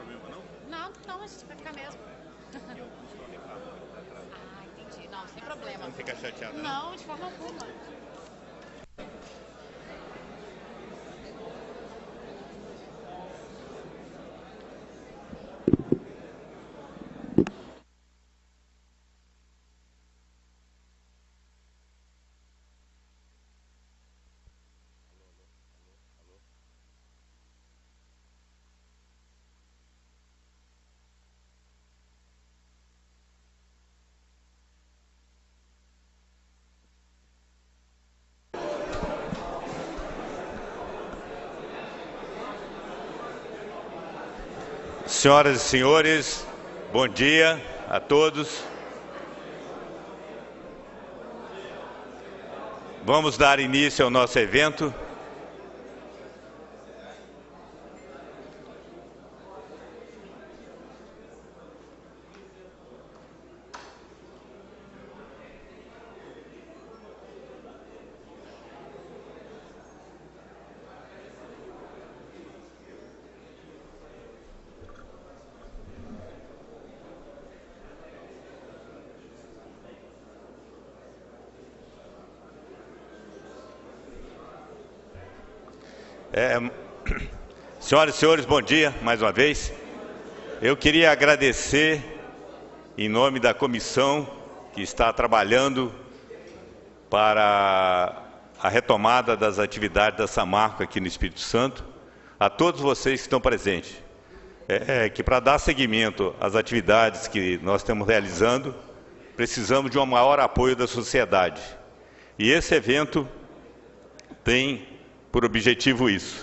Não, não, a gente vai ficar mesmo. Ah, entendi. Não, sem problema. Não fica chateado, não? Não, de forma alguma. Senhoras e senhores, bom dia a todos. Vamos dar início ao nosso evento. Senhoras e senhores, bom dia mais uma vez. Eu queria agradecer em nome da comissão que está trabalhando para a retomada das atividades da Samarco aqui no Espírito Santo, a todos vocês que estão presentes, que para dar seguimento às atividades que nós estamos realizando, precisamos de um maior apoio da sociedade. E esse evento tem por objetivo isso.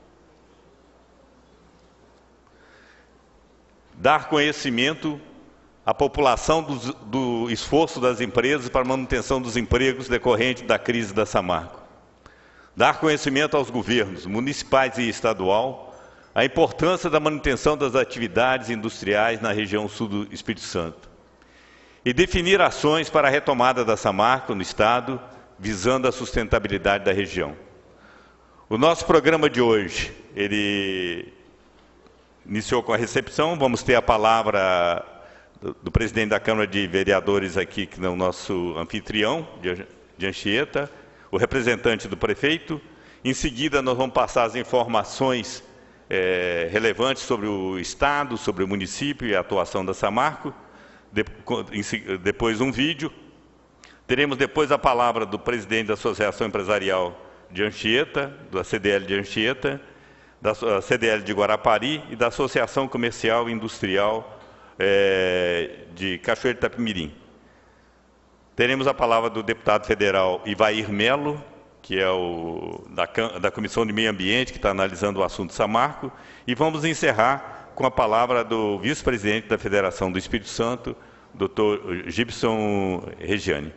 Dar conhecimento à população do esforço das empresas para a manutenção dos empregos decorrentes da crise da Samarco. Dar conhecimento aos governos municipais e estadual a importância da manutenção das atividades industriais na região sul do Espírito Santo. E definir ações para a retomada da Samarco no Estado, visando a sustentabilidade da região. O nosso programa de hoje, ele iniciou com a recepção. Vamos ter a palavra do presidente da Câmara de Vereadores aqui, que é o nosso anfitrião de Anchieta, o representante do prefeito. Em seguida, nós vamos passar as informações relevantes sobre o Estado, sobre o município e a atuação da Samarco. Depois um vídeo. Teremos depois a palavra do presidente da Associação Empresarial de Anchieta, da CDL de Anchieta, da CDL de Guarapari e da Associação Comercial e Industrial de Cachoeiro de Itapemirim. Teremos a palavra do deputado federal Ivair Melo, que é da Comissão de Meio Ambiente, que está analisando o assunto Samarco, e vamos encerrar com a palavra do vice-presidente da Federação do Espírito Santo, Dr. Gibson Regiane.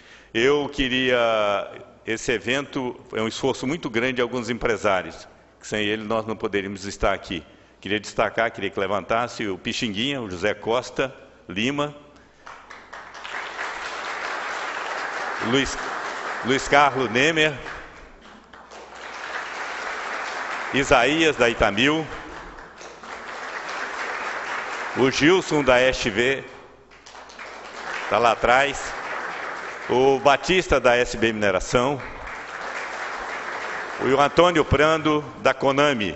Esse evento é um esforço muito grande de alguns empresários, que sem ele nós não poderíamos estar aqui. Queria destacar, queria que levantasse o Pixinguinha, o José Costa Lima, Luiz Carlos Nemer, Isaías da Itamil, o Gilson da SV, está lá atrás, o Batista da SB Mineração, o Antônio Prando da Conami.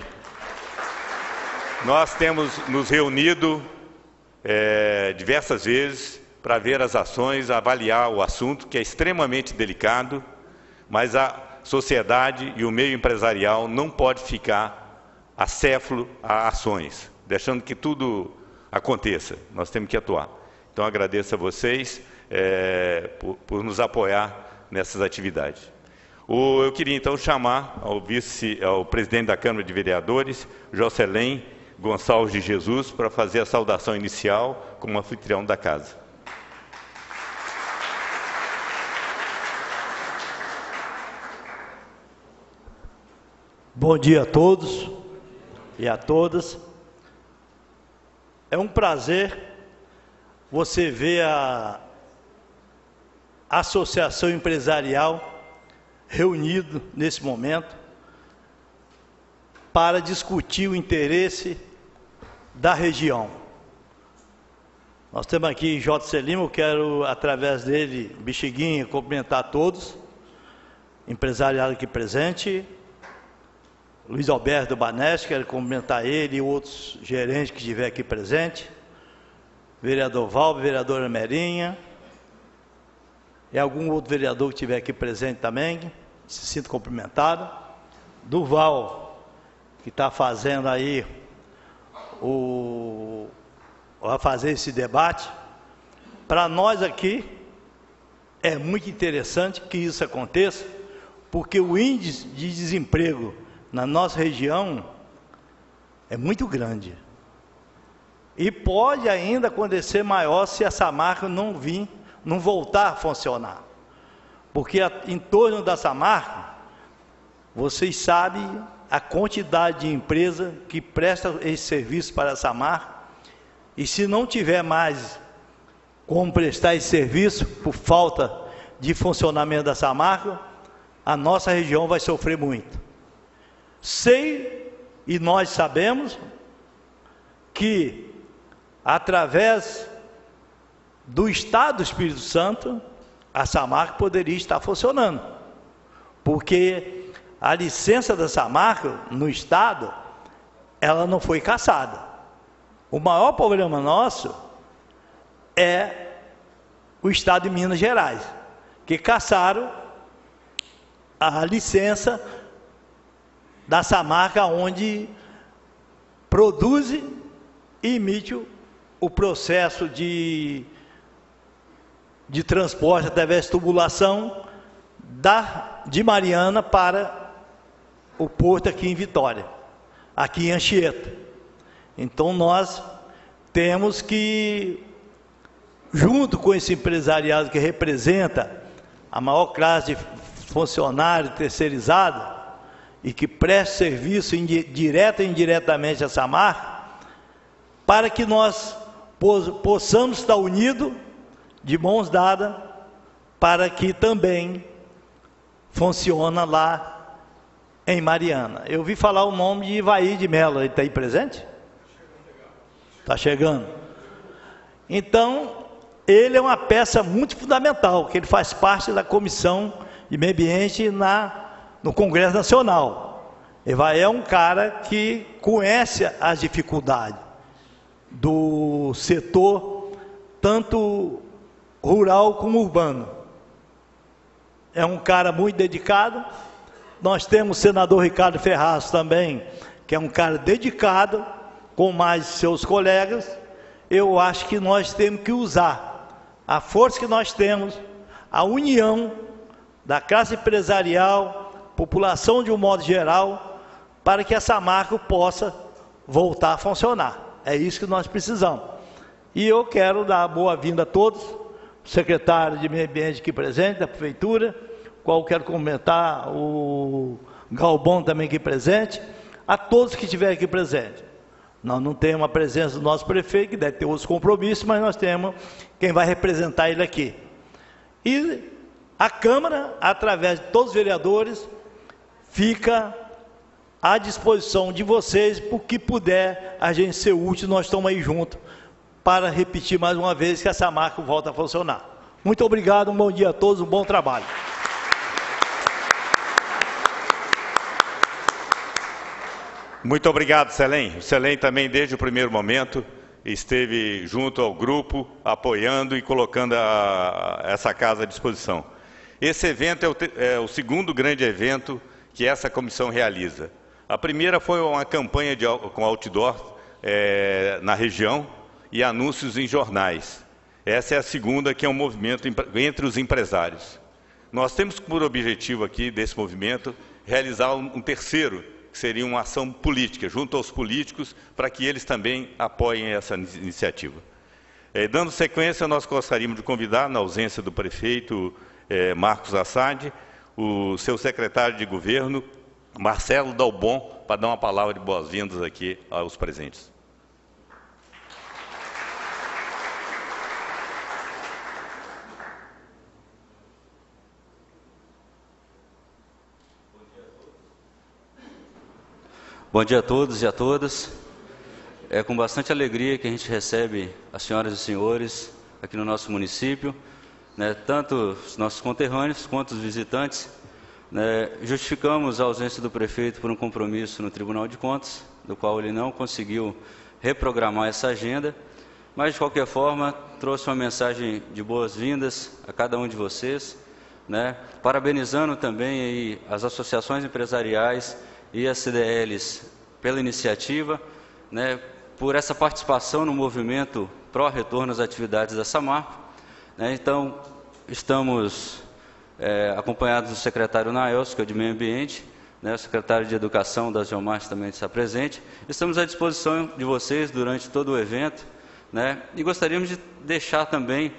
Nós temos nos reunido diversas vezes para ver as ações, avaliar o assunto, que é extremamente delicado, mas a sociedade e o meio empresarial não pode ficar acéfalo a ações, deixando que tudo aconteça. Nós temos que atuar. Então, agradeço a vocês por nos apoiar nessas atividades. Eu queria, então, chamar ao presidente da Câmara de Vereadores, Jocelyn Gonçalves de Jesus, para fazer a saudação inicial como anfitrião da casa. Bom dia a todos e a todas. É um prazer você ver a Associação Empresarial reunido nesse momento para discutir o interesse da região. Nós temos aqui J.C. Lima, eu quero, através dele, Bexiguinha, cumprimentar todos, empresariado aqui presente, Luiz Alberto Banesti, quero cumprimentar ele e outros gerentes que estiver aqui presente, vereador Valber, vereadora Merinha, e algum outro vereador que estiver aqui presente também, se sinta cumprimentado, Duval, que está fazendo aí vai fazer esse debate. Para nós aqui é muito interessante que isso aconteça, porque o índice de desemprego na nossa região é muito grande e pode ainda acontecer maior se essa marca não voltar a funcionar, porque em torno dessa marca, vocês sabem a quantidade de empresa que presta esse serviço para essa marca, e se não tiver mais como prestar esse serviço por falta de funcionamento dessa marca, a nossa região vai sofrer muito. Sei e nós sabemos que através do Estado do Espírito Santo, a Samarco poderia estar funcionando, porque a licença da Samarco no Estado, ela não foi cassada. O maior problema nosso é o Estado de Minas Gerais, que cassaram a licença da Samarco, onde produz e emite o processo de transporte através de tubulação de Mariana para o porto aqui em Vitória, aqui em Anchieta. Então nós temos que, junto com esse empresariado que representa a maior classe de funcionário terceirizado e que presta serviço direta e indiretamente a essa marca, para que nós possamos estar unidos, de mãos dadas, para que também funcione lá em Mariana. Eu vi falar o nome de Ivaí de Mello, ele está aí presente? Está chegando. Então, ele é uma peça muito fundamental, que ele faz parte da Comissão de Meio Ambiente no Congresso Nacional. Ivaí é um cara que conhece as dificuldades do setor, tanto rural como urbano. É um cara muito dedicado. Nós temos o senador Ricardo Ferraz também, que é um cara dedicado, com mais seus colegas. Eu acho que nós temos que usar a força que nós temos, a união da classe empresarial, população de um modo geral, para que essa marca possa voltar a funcionar. É isso que nós precisamos. E eu quero dar boa-vinda a todos, o secretário de Meio Ambiente aqui presente, da Prefeitura, qual quero comentar, o Galbon também aqui presente, a todos que estiverem aqui presentes. Nós não temos a presença do nosso prefeito, que deve ter outros compromissos, mas nós temos quem vai representar ele aqui. E a Câmara, através de todos os vereadores, fica à disposição de vocês, por que puder a gente ser útil, nós estamos aí juntos, para repetir mais uma vez que essa marca volta a funcionar. Muito obrigado, um bom dia a todos, um bom trabalho. Muito obrigado, Selem. O Selem também, desde o primeiro momento, esteve junto ao grupo, apoiando e colocando essa casa à disposição. Esse evento é o segundo grande evento que essa comissão realiza. A primeira foi uma campanha com outdoor na região e anúncios em jornais. Essa é a segunda, que é um movimento entre os empresários. Nós temos por objetivo aqui, desse movimento, realizar um terceiro, que seria uma ação política, junto aos políticos, para que eles também apoiem essa iniciativa. Dando sequência, nós gostaríamos de convidar, na ausência do prefeito Marcos Assad, o seu secretário de governo, Marcelo Dalbon, para dar uma palavra de boas-vindas aqui aos presentes. Bom dia a todos e a todas. É com bastante alegria que a gente recebe as senhoras e senhores aqui no nosso município, né, tanto os nossos conterrâneos quanto os visitantes. Né, justificamos a ausência do prefeito por um compromisso no Tribunal de Contas, do qual ele não conseguiu reprogramar essa agenda, mas de qualquer forma trouxe uma mensagem de boas-vindas a cada um de vocês, né, parabenizando também aí as associações empresariais e as CDLs pela iniciativa, né, por essa participação no movimento pró-retorno às atividades da Samarco. Né, então, estamos acompanhados do secretário Naelcio, que é de Meio Ambiente, né, o secretário de Educação da Geomarte também está presente. Estamos à disposição de vocês durante todo o evento, né, e gostaríamos de deixar também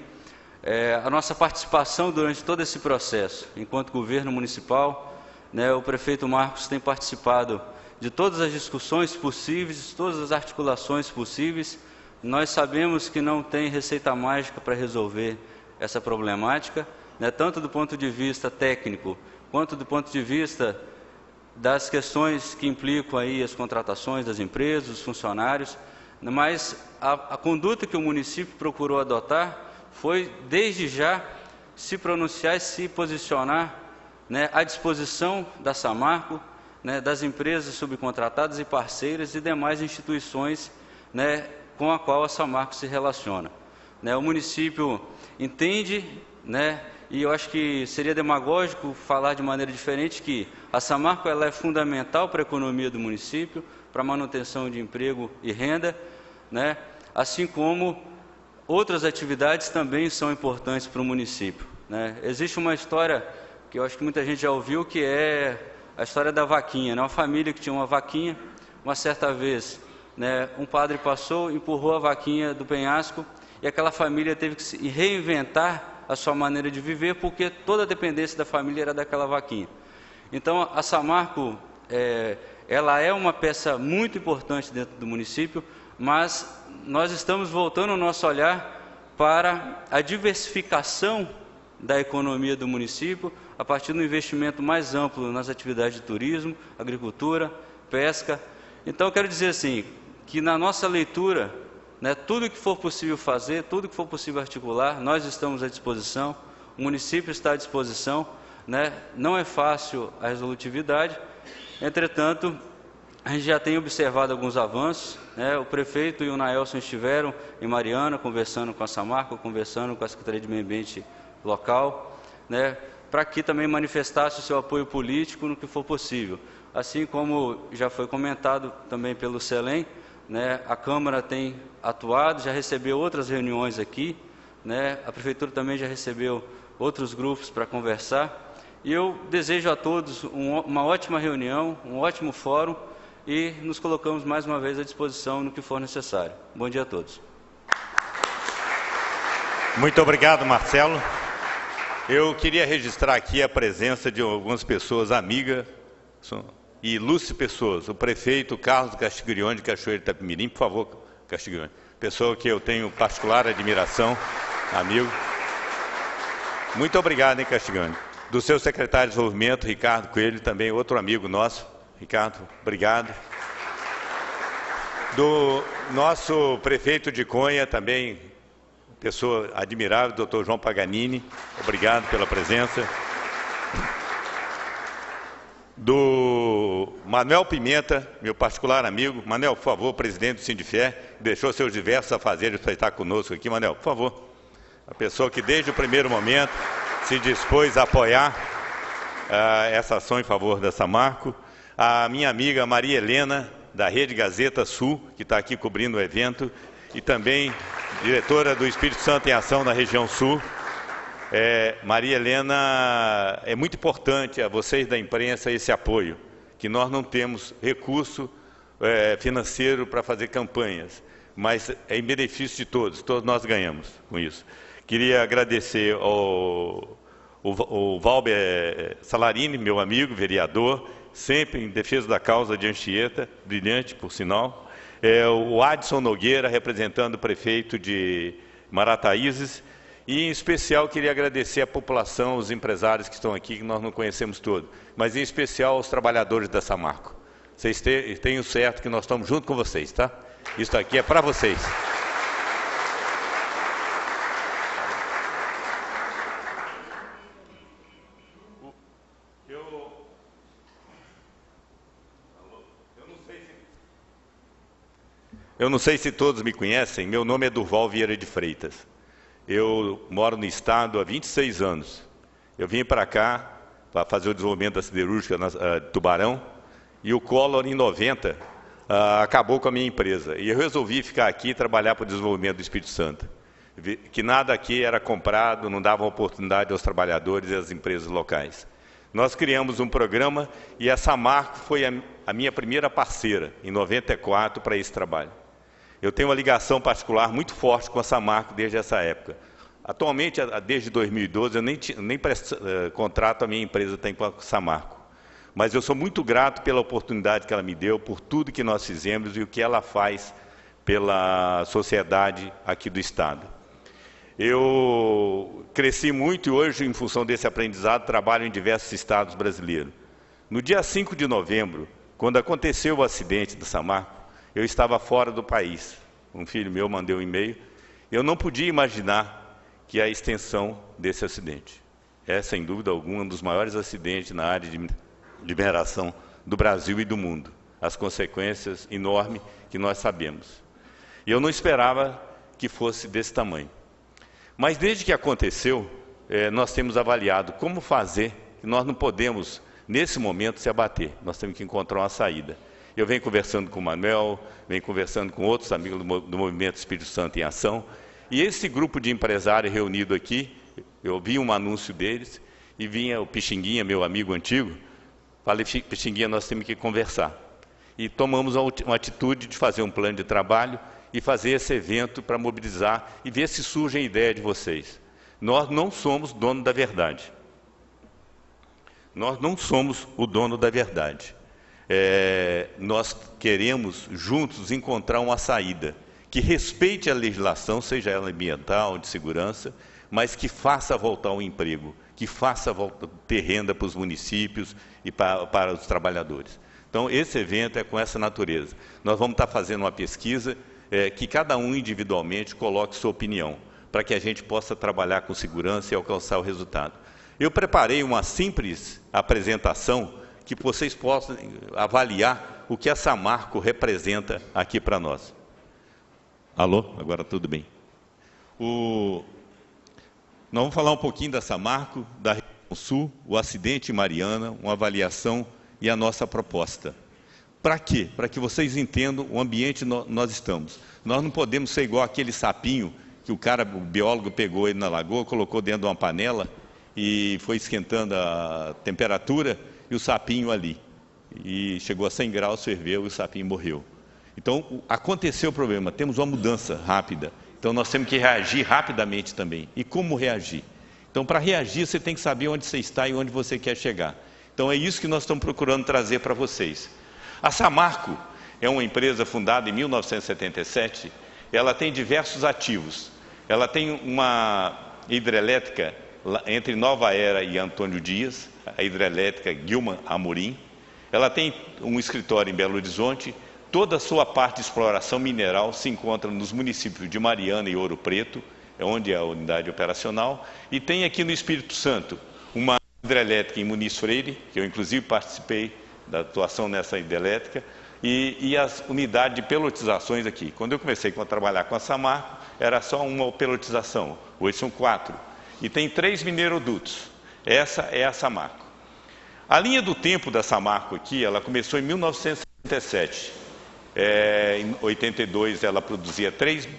a nossa participação durante todo esse processo. Enquanto governo municipal, né, o prefeito Marcos tem participado de todas as discussões possíveis, todas as articulações possíveis. Nós sabemos que não tem receita mágica para resolver essa problemática, né, tanto do ponto de vista técnico, quanto do ponto de vista das questões que implicam aí as contratações das empresas, os funcionários, mas a conduta que o município procurou adotar foi, desde já, se pronunciar e se posicionar, né, à disposição da Samarco, né, das empresas subcontratadas e parceiras e demais instituições, né, com a qual a Samarco se relaciona. Né, o município entende, né, e eu acho que seria demagógico falar de maneira diferente, que a Samarco ela é fundamental para a economia do município, para a manutenção de emprego e renda, né, assim como outras atividades também são importantes para o município. Né. Existe uma história que eu acho que muita gente já ouviu, que é a história da vaquinha, né? Uma família que tinha uma vaquinha, uma certa vez, né, um padre passou, empurrou a vaquinha do penhasco e aquela família teve que se reinventar a sua maneira de viver, porque toda a dependência da família era daquela vaquinha. Então, a Samarco, ela é uma peça muito importante dentro do município, mas nós estamos voltando o nosso olhar para a diversificação da economia do município, a partir do investimento mais amplo nas atividades de turismo, agricultura, pesca. Então, eu quero dizer assim, que na nossa leitura, né, tudo que for possível fazer, tudo que for possível articular, nós estamos à disposição, o município está à disposição, né, não é fácil a resolutividade, entretanto, a gente já tem observado alguns avanços, né, o prefeito e o Naelcio estiveram em Mariana, conversando com a Samarco, conversando com a Secretaria de Meio Ambiente local, né, para que também manifestasse o seu apoio político no que for possível. Assim como já foi comentado também pelo Selem, né, a Câmara tem atuado, já recebeu outras reuniões aqui, né, a Prefeitura também já recebeu outros grupos para conversar, e eu desejo a todos uma ótima reunião, um ótimo fórum, e nos colocamos mais uma vez à disposição no que for necessário. Bom dia a todos. Muito obrigado, Marcelo. Eu queria registrar aqui a presença de algumas pessoas amigas e ilustres pessoas. O prefeito Carlos Castiglione de Cachoeira de Itapemirim, por favor, Castiglione. Pessoa que eu tenho particular admiração, amigo. Muito obrigado, hein, Castiglione. Do seu secretário de Desenvolvimento, Ricardo Coelho, também outro amigo nosso. Ricardo, obrigado. Do nosso prefeito de Conha, também pessoa admirável, doutor João Paganini, obrigado pela presença. Do Manuel Pimenta, meu particular amigo. Manuel, por favor, presidente do Sindifé, deixou seus diversos afazeres para estar conosco aqui. Manuel, por favor. A pessoa que desde o primeiro momento se dispôs a apoiar essa ação em favor da Samarco. A minha amiga Maria Helena, da Rede Gazeta Sul, que está aqui cobrindo o evento, e também diretora do Espírito Santo em Ação na região Sul. Maria Helena, é muito importante a vocês da imprensa esse apoio, que nós não temos recurso financeiro para fazer campanhas, mas é em benefício de todos nós ganhamos com isso. Queria agradecer ao Valber Salarini, meu amigo, vereador, sempre em defesa da causa de Anchieta, brilhante, por sinal. O Adson Nogueira, representando o prefeito de Marataízes, e em especial queria agradecer a população, os empresários que estão aqui, que nós não conhecemos todos, mas em especial aos trabalhadores da Samarco. Vocês tenham certo que nós estamos junto com vocês, tá? Isso aqui é para vocês. Eu não sei se todos me conhecem, meu nome é Durval Vieira de Freitas. Eu moro no estado há 26 anos. Eu vim para cá para fazer o desenvolvimento da siderúrgica de Tubarão, e o Collor, em 90, acabou com a minha empresa. E eu resolvi ficar aqui e trabalhar para o desenvolvimento do Espírito Santo. Que nada aqui era comprado, não dava oportunidade aos trabalhadores e às empresas locais. Nós criamos um programa e a Samarco foi a minha primeira parceira, em 94, para esse trabalho. Eu tenho uma ligação particular muito forte com a Samarco desde essa época. Atualmente, desde 2012, eu nem contrato a minha empresa tem com a Samarco. Mas eu sou muito grato pela oportunidade que ela me deu, por tudo que nós fizemos e o que ela faz pela sociedade aqui do Estado. Eu cresci muito e hoje, em função desse aprendizado, trabalho em diversos estados brasileiros. No dia 5 de novembro, quando aconteceu o acidente da Samarco, eu estava fora do país. Um filho meu mandou um e-mail. Eu não podia imaginar que a extensão desse acidente. É, sem dúvida alguma, um dos maiores acidentes na área de mineração do Brasil e do mundo. As consequências enormes que nós sabemos. E eu não esperava que fosse desse tamanho. Mas desde que aconteceu, nós temos avaliado como fazer, que nós não podemos, nesse momento, se abater. Nós temos que encontrar uma saída. Eu venho conversando com o Manuel, venho conversando com outros amigos do Movimento Espírito Santo em Ação, e esse grupo de empresários reunido aqui, eu vi um anúncio deles, e vinha o Pixinguinha, meu amigo antigo, falei, Pixinguinha, nós temos que conversar. E tomamos uma atitude de fazer um plano de trabalho e fazer esse evento para mobilizar e ver se surge a ideia de vocês. Nós não somos dono da verdade. Nós não somos o dono da verdade. Nós queremos juntos encontrar uma saída que respeite a legislação, seja ela ambiental, de segurança, mas que faça voltar o emprego, que faça ter renda para os municípios e para os trabalhadores. Então, esse evento é com essa natureza. Nós vamos estar fazendo uma pesquisa que cada um individualmente coloque sua opinião, para que a gente possa trabalhar com segurança e alcançar o resultado. Eu preparei uma simples apresentação que vocês possam avaliar o que a Samarco representa aqui para nós. Alô? Agora tudo bem. Nós vamos falar um pouquinho da Samarco, da região sul, o acidente em Mariana, uma avaliação e a nossa proposta. Para quê? Para que vocês entendam o ambiente nós estamos. Nós não podemos ser igual aquele sapinho que o biólogo pegou ele na lagoa, colocou dentro de uma panela e foi esquentando a temperatura e o sapinho ali. E chegou a 100 graus, ferveu e o sapinho morreu. Então, aconteceu o problema, temos uma mudança rápida. Então, nós temos que reagir rapidamente também. E como reagir? Então, para reagir, você tem que saber onde você está e onde você quer chegar. Então, é isso que nós estamos procurando trazer para vocês. A Samarco é uma empresa fundada em 1977. Ela tem diversos ativos. Ela tem uma hidrelétrica entre Nova Era e Antônio Dias, a hidrelétrica Guilma Amorim. Ela tem um escritório em Belo Horizonte. Toda a sua parte de exploração mineral se encontra nos municípios de Mariana e Ouro Preto, onde é a unidade operacional. E tem aqui no Espírito Santo uma hidrelétrica em Muniz Freire, que eu inclusive participei da atuação nessa hidrelétrica, e as unidades de pelotizações aqui. Quando eu comecei a trabalhar com a Samarco, era só uma pelotização, hoje são 4. E tem 3 minerodutos. Essa é a Samarco. A linha do tempo da Samarco aqui, ela começou em 1977. Em 82 ela produzia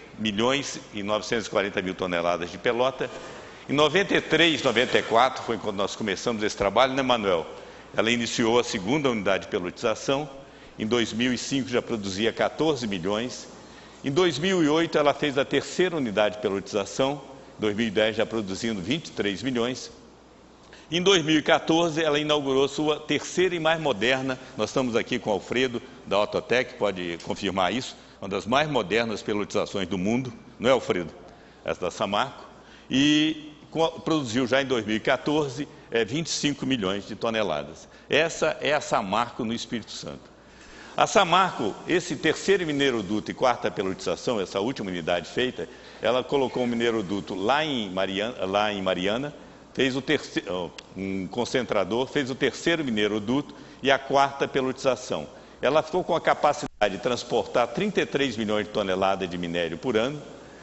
3.940.000 toneladas de pelota. Em 93, 94, foi quando nós começamos esse trabalho, né, Manuel? Ela iniciou a segunda unidade de pelotização. Em 2005 já produzia 14 milhões. Em 2008 ela fez a terceira unidade de pelotização. Em 2010 já produzindo 23 milhões. Em 2014 ela inaugurou sua terceira e mais moderna. Nós estamos aqui com o Alfredo da Autotec, pode confirmar isso. Uma das mais modernas pelotizações do mundo, não é, Alfredo? Essa da Samarco. E produziu já em 2014 25 milhões de toneladas. Essa é a Samarco no Espírito Santo. A Samarco, esse terceiro mineroduto e quarta pelutização, essa última unidade feita, ela colocou um mineroduto lá em Mariana, fez o terceiro, um concentrador, fez o terceiro mineroduto e a quarta pelutização. Ela ficou com a capacidade de transportar 33 milhões de toneladas de minério por ano,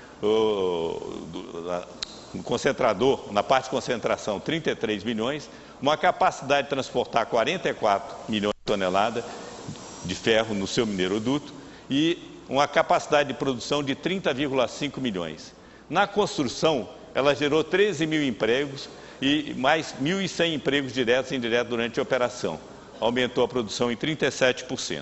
no concentrador, na parte de concentração, 33 milhões, uma capacidade de transportar 44 milhões de toneladas de ferro no seu mineroduto e uma capacidade de produção de 30,5 milhões. Na construção, ela gerou 13 mil empregos e mais 1.100 empregos diretos e indiretos durante a operação. Aumentou a produção em 37%.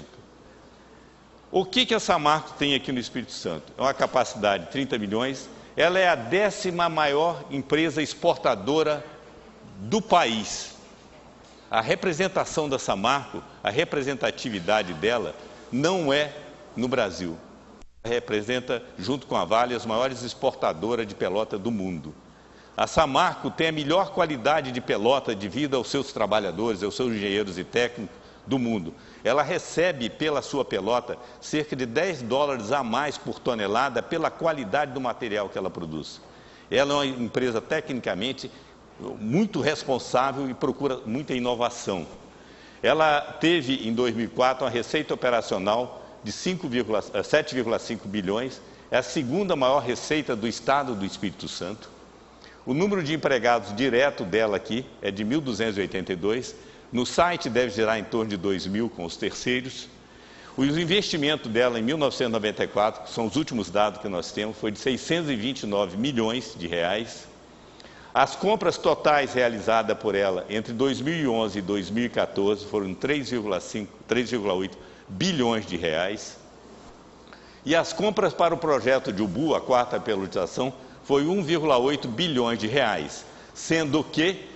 O que a Samarco tem aqui no Espírito Santo? É uma capacidade de 30 milhões, ela é a 10ª maior empresa exportadora do país. A representação da Samarco, a representatividade dela, não é no Brasil. Ela representa, junto com a Vale, as maiores exportadoras de pelota do mundo. A Samarco tem a melhor qualidade de pelota devido aos seus trabalhadores, aos seus engenheiros e técnicos do mundo. Ela recebe pela sua pelota cerca de $10 a mais por tonelada pela qualidade do material que ela produz. Ela é uma empresa tecnicamente muito responsável e procura muita inovação. Ela teve em 2004 uma receita operacional de 7,5 bilhões, é a segunda maior receita do estado do Espírito Santo. O número de empregados direto dela aqui é de 1.282, no site deve gerar em torno de 2.000 com os terceiros. O investimento dela em 1994, que são os últimos dados que nós temos, foi de 629 milhões de reais. As compras totais realizadas por ela entre 2011 e 2014 foram 3,8 bilhões de reais. E as compras para o projeto de Ubu, a quarta pelutização, foi 1,8 bilhões de reais, sendo que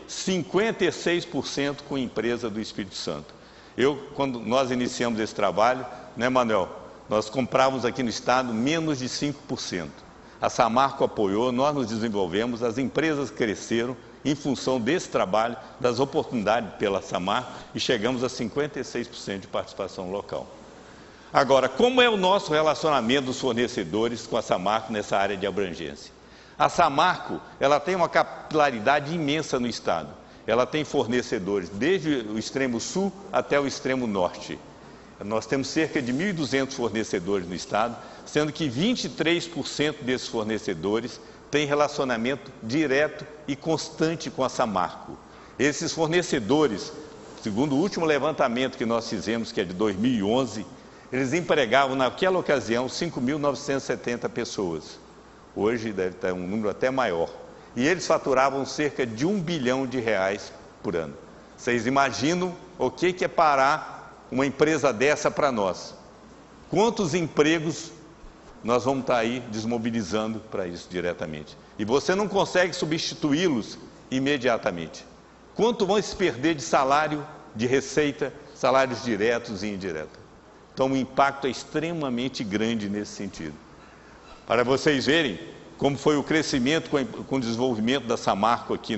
56% com empresa do Espírito Santo. Quando nós iniciamos esse trabalho, né, Manuel, nós comprávamos aqui no estado menos de 5%. A Samarco apoiou, nós nos desenvolvemos, as empresas cresceram em função desse trabalho, das oportunidades pela Samarco e chegamos a 56% de participação local. Agora, como é o nosso relacionamento dos fornecedores com a Samarco nessa área de abrangência? A Samarco, ela tem uma capilaridade imensa no estado. Ela tem fornecedores desde o extremo sul até o extremo norte. Nós temos cerca de 1.200 fornecedores no estado, sendo que 23% desses fornecedores têm relacionamento direto e constante com a Samarco. Esses fornecedores, segundo o último levantamento que nós fizemos, que é de 2011, eles empregavam naquela ocasião 5.970 pessoas. Hoje deve estar um número até maior. E eles faturavam cerca de R$1 bilhão por ano. Vocês imaginam o que é parar uma empresa dessa para nós? Quantos empregos nós vamos estar aí desmobilizando para isso diretamente? E você não consegue substituí-los imediatamente. Quanto vão se perder de salário, de receita, salários diretos e indiretos? Então o impacto é extremamente grande nesse sentido. Para vocês verem como foi o crescimento com o desenvolvimento da Samarco aqui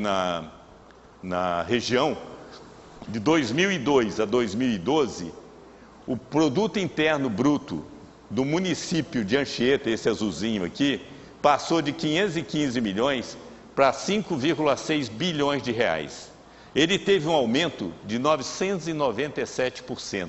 na região, de 2002 a 2012, o produto interno bruto do município de Anchieta, esse azulzinho aqui, passou de 515 milhões para 5,6 bilhões de reais. Ele teve um aumento de 997%.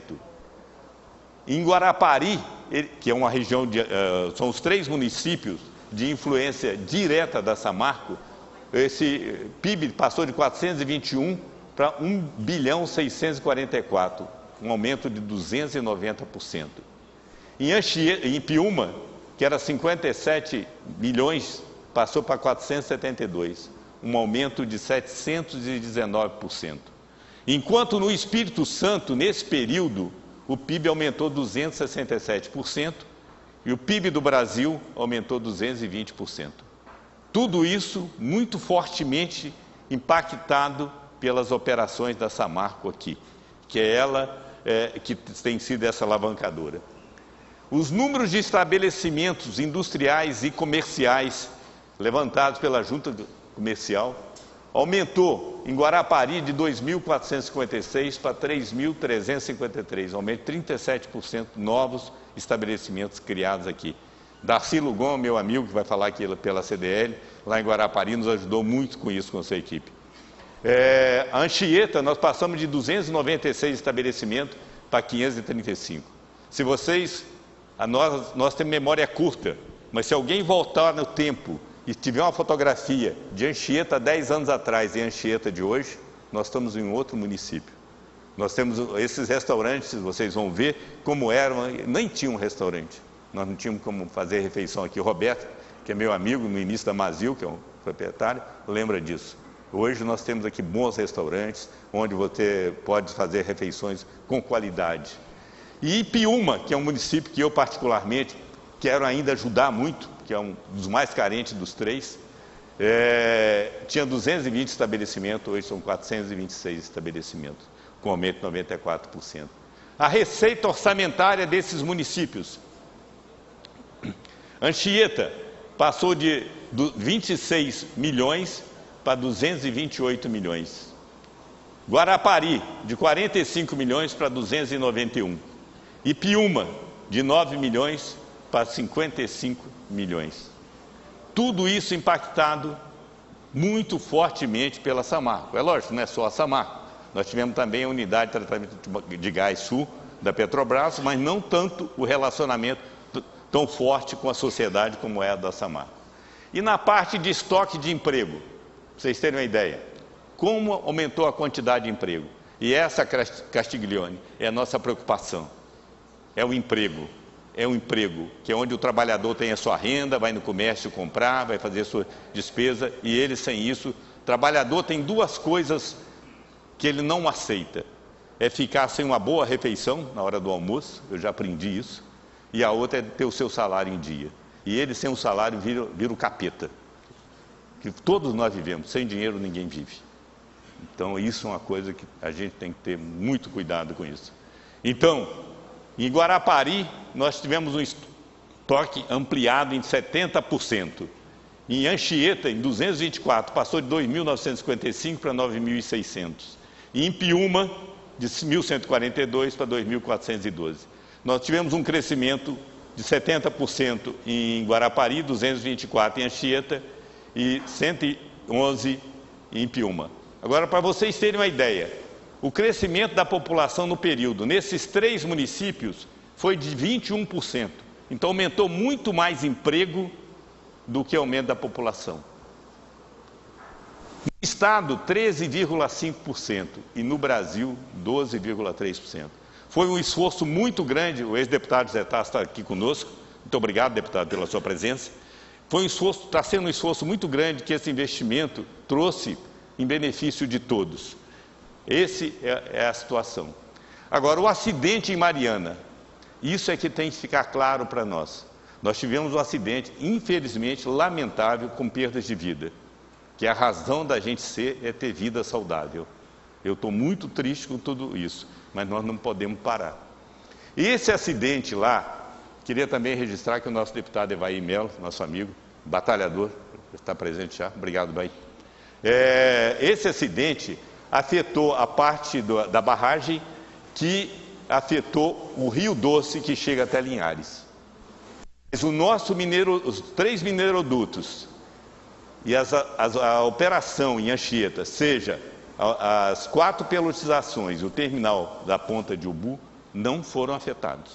Em Guarapari, que é uma região, são os 3 municípios de influência direta da Samarco, esse PIB passou de 421 para 1 bilhão 644, um aumento de 290%. Em Piúma, que era 57 milhões, passou para 472, um aumento de 719%. Enquanto no Espírito Santo, nesse período, o PIB aumentou 267% e o PIB do Brasil aumentou 220%. Tudo isso muito fortemente impactado pelas operações da Samarco aqui, que é ela que tem sido essa alavancadora. Os números de estabelecimentos industriais e comerciais levantados pela Junta Comercial Aumentou em Guarapari de 2.456 para 3.353, aumento de 37% novos estabelecimentos criados aqui. Darcy Lugon, meu amigo, que vai falar aqui pela CDL, lá em Guarapari, nos ajudou muito com isso, com a sua equipe. A Anchieta, nós passamos de 296 estabelecimentos para 535. Se vocês, nós temos memória curta, mas se alguém voltar no tempo e tiver uma fotografia de Anchieta 10 anos atrás e Anchieta de hoje, nós estamos em outro município. Nós temos esses restaurantes, vocês vão ver como eram, nem tinha um restaurante. Nós não tínhamos como fazer refeição aqui. O Roberto, que é meu amigo no início da Mazil, que é um proprietário, lembra disso. Hoje nós temos aqui bons restaurantes, onde você pode fazer refeições com qualidade. E Ipiúma, que é um município que eu particularmente quero ainda ajudar muito, que é um dos mais carentes dos três, tinha 220 estabelecimentos, hoje são 426 estabelecimentos, com aumento de 94%. A receita orçamentária desses municípios: Anchieta passou de 26 milhões para 228 milhões. Guarapari, de 45 milhões para 291. Ipiúma, de 9 milhões para 55 milhões. Tudo isso impactado muito fortemente pela Samarco. É lógico, não é só a Samarco. Nós tivemos também a unidade de tratamento de gás sul da Petrobras, mas não tanto o relacionamento tão forte com a sociedade como é a da Samarco. E na parte de estoque de emprego, para vocês terem uma ideia, como aumentou a quantidade de emprego? E essa, Castiglione, é a nossa preocupação. É o emprego. É um emprego, que é onde o trabalhador tem a sua renda, vai no comércio comprar, vai fazer a sua despesa, e ele sem isso, o trabalhador tem duas coisas que ele não aceita. É ficar sem uma boa refeição na hora do almoço, eu já aprendi isso, e a outra é ter o seu salário em dia. E ele sem o salário vira o capeta. Que todos nós vivemos, sem dinheiro ninguém vive. Então isso é uma coisa que a gente tem que ter muito cuidado com isso. Então, em Guarapari, nós tivemos um estoque ampliado em 70%. Em Anchieta, em 224, passou de 2.955 para 9.600. E em Piúma, de 1.142 para 2.412. Nós tivemos um crescimento de 70% em Guarapari, 224 em Anchieta e 111 em Piúma. Agora, para vocês terem uma ideia, o crescimento da população no período, nesses três municípios, foi de 21%. Então, aumentou muito mais emprego do que aumento da população. No Estado, 13,5% e no Brasil, 12,3%. Foi um esforço muito grande, o ex-deputado Zé Tasso está aqui conosco, muito obrigado, deputado, pela sua presença. Foi um esforço, está sendo um esforço muito grande que esse investimento trouxe em benefício de todos. Essa é a situação. Agora, o acidente em Mariana, isso é que tem que ficar claro para nós. Nós tivemos um acidente, infelizmente, lamentável, com perdas de vida, que a razão da gente ser é ter vida saudável. Eu estou muito triste com tudo isso, mas nós não podemos parar. Esse acidente lá, queria também registrar que o nosso deputado Evaí Melo, nosso amigo, batalhador, está presente já, obrigado, Evaí. Esse acidente afetou a parte da barragem que afetou o Rio Doce, que chega até Linhares. Mas os 3 minerodutos e a operação em Anchieta, seja as 4 pelotizações e o terminal da Ponta de Ubu, não foram afetados.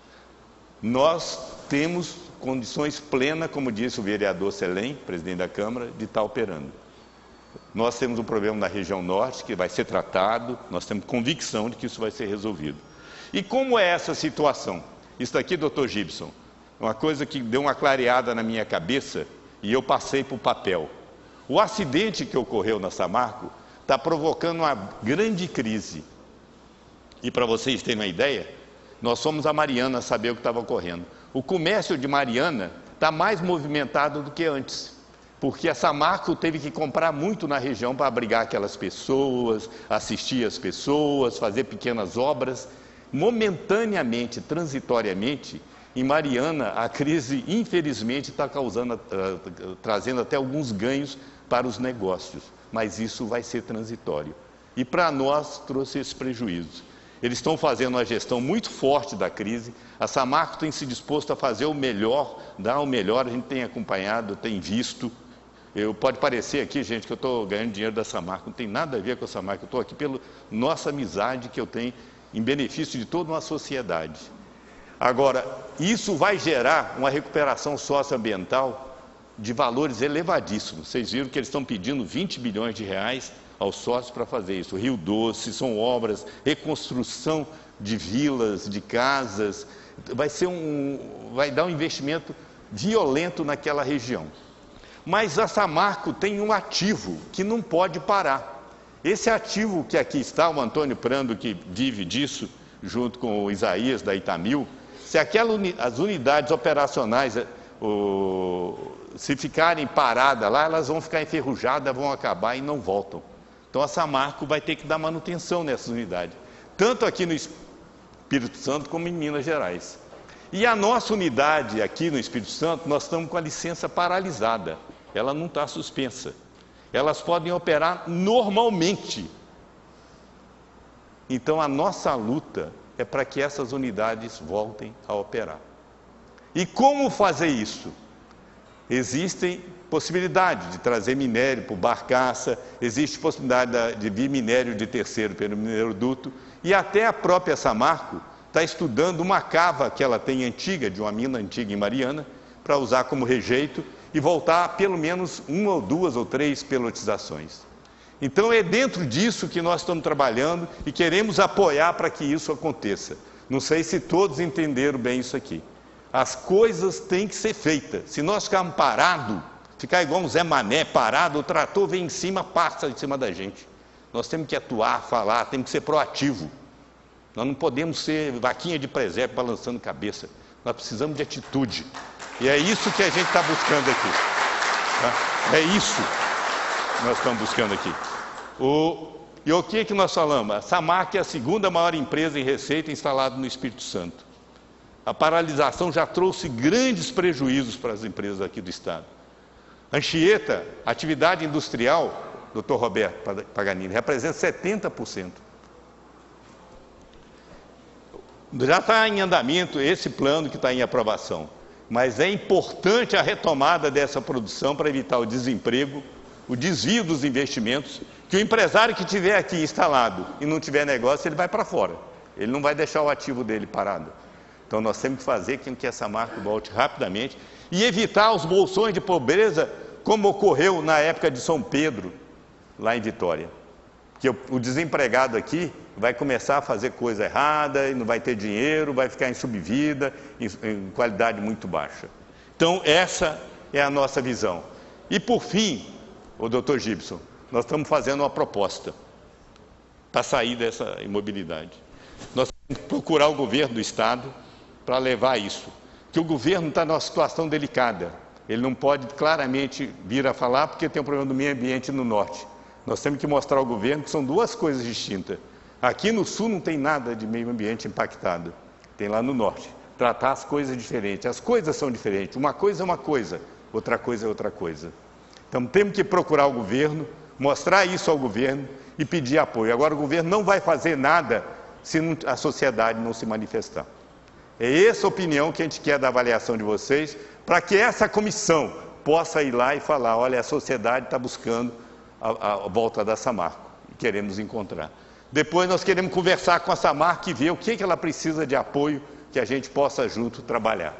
Nós temos condições plenas, como disse o vereador Selem, presidente da Câmara, de estar operando. Nós temos um problema na região norte que vai ser tratado, nós temos convicção de que isso vai ser resolvido. E como é essa situação? Isso aqui, doutor Gibson, uma coisa que deu uma clareada na minha cabeça e eu passei para o papel. O acidente que ocorreu na Samarco está provocando uma grande crise. E para vocês terem uma ideia, nós fomos a Mariana saber o que estava ocorrendo. O comércio de Mariana está mais movimentado do que antes. Porque a Samarco teve que comprar muito na região para abrigar aquelas pessoas, assistir as pessoas, fazer pequenas obras. Momentaneamente, transitoriamente, em Mariana, a crise, infelizmente, está trazendo até alguns ganhos para os negócios, mas isso vai ser transitório. E para nós trouxe esse prejuízo. Eles estão fazendo uma gestão muito forte da crise, a Samarco tem se disposto a fazer o melhor, dar o melhor, a gente tem acompanhado, tem visto. Pode parecer aqui, gente, que eu estou ganhando dinheiro da Samarco, não tem nada a ver com a Samarco, eu estou aqui pela nossa amizade que eu tenho em benefício de toda uma sociedade. Agora, isso vai gerar uma recuperação socioambiental de valores elevadíssimos. Vocês viram que eles estão pedindo 20 bilhões de reais aos sócios para fazer isso. Rio Doce, são obras, reconstrução de vilas, de casas, vai dar um investimento violento naquela região. Mas a Samarco tem um ativo que não pode parar. Esse ativo que aqui está, o Antônio Prando, que vive disso, junto com o Isaías da Itamil, se as unidades operacionais se ficarem paradas lá, elas vão ficar enferrujadas, vão acabar e não voltam. Então a Samarco vai ter que dar manutenção nessas unidades, tanto aqui no Espírito Santo como em Minas Gerais. E a nossa unidade aqui no Espírito Santo, nós estamos com a licença paralisada, ela não está suspensa. Elas podem operar normalmente. Então a nossa luta é para que essas unidades voltem a operar. E como fazer isso? Existem possibilidades de trazer minério por barcaça, existe possibilidade de vir minério de terceiro pelo mineroduto, e até a própria Samarco está estudando uma cava que ela tem antiga, de uma mina antiga em Mariana, para usar como rejeito e voltar pelo menos 1 ou 2 ou 3 pelotizações. Então é dentro disso que nós estamos trabalhando e queremos apoiar para que isso aconteça. Não sei se todos entenderam bem isso aqui. As coisas têm que ser feitas. Se nós ficarmos parados, ficar igual um Zé Mané parado, o trator vem em cima, passa em cima da gente. Nós temos que atuar, falar, temos que ser proativo. Nós não podemos ser vaquinha de presépio balançando cabeça. Nós precisamos de atitude. E é isso que a gente está buscando aqui. Tá? É isso que nós estamos buscando aqui. E o que nós falamos? A Samarco é a segunda maior empresa em receita instalada no Espírito Santo. A paralisação já trouxe grandes prejuízos para as empresas aqui do Estado. Anchieta, atividade industrial, Dr. Roberto Paganini, representa 70%. Já está em andamento esse plano que está em aprovação. Mas é importante a retomada dessa produção para evitar o desemprego, o desvio dos investimentos, que o empresário que estiver aqui instalado e não tiver negócio, ele vai para fora. Ele não vai deixar o ativo dele parado. Então nós temos que fazer com que essa marca volte rapidamente e evitar os bolsões de pobreza, como ocorreu na época de São Pedro, lá em Vitória. Que o desempregado aqui vai começar a fazer coisa errada, e não vai ter dinheiro, vai ficar em subvida, em qualidade muito baixa. Então essa é a nossa visão. E por fim, o Dr. Gibson, nós estamos fazendo uma proposta para sair dessa imobilidade. Nós temos que procurar o governo do Estado para levar isso. Que o governo está numa situação delicada. Ele não pode claramente vir a falar porque tem um problema do meio ambiente no norte. Nós temos que mostrar ao governo que são duas coisas distintas. Aqui no sul não tem nada de meio ambiente impactado. Tem lá no norte. Tratar as coisas diferentes. As coisas são diferentes. Uma coisa é uma coisa, outra coisa é outra coisa. Então temos que procurar o governo, mostrar isso ao governo e pedir apoio. Agora o governo não vai fazer nada se a sociedade não se manifestar. É essa a opinião que a gente quer da avaliação de vocês, para que essa comissão possa ir lá e falar, olha, a sociedade está buscando a volta da Samarco, e queremos encontrar. Depois nós queremos conversar com a Samarco e ver o que ela precisa de apoio, que a gente possa junto trabalhar.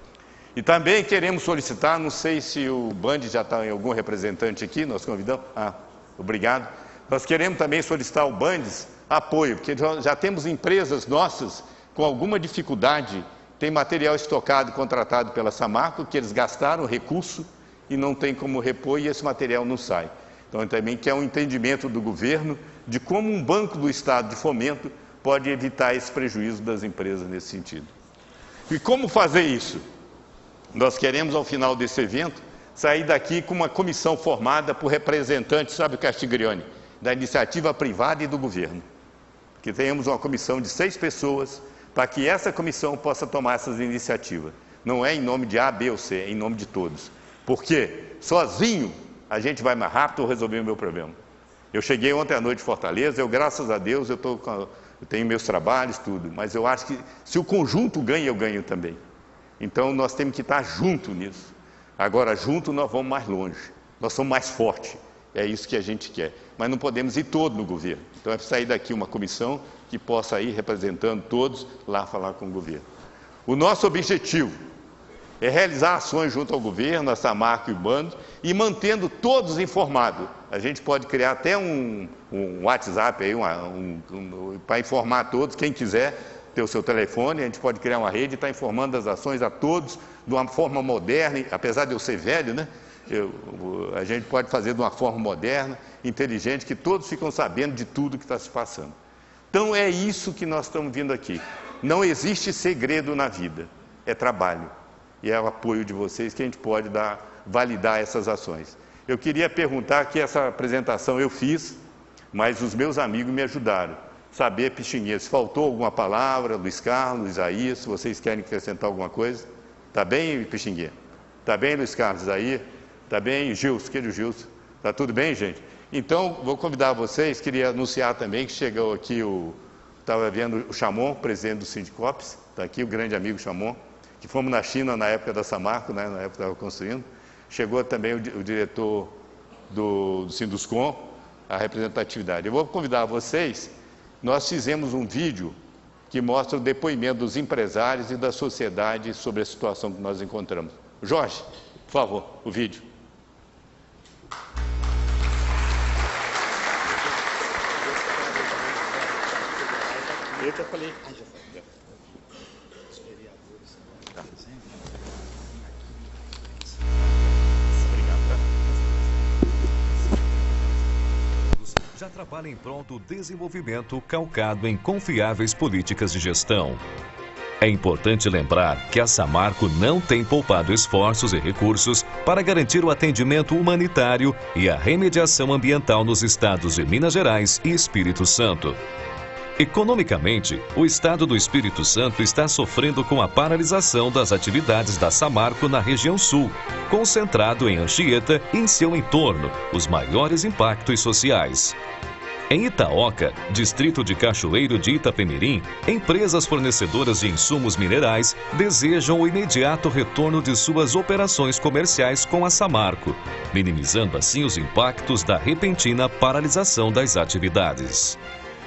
E também queremos solicitar, não sei se o Band já está em algum representante aqui, nós convidamos, obrigado. Nós queremos também solicitar ao Bandes apoio, porque já temos empresas nossas com alguma dificuldade, tem material estocado e contratado pela Samarco, que eles gastaram recurso e não tem como repor e esse material não sai. Então também quer um entendimento do governo de como um banco do Estado de fomento pode evitar esse prejuízo das empresas nesse sentido. E como fazer isso? Nós queremos, ao final desse evento, sair daqui com uma comissão formada por representantes, sabe o Castiglione, da iniciativa privada e do governo. Que tenhamos uma comissão de 6 pessoas, para que essa comissão possa tomar essas iniciativas. Não é em nome de A, B ou C, é em nome de todos. Porque sozinho A gente vai mais rápido ou resolver o meu problema? Eu cheguei ontem à noite em Fortaleza, graças a Deus, eu tenho meus trabalhos, tudo, mas eu acho que se o conjunto ganha, eu ganho também. Então nós temos que estar junto nisso. Agora, junto nós vamos mais longe, nós somos mais fortes, é isso que a gente quer. Mas não podemos ir todo no governo. Então é sair daqui uma comissão que possa ir representando todos lá falar com o governo. O nosso objetivo é realizar ações junto ao governo, a Samarco e o bando, e mantendo todos informados. A gente pode criar até um WhatsApp aí, para informar todos, quem quiser ter o seu telefone, a gente pode criar uma rede e estar informando das ações a todos de uma forma moderna, apesar de eu ser velho, né? A gente pode fazer de uma forma moderna, inteligente, que todos ficam sabendo de tudo que está se passando. Então é isso que nós estamos vindo aqui. Não existe segredo na vida, é trabalho. E é o apoio de vocês que a gente pode validar essas ações. Eu queria perguntar que essa apresentação eu fiz, mas os meus amigos me ajudaram. Saber, Pixinguinha, se faltou alguma palavra, Luiz Carlos, Isaías, se vocês querem acrescentar alguma coisa. Está bem, Pixinguinha? Está bem, Luiz Carlos, Isaías? Está bem, Gilson? Querido Gilson? Está tudo bem, gente? Então, vou convidar vocês, queria anunciar também que chegou aqui estava vendo o Chamon, presidente do Sindicops, está aqui o grande amigo Chamon, que fomos na China na época da Samarco, né, na época que estava construindo. Chegou também o diretor do Sinduscom, a representatividade. Eu vou convidar vocês, nós fizemos um vídeo que mostra o depoimento dos empresários e da sociedade sobre a situação que nós encontramos. Jorge, por favor, o vídeo. Eu já falei. Já trabalha em prol do desenvolvimento calcado em confiáveis políticas de gestão. É importante lembrar que a Samarco não tem poupado esforços e recursos para garantir o atendimento humanitário e a remediação ambiental nos estados de Minas Gerais e Espírito Santo. Economicamente, o estado do Espírito Santo está sofrendo com a paralisação das atividades da Samarco na região sul, concentrado em Anchieta e em seu entorno, os maiores impactos sociais. Em Itaoca, distrito de Cachoeiro de Itapemirim, empresas fornecedoras de insumos minerais desejam o imediato retorno de suas operações comerciais com a Samarco, minimizando assim os impactos da repentina paralisação das atividades.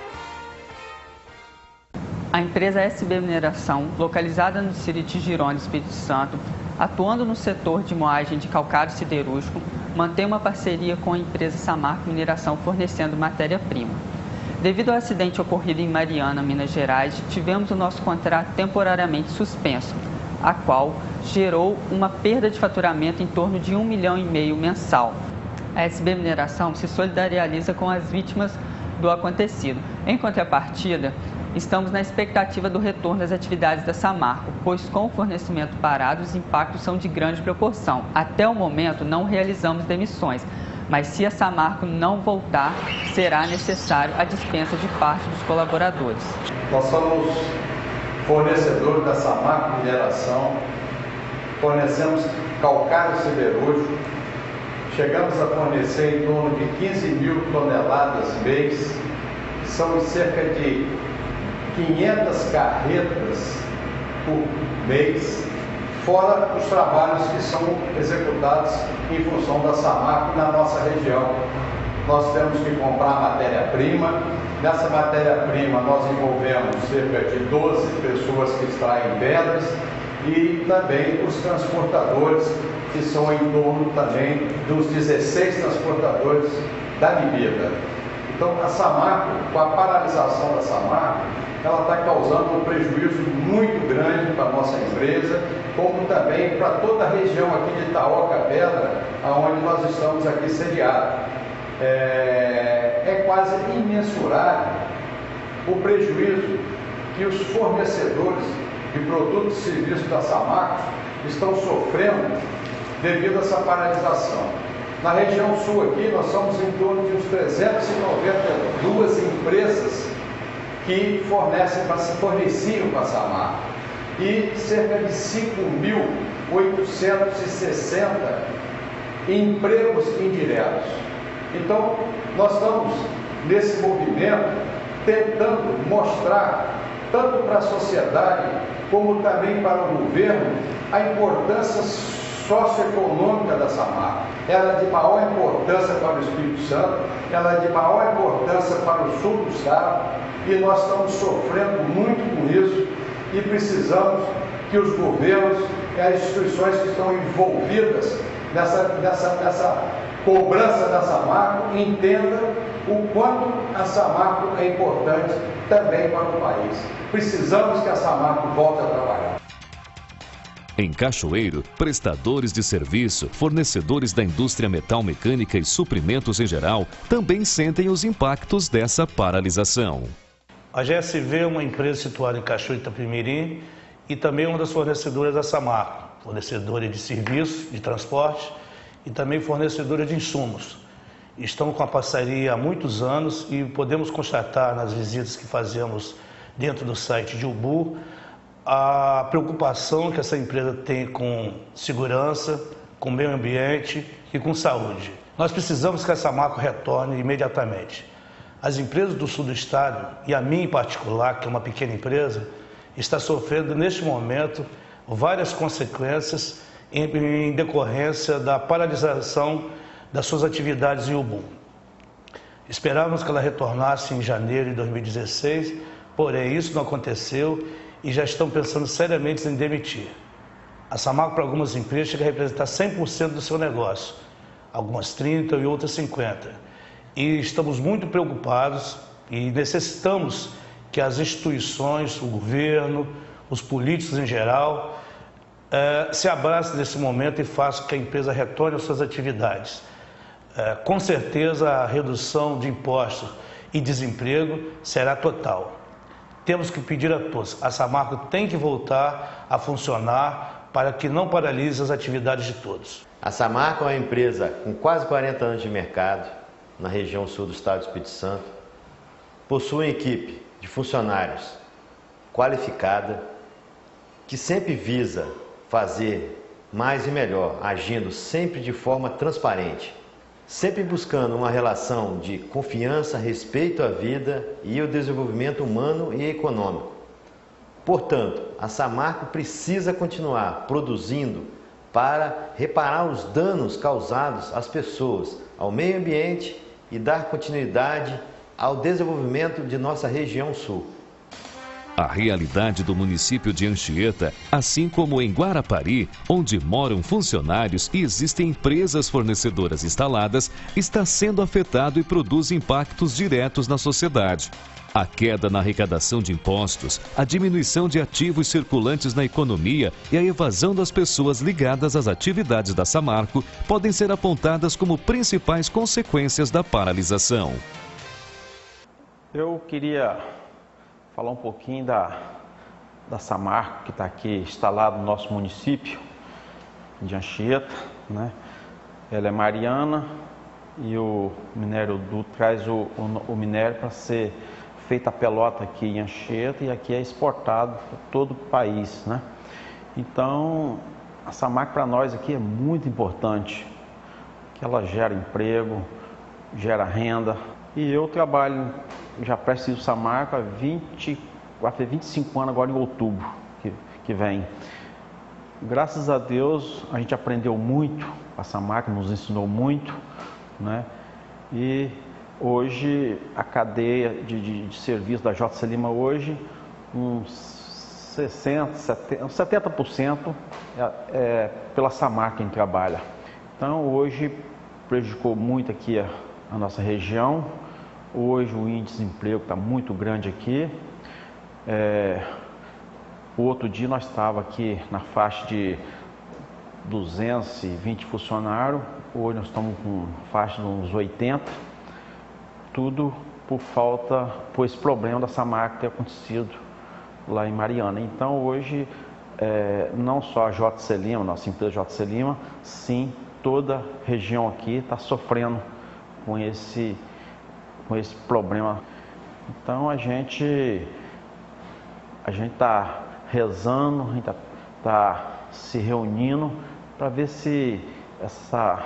A empresa SB Mineração, localizada no distrito de Girona, Espírito Santo, atuando no setor de moagem de calcário siderúrgico, mantém uma parceria com a empresa Samarco Mineração fornecendo matéria-prima. Devido ao acidente ocorrido em Mariana, Minas Gerais, tivemos o nosso contrato temporariamente suspenso, a qual gerou uma perda de faturamento em torno de R$ 1,5 milhão mensal. A SB Mineração se solidariza com as vítimas do acontecido. Em contrapartida, estamos na expectativa do retorno das atividades da Samarco, pois com o fornecimento parado, os impactos são de grande proporção. Até o momento, não realizamos demissões, mas se a Samarco não voltar, será necessário a dispensa de parte dos colaboradores. Nós somos fornecedores da Samarco Mineração, fornecemos calcário siderúrgico, chegamos a fornecer em torno de 15 mil toneladas mês, são cerca de 500 carretas por mês, fora os trabalhos que são executados em função da Samarco na nossa região. Nós temos que comprar matéria-prima. Nessa matéria-prima nós envolvemos cerca de 12 pessoas que extraem pedras e também os transportadores, que são em torno também dos 16 transportadores da bebida. Então a Samarco, com a paralisação da Samarco, ela está causando um prejuízo muito grande para a nossa empresa, como também para toda a região aqui de Itaoca Pedra, onde nós estamos aqui sediados. É quase imensurável o prejuízo que os fornecedores de produtos e serviços da Samarco estão sofrendo devido a essa paralisação. Na região sul aqui, nós somos em torno de uns 392 empresas que forneciam para a Samarco e cerca de 5.860 e empregos indiretos. Então, nós estamos nesse movimento tentando mostrar, tanto para a sociedade como também para o governo, a importância socioeconômica da Samarco. Ela é de maior importância para o Espírito Santo, ela é de maior importância para o sul do estado, e nós estamos sofrendo muito com isso e precisamos que os governos e as instituições que estão envolvidas nessa cobrança da Samarco entendam o quanto a Samarco é importante também para o país. Precisamos que a Samarco volte a trabalhar. Em Cachoeiro, prestadores de serviço, fornecedores da indústria metal mecânica e suprimentos em geral também sentem os impactos dessa paralisação. A GSV é uma empresa situada em Cachoeiro Itapemirim e também uma das fornecedoras da Samarco, fornecedora de serviços, de transporte e também fornecedora de insumos. Estão com a parceria há muitos anos e podemos constatar nas visitas que fazemos dentro do site de Ubu a preocupação que essa empresa tem com segurança, com meio ambiente e com saúde. Nós precisamos que a Samarco retorne imediatamente. As empresas do sul do estado, e a minha em particular, que é uma pequena empresa, está sofrendo neste momento várias consequências em decorrência da paralisação das suas atividades em Ubu. Esperávamos que ela retornasse em janeiro de 2016, porém isso não aconteceu e já estão pensando seriamente em demitir. A Samarco, para algumas empresas, chega a representar 100% do seu negócio, algumas 30% e outras 50%. E estamos muito preocupados e necessitamos que as instituições, o governo, os políticos em geral, se abracem nesse momento e façam que a empresa retorne às suas atividades. Com certeza a redução de impostos e desemprego será total. Temos que pedir a todos, a Samarco tem que voltar a funcionar para que não paralise as atividades de todos. A Samarco é uma empresa com quase 40 anos de mercado na região sul do estado do Espírito Santo. Possui uma equipe de funcionários qualificada que sempre visa fazer mais e melhor, agindo sempre de forma transparente, sempre buscando uma relação de confiança, respeito à vida e ao desenvolvimento humano e econômico. Portanto, a Samarco precisa continuar produzindo para reparar os danos causados às pessoas, ao meio ambiente e dar continuidade ao desenvolvimento de nossa região sul. A realidade do município de Anchieta, assim como em Guarapari, onde moram funcionários e existem empresas fornecedoras instaladas, está sendo afetado e produz impactos diretos na sociedade. A queda na arrecadação de impostos, a diminuição de ativos circulantes na economia e a evasão das pessoas ligadas às atividades da Samarco podem ser apontadas como principais consequências da paralisação. Eu queria falar um pouquinho da Samarco, que está aqui instalada no nosso município de Anchieta, né? Ela é mariana e o minério do traz o minério para ser feita a pelota aqui em Anchieta e aqui é exportado para todo o país, né? Então, a Samarco para nós aqui é muito importante, que ela gera emprego, gera renda. E eu trabalho, já preciso Samarco há 25 anos agora em outubro que vem. Graças a Deus a gente aprendeu muito, a Samarco nos ensinou muito, né? E hoje a cadeia de serviço da JC Lima hoje, uns 70% é pela Samarco quem trabalha. Então hoje prejudicou muito aqui a nossa região. Hoje o índice de desemprego está muito grande aqui. O outro dia nós estávamos aqui na faixa de 220 funcionários, hoje nós estamos com faixa de uns 80, tudo por esse problema da Samarco ter acontecido lá em Mariana. Então hoje, não só a JC Lima, nossa empresa JC Lima, sim, toda a região aqui está sofrendo com esse problema. Então a gente está rezando, a gente está se reunindo para ver se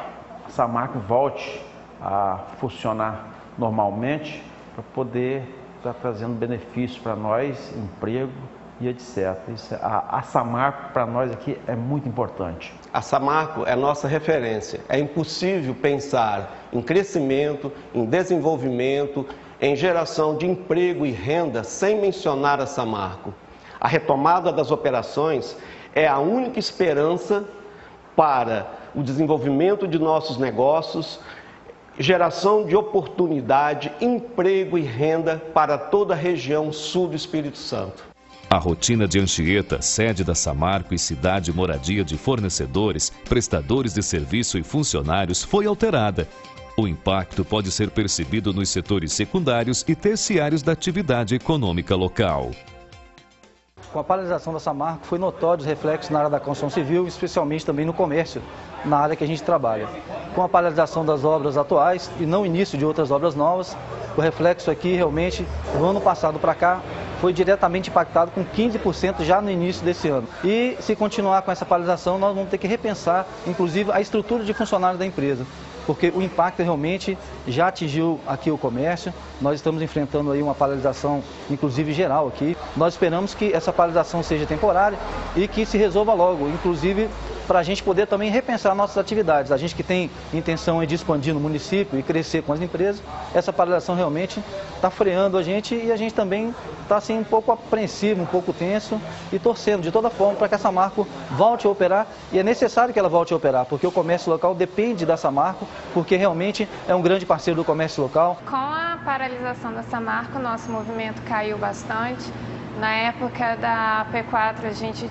Samarco volte a funcionar normalmente para poder estar trazendo benefícios para nós, emprego e etc. A Samarco para nós aqui é muito importante. A Samarco é nossa referência. É impossível pensar em crescimento, em desenvolvimento, em geração de emprego e renda sem mencionar a Samarco. A retomada das operações é a única esperança para o desenvolvimento de nossos negócios, geração de oportunidade, emprego e renda para toda a região sul do Espírito Santo. A rotina de Anchieta, sede da Samarco e cidade moradia de fornecedores, prestadores de serviço e funcionários, foi alterada. O impacto pode ser percebido nos setores secundários e terciários da atividade econômica local. Com a paralisação da Samarco, foi notório os reflexos na área da construção civil, especialmente também no comércio, na área que a gente trabalha. Com a paralisação das obras atuais e não início de outras obras novas, o reflexo aqui realmente, do ano passado para cá, foi diretamente impactado com 15% já no início desse ano. E se continuar com essa paralisação, nós vamos ter que repensar, inclusive, a estrutura de funcionários da empresa. Porque o impacto realmente já atingiu aqui o comércio, nós estamos enfrentando aí uma paralisação, inclusive geral aqui. Nós esperamos que essa paralisação seja temporária e que se resolva logo, inclusive para a gente poder também repensar nossas atividades. A gente que tem intenção de expandir no município e crescer com as empresas, essa paralisação realmente está freando a gente e a gente também está assim, um pouco apreensivo, um pouco tenso e torcendo de toda forma para que a Samarco volte a operar, e é necessário que ela volte a operar, porque o comércio local depende da Samarco, porque realmente é um grande parceiro do comércio local. Com a paralisação da Samarco, nosso movimento caiu bastante. Na época da P4 a gente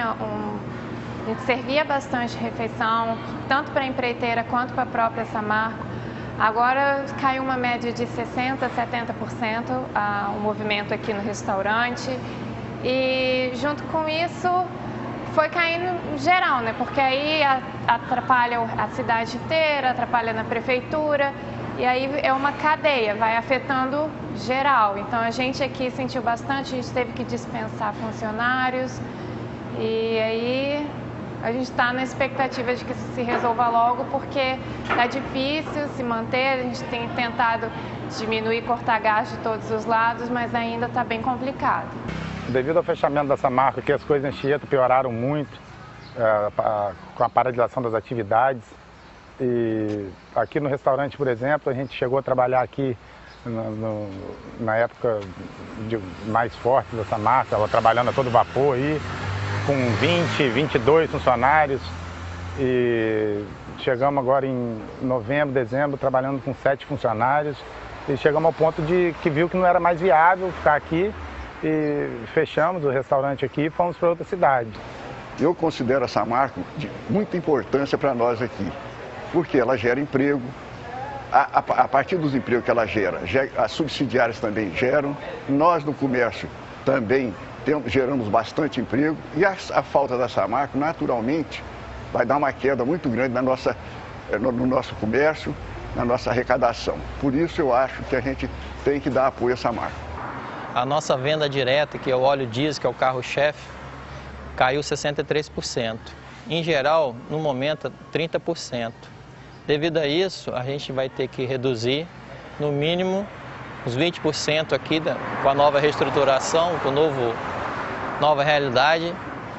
servia bastante refeição, tanto para a empreiteira quanto para a própria Samarco. Agora caiu uma média de 60% a 70% o movimento aqui no restaurante, e junto com isso foi caindo geral, né? Porque aí atrapalha a cidade inteira, atrapalha na prefeitura, e aí é uma cadeia, vai afetando geral. Então a gente aqui sentiu bastante, a gente teve que dispensar funcionários, e aí a gente está na expectativa de que isso se resolva logo, porque está difícil se manter, a gente tem tentado diminuir, cortar gás de todos os lados, mas ainda está bem complicado. Devido ao fechamento da Samarco, que as coisas em Anchieta pioraram muito, com a paralisação das atividades. E aqui no restaurante, por exemplo, a gente chegou a trabalhar aqui na época mais forte da Samarco, estava trabalhando a todo vapor aí, com 20, 22 funcionários, e chegamos agora em novembro, dezembro, trabalhando com 7 funcionários, e chegamos ao ponto de que viu que não era mais viável ficar aqui, e fechamos o restaurante aqui e fomos para outra cidade. Eu considero a Samarco de muita importância para nós aqui, porque ela gera emprego, a partir dos empregos que ela gera, as subsidiárias também geram, nós no comércio também geramos bastante emprego, e a falta da Samarco, naturalmente, vai dar uma queda muito grande no nosso comércio, na nossa arrecadação. Por isso eu acho que a gente tem que dar apoio à Samarco. A nossa venda direta, que é o óleo diesel, que é o carro-chefe, caiu 63%. Em geral, no momento, 30%. Devido a isso, a gente vai ter que reduzir, no mínimo, uns 20% aqui com a nova reestruturação, com nova realidade,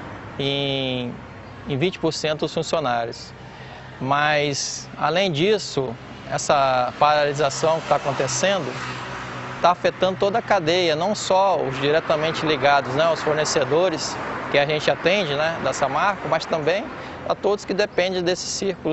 em 20% os funcionários. Mas, além disso, essa paralisação que está acontecendo está afetando toda a cadeia, não só os diretamente ligados, né, aos fornecedores que a gente atende, né, da Samarco, mas também a todos que dependem desse círculo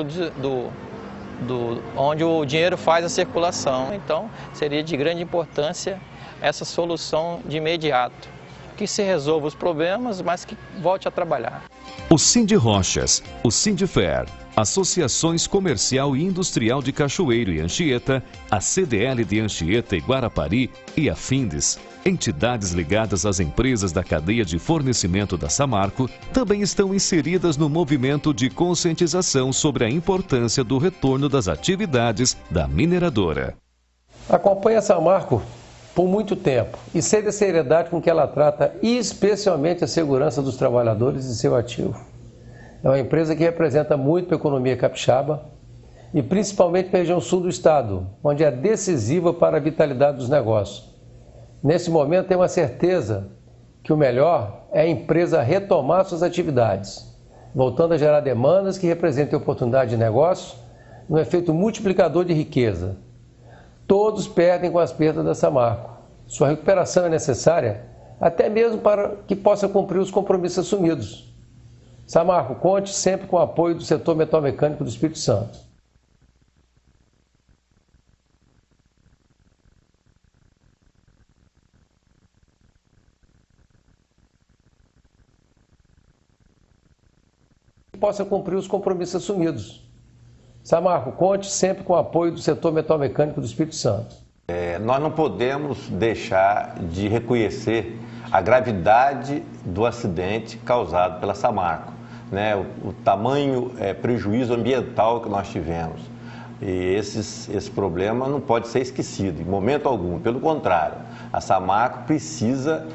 onde o dinheiro faz a circulação. Então, seria de grande importância essa solução de imediato, que se resolva os problemas, mas que volte a trabalhar. O Sindirochas, o Sindifer, Associações Comercial e Industrial de Cachoeiro e Anchieta, a CDL de Anchieta e Guarapari e a Findes, entidades ligadas às empresas da cadeia de fornecimento da Samarco, também estão inseridas no movimento de conscientização sobre a importância do retorno das atividades da mineradora. Acompanhe a Samarco por muito tempo e sei da seriedade com que ela trata especialmente a segurança dos trabalhadores e seu ativo. É uma empresa que representa muito para a economia capixaba e principalmente para a região sul do estado, onde é decisiva para a vitalidade dos negócios. Nesse momento, tenho a certeza que o melhor é a empresa retomar suas atividades, voltando a gerar demandas que representem oportunidade de negócio, no efeito multiplicador de riqueza. Todos perdem com as perdas da Samarco. Sua recuperação é necessária até mesmo para que possa cumprir os compromissos assumidos. Samarco, conte sempre com o apoio do setor metalmecânico do Espírito Santo. Que possa cumprir os compromissos assumidos. Samarco, conte sempre com o apoio do setor metalmecânico do Espírito Santo. Nós não podemos deixar de reconhecer a gravidade do acidente causado pela Samarco, né? O tamanho prejuízo ambiental que nós tivemos. E esse problema não pode ser esquecido, em momento algum. Pelo contrário, a Samarco precisa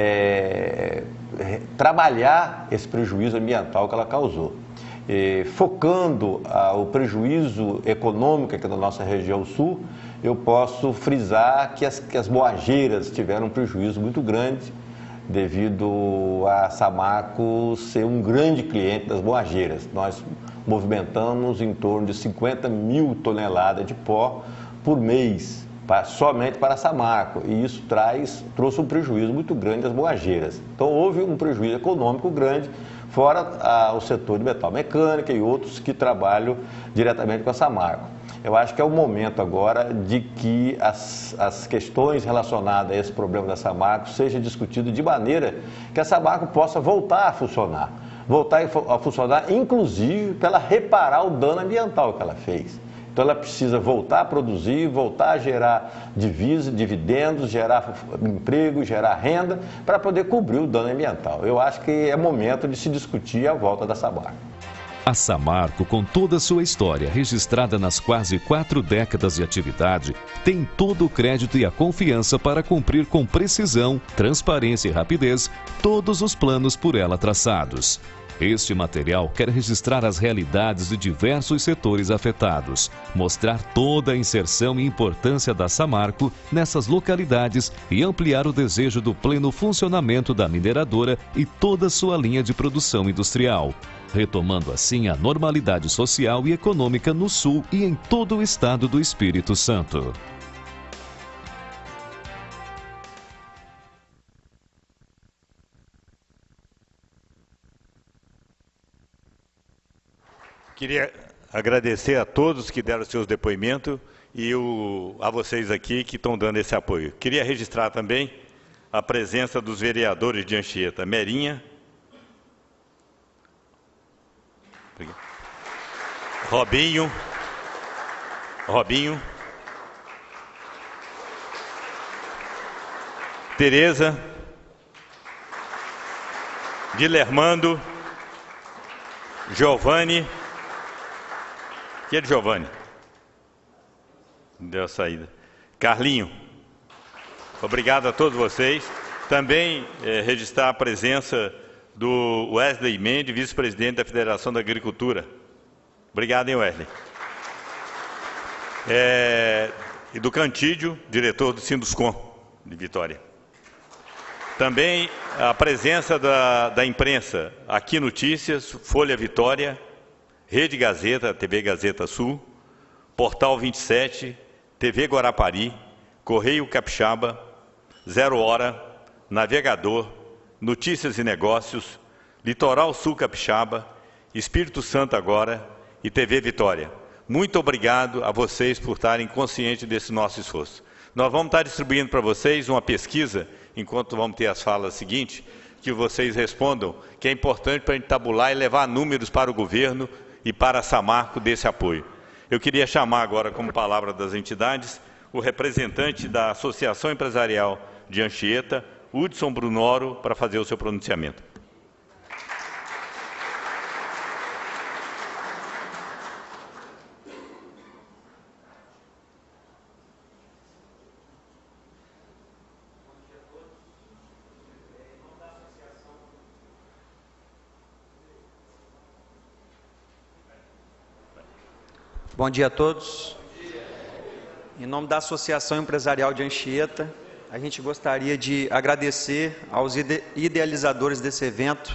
trabalhar esse prejuízo ambiental que ela causou. Focando o prejuízo econômico aqui na nossa região sul, eu posso frisar que as boageiras tiveram um prejuízo muito grande devido a Samarco ser um grande cliente das boageiras. Nós movimentamos em torno de 50 mil toneladas de pó por mês, somente para a Samarco, e isso trouxe um prejuízo muito grande às boageiras. Então houve um prejuízo econômico grande, fora o setor de metalmecânica e outros que trabalham diretamente com a Samarco. Eu acho que é o momento agora de que as questões relacionadas a esse problema da Samarco sejam discutidas de maneira que a Samarco possa voltar a funcionar. Voltar a funcionar, inclusive, para ela reparar o dano ambiental que ela fez. Então ela precisa voltar a produzir, voltar a gerar dividendos, gerar emprego, gerar renda, para poder cobrir o dano ambiental. Eu acho que é momento de se discutir a volta da Samarco. A Samarco, com toda a sua história registrada nas quase 4 décadas de atividade, tem todo o crédito e a confiança para cumprir com precisão, transparência e rapidez todos os planos por ela traçados. Este material quer registrar as realidades de diversos setores afetados, mostrar toda a inserção e importância da Samarco nessas localidades e ampliar o desejo do pleno funcionamento da mineradora e toda a sua linha de produção industrial, retomando assim a normalidade social e econômica no Sul e em todo o estado do Espírito Santo. Queria agradecer a todos que deram seus depoimentos e a vocês aqui que estão dando esse apoio. Queria registrar também a presença dos vereadores de Anchieta, Merinha, Robinho, Tereza, Guilhermando, Giovanni. Que é de Giovanni? Deu a saída. Carlinho. Obrigado a todos vocês. Também registrar a presença do Wesley Mendes, vice-presidente da Federação da Agricultura. Obrigado, hein, Wesley. E do Cantídio, diretor do Sinduscom de Vitória. Também a presença da imprensa, Aqui Notícias, Folha Vitória, Rede Gazeta, TV Gazeta Sul, Portal 27, TV Guarapari, Correio Capixaba, Zero Hora, Navegador, Notícias e Negócios, Litoral Sul Capixaba, Espírito Santo Agora e TV Vitória. Muito obrigado a vocês por estarem conscientes desse nosso esforço. Nós vamos estar distribuindo para vocês uma pesquisa, enquanto vamos ter as falas seguintes, que vocês respondam, que é importante para a gente tabular e levar números para o governo e para a Samarco desse apoio. Eu queria chamar agora, como palavra das entidades, o representante da Associação Empresarial de Anchieta, Hudson Brunoro, para fazer o seu pronunciamento. Bom dia a todos. Em nome da Associação Empresarial de Anchieta, a gente gostaria de agradecer aos idealizadores desse evento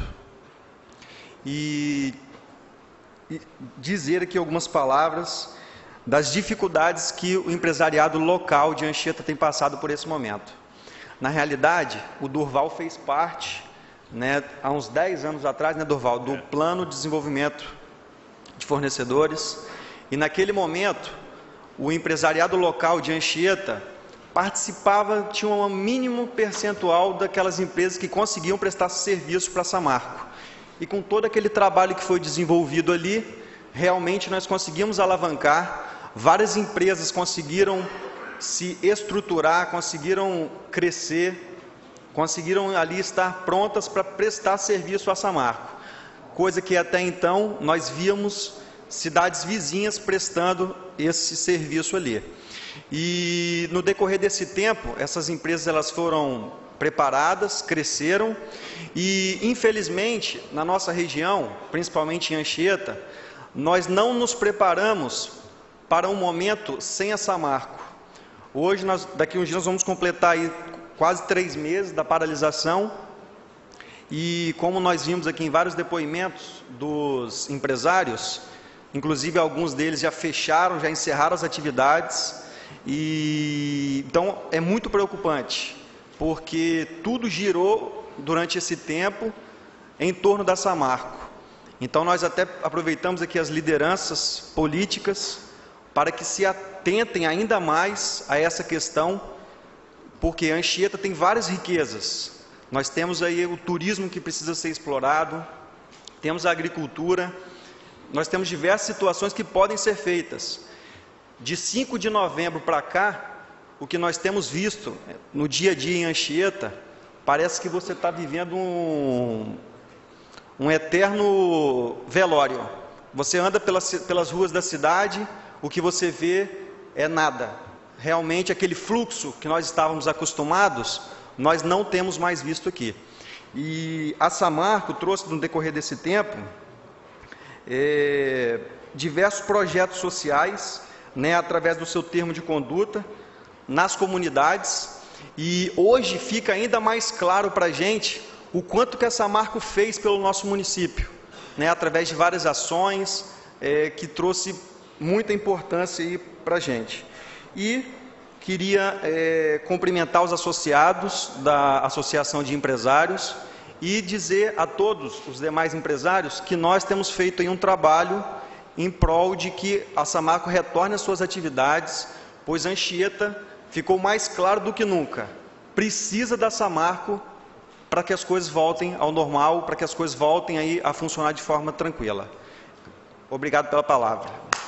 e dizer aqui algumas palavras das dificuldades que o empresariado local de Anchieta tem passado por esse momento. Na realidade, o Durval fez parte, há uns 10 anos atrás, Durval, do Plano de Desenvolvimento de Fornecedores, e naquele momento, o empresariado local de Anchieta participava, tinha um mínimo percentual daquelas empresas que conseguiam prestar serviço para a Samarco. E com todo aquele trabalho que foi desenvolvido ali, realmente nós conseguimos alavancar, várias empresas conseguiram se estruturar, conseguiram crescer, conseguiram ali estar prontas para prestar serviço à Samarco, coisa que até então nós víamos cidades vizinhas prestando esse serviço ali. E no decorrer desse tempo, essas empresas elas foram preparadas, cresceram e, infelizmente, na nossa região, principalmente em Anchieta, nós não nos preparamos para um momento sem a Samarco. Hoje, daqui a uns dias, nós vamos completar aí quase 3 meses da paralisação e, como nós vimos aqui em vários depoimentos dos empresários, inclusive alguns deles já fecharam, já encerraram as atividades, e então é muito preocupante, porque tudo girou durante esse tempo em torno da Samarco. Então nós até aproveitamos aqui as lideranças políticas para que se atentem ainda mais a essa questão, porque a Anchieta tem várias riquezas. Nós temos aí o turismo que precisa ser explorado, temos a agricultura, nós temos diversas situações que podem ser feitas. De 5 de novembro para cá, o que nós temos visto no dia a dia em Anchieta, parece que você está vivendo um eterno velório. Você anda pelas ruas da cidade, o que você vê é nada. Realmente aquele fluxo que nós estávamos acostumados, nós não temos mais visto aqui. E a Samarco trouxe no decorrer desse tempo diversos projetos sociais, através do seu termo de conduta, nas comunidades, e hoje fica ainda mais claro para a gente o quanto que a Samarco fez pelo nosso município, através de várias ações, que trouxe muita importância aí para a gente. E queria cumprimentar os associados da Associação de Empresários e dizer a todos os demais empresários que nós temos feito aí um trabalho em prol de que a Samarco retorne às suas atividades, pois Anchieta ficou mais claro do que nunca, precisa da Samarco para que as coisas voltem ao normal, para que as coisas voltem aí a funcionar de forma tranquila. Obrigado pela palavra.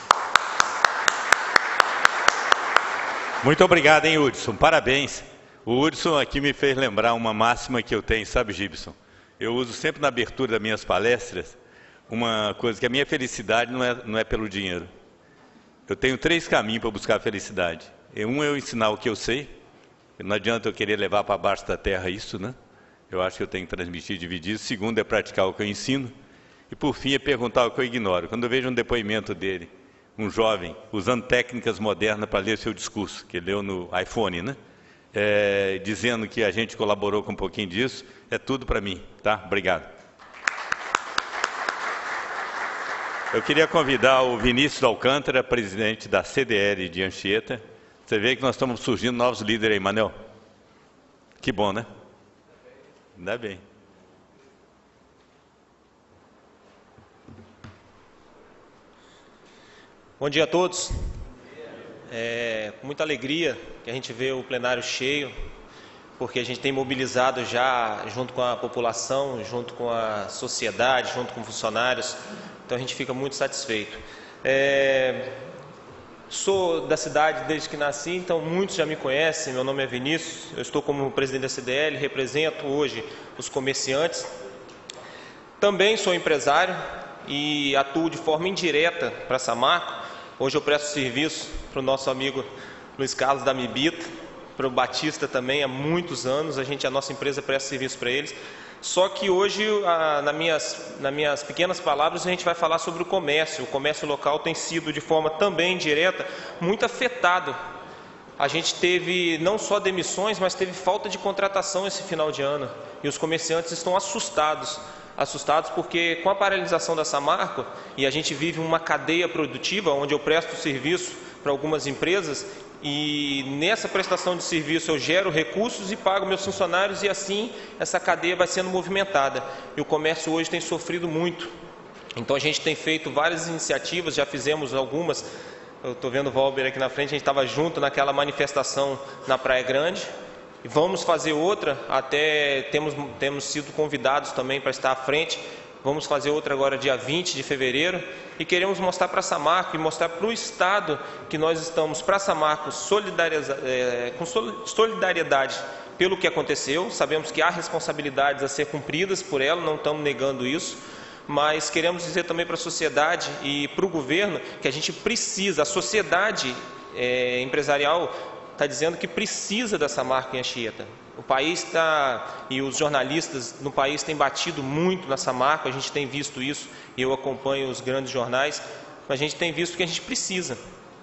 Muito obrigado, hein, Hudson? Parabéns. O Hudson aqui me fez lembrar uma máxima que eu tenho, sabe, Gibson? Eu uso sempre na abertura das minhas palestras uma coisa, que a minha felicidade não é pelo dinheiro. Eu tenho 3 caminhos para buscar a felicidade. Um é eu ensinar o que eu sei, não adianta eu querer levar para baixo da terra isso, Eu acho que eu tenho que transmitir e dividir isso. Segundo é praticar o que eu ensino. E por fim é perguntar o que eu ignoro. Quando eu vejo um depoimento dele, um jovem, usando técnicas modernas para ler seu discurso, que ele leu no iPhone, dizendo que a gente colaborou com um pouquinho disso, é tudo para mim, tá? Obrigado. Eu queria convidar o Vinícius Alcântara, presidente da CDL de Anchieta. Você vê que nós estamos surgindo novos líderes aí, Manel. Que bom, né? Ainda bem. Bom dia a todos. Com muita alegria que a gente vê o plenário cheio, porque a gente tem mobilizado já junto com a população, junto com a sociedade, junto com funcionários. Então a gente fica muito satisfeito. Sou da cidade desde que nasci, então muitos já me conhecem. Meu nome é Vinícius, eu estou como presidente da CDL, represento hoje os comerciantes. Também sou empresário e atuo de forma indireta para a Samarco. Hoje eu presto serviço para o nosso amigo Luiz Carlos da Mibita, para o Batista também há muitos anos, a nossa empresa presta serviço para eles. Só que hoje, nas minhas pequenas palavras, a gente vai falar sobre o comércio. O comércio local tem sido, de forma também direta, muito afetado. A gente teve não só demissões, mas teve falta de contratação esse final de ano. E os comerciantes estão assustados porque com a paralisação da Samarco, e a gente vive uma cadeia produtiva, onde eu presto serviço para algumas empresas, e nessa prestação de serviço eu gero recursos e pago meus funcionários, e assim essa cadeia vai sendo movimentada. E o comércio hoje tem sofrido muito. Então a gente tem feito várias iniciativas, já fizemos algumas. Eu estou vendo o Valber aqui na frente, a gente estava junto naquela manifestação na Praia Grande. E vamos fazer outra, até temos sido convidados também para estar à frente. Vamos fazer outra agora dia 20 de fevereiro. E queremos mostrar para a Samarco e mostrar para o Estado que nós estamos para a Samarco com solidariedade pelo que aconteceu. Sabemos que há responsabilidades a ser cumpridas por ela, não estamos negando isso. Mas queremos dizer também para a sociedade e para o governo que a gente precisa, a sociedade empresarial está dizendo que precisa da Samarco em Anchieta. O país e os jornalistas no país têm batido muito na Samarco, a gente tem visto isso, e eu acompanho os grandes jornais, mas a gente tem visto que a gente precisa.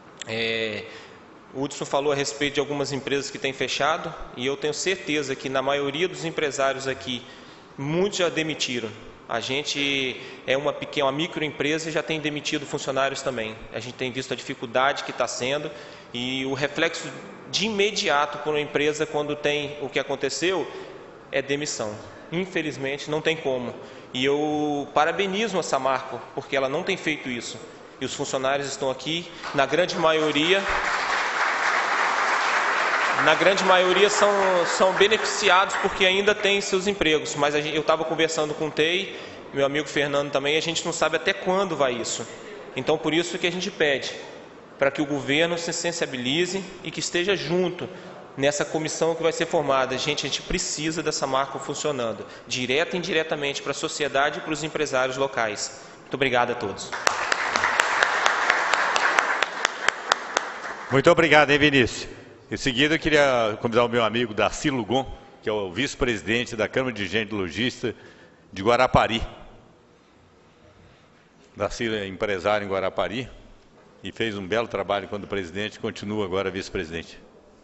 O Hudson falou a respeito de algumas empresas que têm fechado, e eu tenho certeza que na maioria dos empresários aqui, muitos já demitiram. A gente é uma microempresa e já tem demitido funcionários também. A gente tem visto a dificuldade que está sendo e o reflexo de imediato para uma empresa quando tem o que aconteceu é demissão. Infelizmente não tem como. E eu parabenizo a Samarco porque ela não tem feito isso. E os funcionários estão aqui, na grande maioria são beneficiados porque ainda têm seus empregos, mas eu estava conversando com o TEI, meu amigo Fernando também, e a gente não sabe até quando vai isso. Então, por isso que a gente pede para que o governo se sensibilize e que esteja junto nessa comissão que vai ser formada. A gente precisa da Samarco funcionando, direta e indiretamente, para a sociedade e para os empresários locais. Muito obrigado a todos. Muito obrigado, hein, Vinícius? Em seguida, eu queria convidar o meu amigo Darcy Lugon, que é o vice-presidente da Câmara de Dirigentes Logista de Guarapari. Darcy é empresário em Guarapari e fez um belo trabalho quando presidente, continua agora vice-presidente.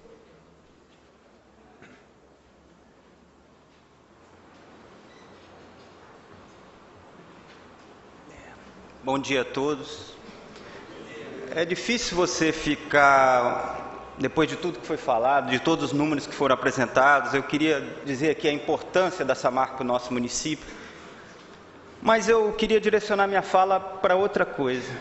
Bom dia a todos. É difícil você ficar... Depois de tudo que foi falado, de todos os números que foram apresentados, eu queria dizer aqui a importância da Samarco para o nosso município, mas eu queria direcionar minha fala para outra coisa.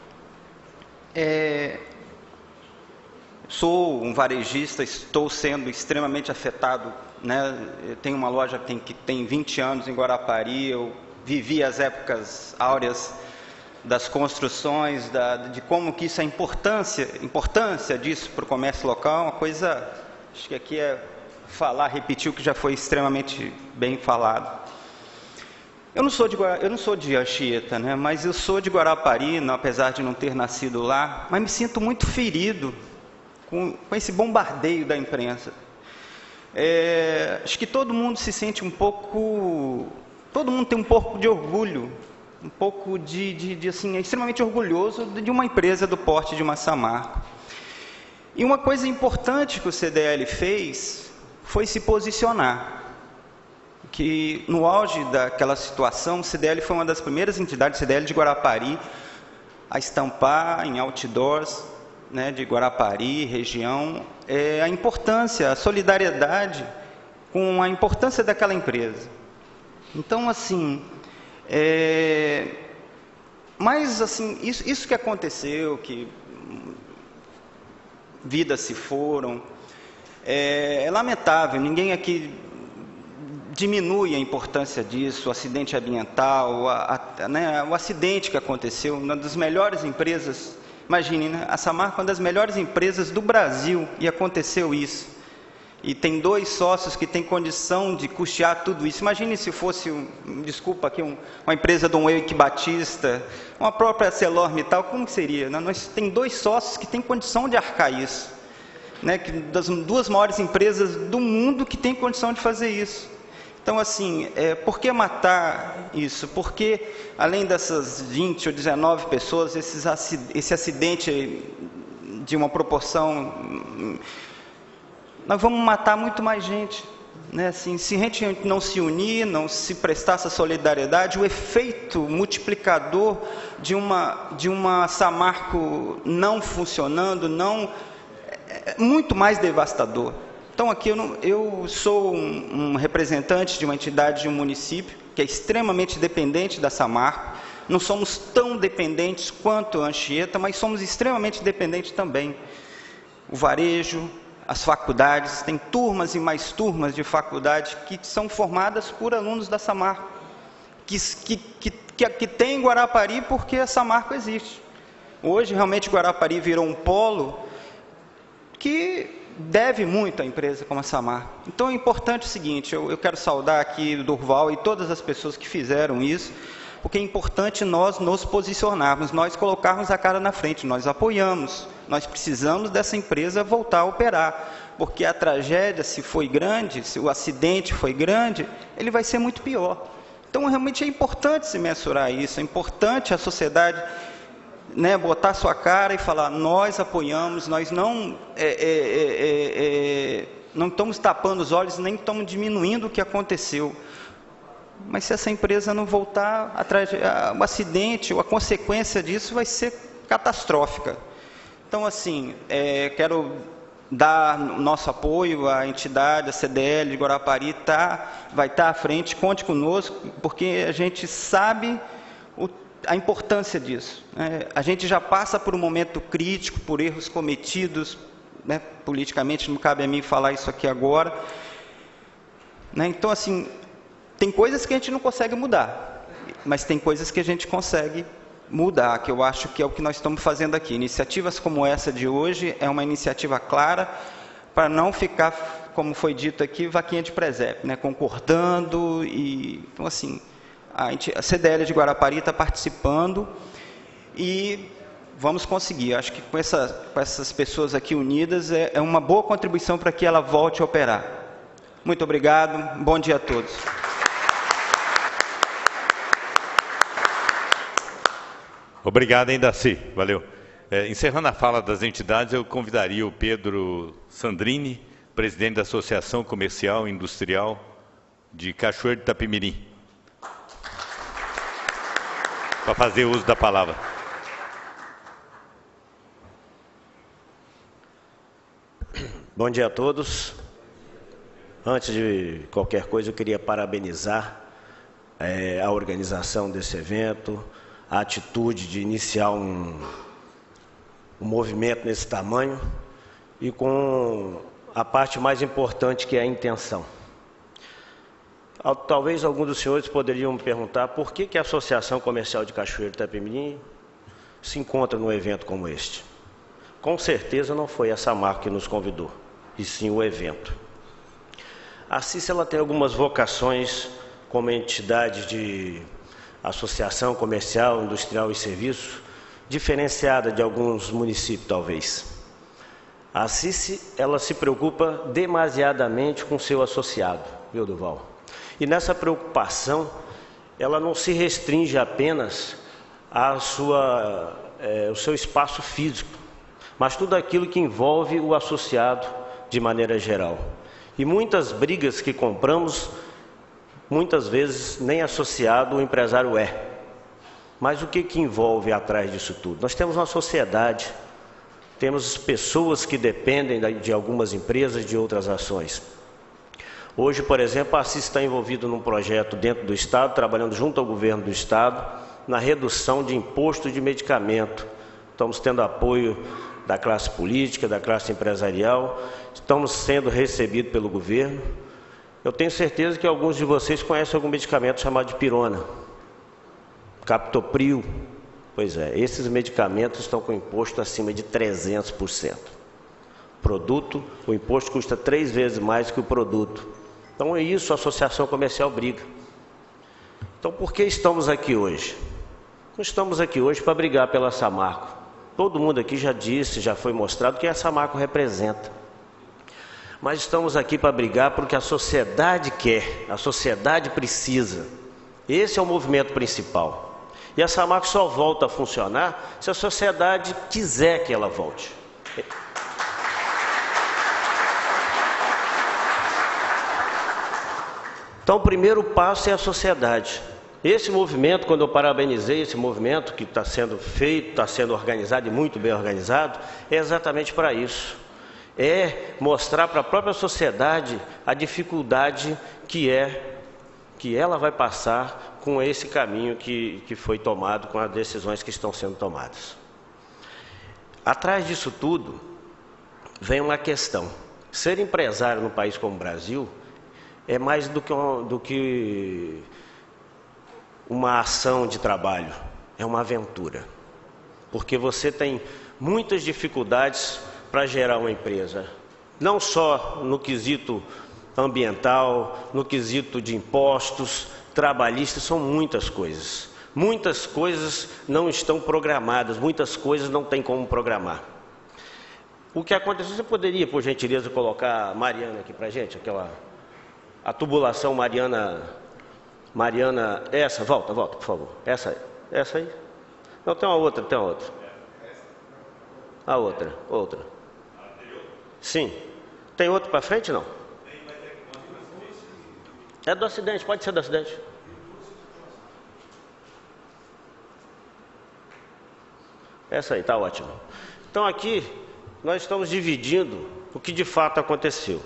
Sou um varejista, estou sendo extremamente afetado, né? Eu tenho uma loja que tem 20 anos em Guarapari, eu vivi as épocas áureas das construções, de como que isso, a importância disso para o comércio local, uma coisa, acho que aqui é repetir o que já foi extremamente bem falado. Eu não sou de Anchieta, né, mas eu sou de Guarapari, apesar de não ter nascido lá, mas me sinto muito ferido com esse bombardeio da imprensa. Acho que todo mundo se sente todo mundo tem um pouco de orgulho, um pouco assim, extremamente orgulhoso de uma empresa do porte de uma Samarco. E uma coisa importante que o CDL fez foi se posicionar. Que no auge daquela situação, o CDL foi uma das primeiras entidades, o CDL de Guarapari, a estampar em outdoors, né, de Guarapari, região, a importância, a solidariedade com a importância daquela empresa. Então, assim... mas assim, isso que aconteceu, que vidas se foram, é lamentável. Ninguém aqui diminui a importância disso, o acidente ambiental, né, o acidente que aconteceu, uma das melhores empresas, imagine, né, a Samarco é uma das melhores empresas do Brasil e aconteceu isso. E tem 2 sócios que têm condição de custear tudo isso. Imagine se fosse, desculpa aqui, uma empresa de um Eike Batista, uma própria ArcelorMittal, como que seria? Nós tem 2 sócios que têm condição de arcar isso. né, das 2 maiores empresas do mundo que tem condição de fazer isso. Então, assim, por que matar isso? Porque, além dessas 20 ou 19 pessoas, esse acidente de uma proporção, nós vamos matar muito mais gente. Né? Assim, se a gente não se unir, não se prestar essa solidariedade, o efeito multiplicador de uma Samarco não funcionando é muito mais devastador. Então, aqui eu sou um representante de uma entidade de um município que é extremamente dependente da Samarco. Não somos tão dependentes quanto a Anchieta, mas somos extremamente dependentes também. O varejo, as faculdades, tem turmas e mais turmas de faculdade que são formadas por alunos da Samarco, que tem em Guarapari porque a Samarco existe. Hoje, realmente, Guarapari virou um polo que deve muito à empresa como a Samarco. Então, é importante o seguinte, eu quero saudar aqui o Durval e todas as pessoas que fizeram isso, porque é importante nós nos posicionarmos, nós colocarmos a cara na frente, nós apoiamos, nós precisamos dessa empresa voltar a operar, porque a tragédia, se foi grande, se o acidente foi grande, ele vai ser muito pior. Então, realmente é importante se mensurar isso, é importante a sociedade, né, botar sua cara e falar, nós apoiamos, nós não estamos tapando os olhos, nem estamos diminuindo o que aconteceu. Mas se essa empresa não voltar, o acidente, ou a consequência disso vai ser catastrófica. Então, assim, quero dar nosso apoio à entidade, a CDL de Guarapari, vai estar à frente, conte conosco, porque a gente sabe a importância disso. A gente já passa por um momento crítico, por erros cometidos, né, politicamente, não cabe a mim falar isso aqui agora. Né, então, assim, tem coisas que a gente não consegue mudar, mas tem coisas que a gente consegue mudar, que eu acho que é o que nós estamos fazendo aqui. Iniciativas como essa de hoje é uma iniciativa clara para não ficar, como foi dito aqui, vaquinha de presépio, né, concordando. Então, assim, a CDL de Guarapari está participando e vamos conseguir. Acho que com essas pessoas aqui unidas é uma boa contribuição para que ela volte a operar. Muito obrigado, bom dia a todos. Obrigado, hein, Darcy. Valeu. Encerrando a fala das entidades, eu convidaria o Pedro Sandrini, presidente da Associação Comercial e Industrial de Cachoeiro de Itapemirim, para fazer uso da palavra. Bom dia a todos. Antes de qualquer coisa, eu queria parabenizar a organização desse evento, a atitude de iniciar um movimento nesse tamanho e com a parte mais importante, que é a intenção. Talvez alguns dos senhores poderiam me perguntar por que a Associação Comercial de Cachoeiro de Itapemirim se encontra num evento como este. Com certeza não foi a Samarco que nos convidou, e sim o evento. A CIS, ela tem algumas vocações como entidade de associação comercial, industrial e serviços, diferenciada de alguns municípios, talvez. A CIS, ela se preocupa demasiadamente com o seu associado, viu, Durval? E nessa preocupação, ela não se restringe apenas o seu espaço físico, mas tudo aquilo que envolve o associado de maneira geral. E muitas brigas que compramos, muitas vezes nem associado o empresário é. Mas o que envolve atrás disso tudo? Nós temos uma sociedade, temos pessoas que dependem de algumas empresas, de outras ações. Hoje, por exemplo, a CIS está envolvida num projeto dentro do Estado, trabalhando junto ao governo do Estado, na redução de imposto de medicamento. Estamos tendo apoio da classe política, da classe empresarial, estamos sendo recebidos pelo governo. Eu tenho certeza que alguns de vocês conhecem algum medicamento chamado de pirona, captopril. Pois é, esses medicamentos estão com imposto acima de 300%. O imposto custa 3 vezes mais que o produto. Então é isso, a associação comercial briga. Então por que estamos aqui hoje? Não estamos aqui hoje para brigar pela Samarco. Todo mundo aqui já disse, já foi mostrado o que a Samarco representa. mas estamos aqui para brigar porque a sociedade quer, a sociedade precisa. Esse é o movimento principal. E a Samarco só volta a funcionar se a sociedade quiser que ela volte. Então, o primeiro passo é a sociedade. Esse movimento, quando eu parabenizei esse movimento que está sendo feito, está sendo organizado e muito bem organizado, é exatamente para isso. É mostrar para a própria sociedade a dificuldade que ela vai passar com esse caminho que foi tomado, com as decisões que estão sendo tomadas. Atrás disso tudo, vem uma questão. Ser empresário num país como o Brasil é mais do que uma ação de trabalho, é uma aventura. Porque você tem muitas dificuldades para gerar uma empresa. Não só no quesito ambiental, no quesito de impostos, trabalhistas, são muitas coisas. Muitas coisas não estão programadas, muitas coisas não tem como programar. O que aconteceu, você poderia, por gentileza, colocar a Mariana aqui para a gente, a tubulação Mariana, essa, volta, por favor, essa aí. Não, tem uma outra. A outra. Sim. Tem outra para frente, não? É do acidente, pode ser do acidente. Essa aí, está ótimo. Então aqui, nós estamos dividindo o que de fato aconteceu.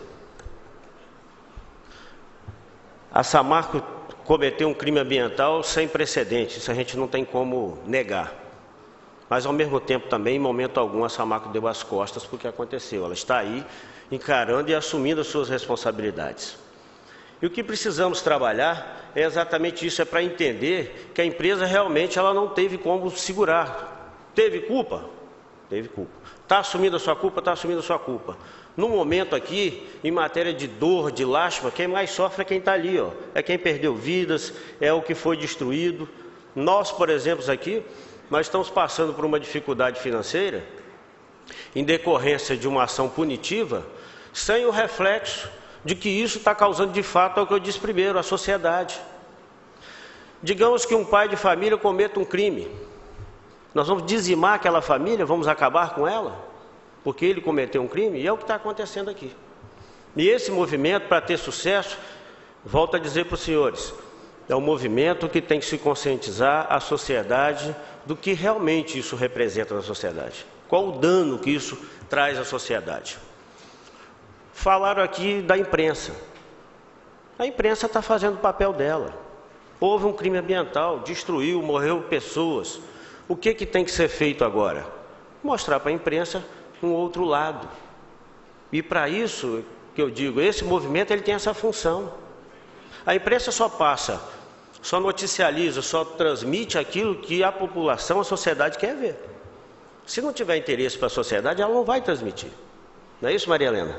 A Samarco cometeu um crime ambiental sem precedentes, isso a gente não tem como negar. Mas ao mesmo tempo também, em momento algum, a Samarco deu as costas porque aconteceu. Ela está aí encarando e assumindo as suas responsabilidades. E o que precisamos trabalhar é exatamente isso, é para entender que a empresa realmente ela não teve como segurar. Teve culpa? Teve culpa. Está assumindo a sua culpa? Está assumindo a sua culpa. No momento aqui, em matéria de dor, de lástima, quem mais sofre é quem está ali, ó. É quem perdeu vidas, é o que foi destruído. Nós, por exemplo, aqui, nós estamos passando por uma dificuldade financeira em decorrência de uma ação punitiva, sem o reflexo de que isso está causando de fato, é o que eu disse primeiro, a sociedade. Digamos que um pai de família cometa um crime. Nós vamos dizimar aquela família, vamos acabar com ela, porque ele cometeu um crime, e é o que está acontecendo aqui. E esse movimento, para ter sucesso, volto a dizer para os senhores, é um movimento que tem que se conscientizar a sociedade do que realmente isso representa na sociedade. Qual o dano que isso traz à sociedade. Falaram aqui da imprensa. A imprensa está fazendo o papel dela. Houve um crime ambiental, destruiu, morreu pessoas. O que tem que ser feito agora? Mostrar para a imprensa um outro lado. E para isso, que eu digo, esse movimento ele tem essa função. A imprensa só noticializa, só transmite aquilo que a população, a sociedade quer ver. Se não tiver interesse para a sociedade, ela não vai transmitir. Não é isso, Maria Helena?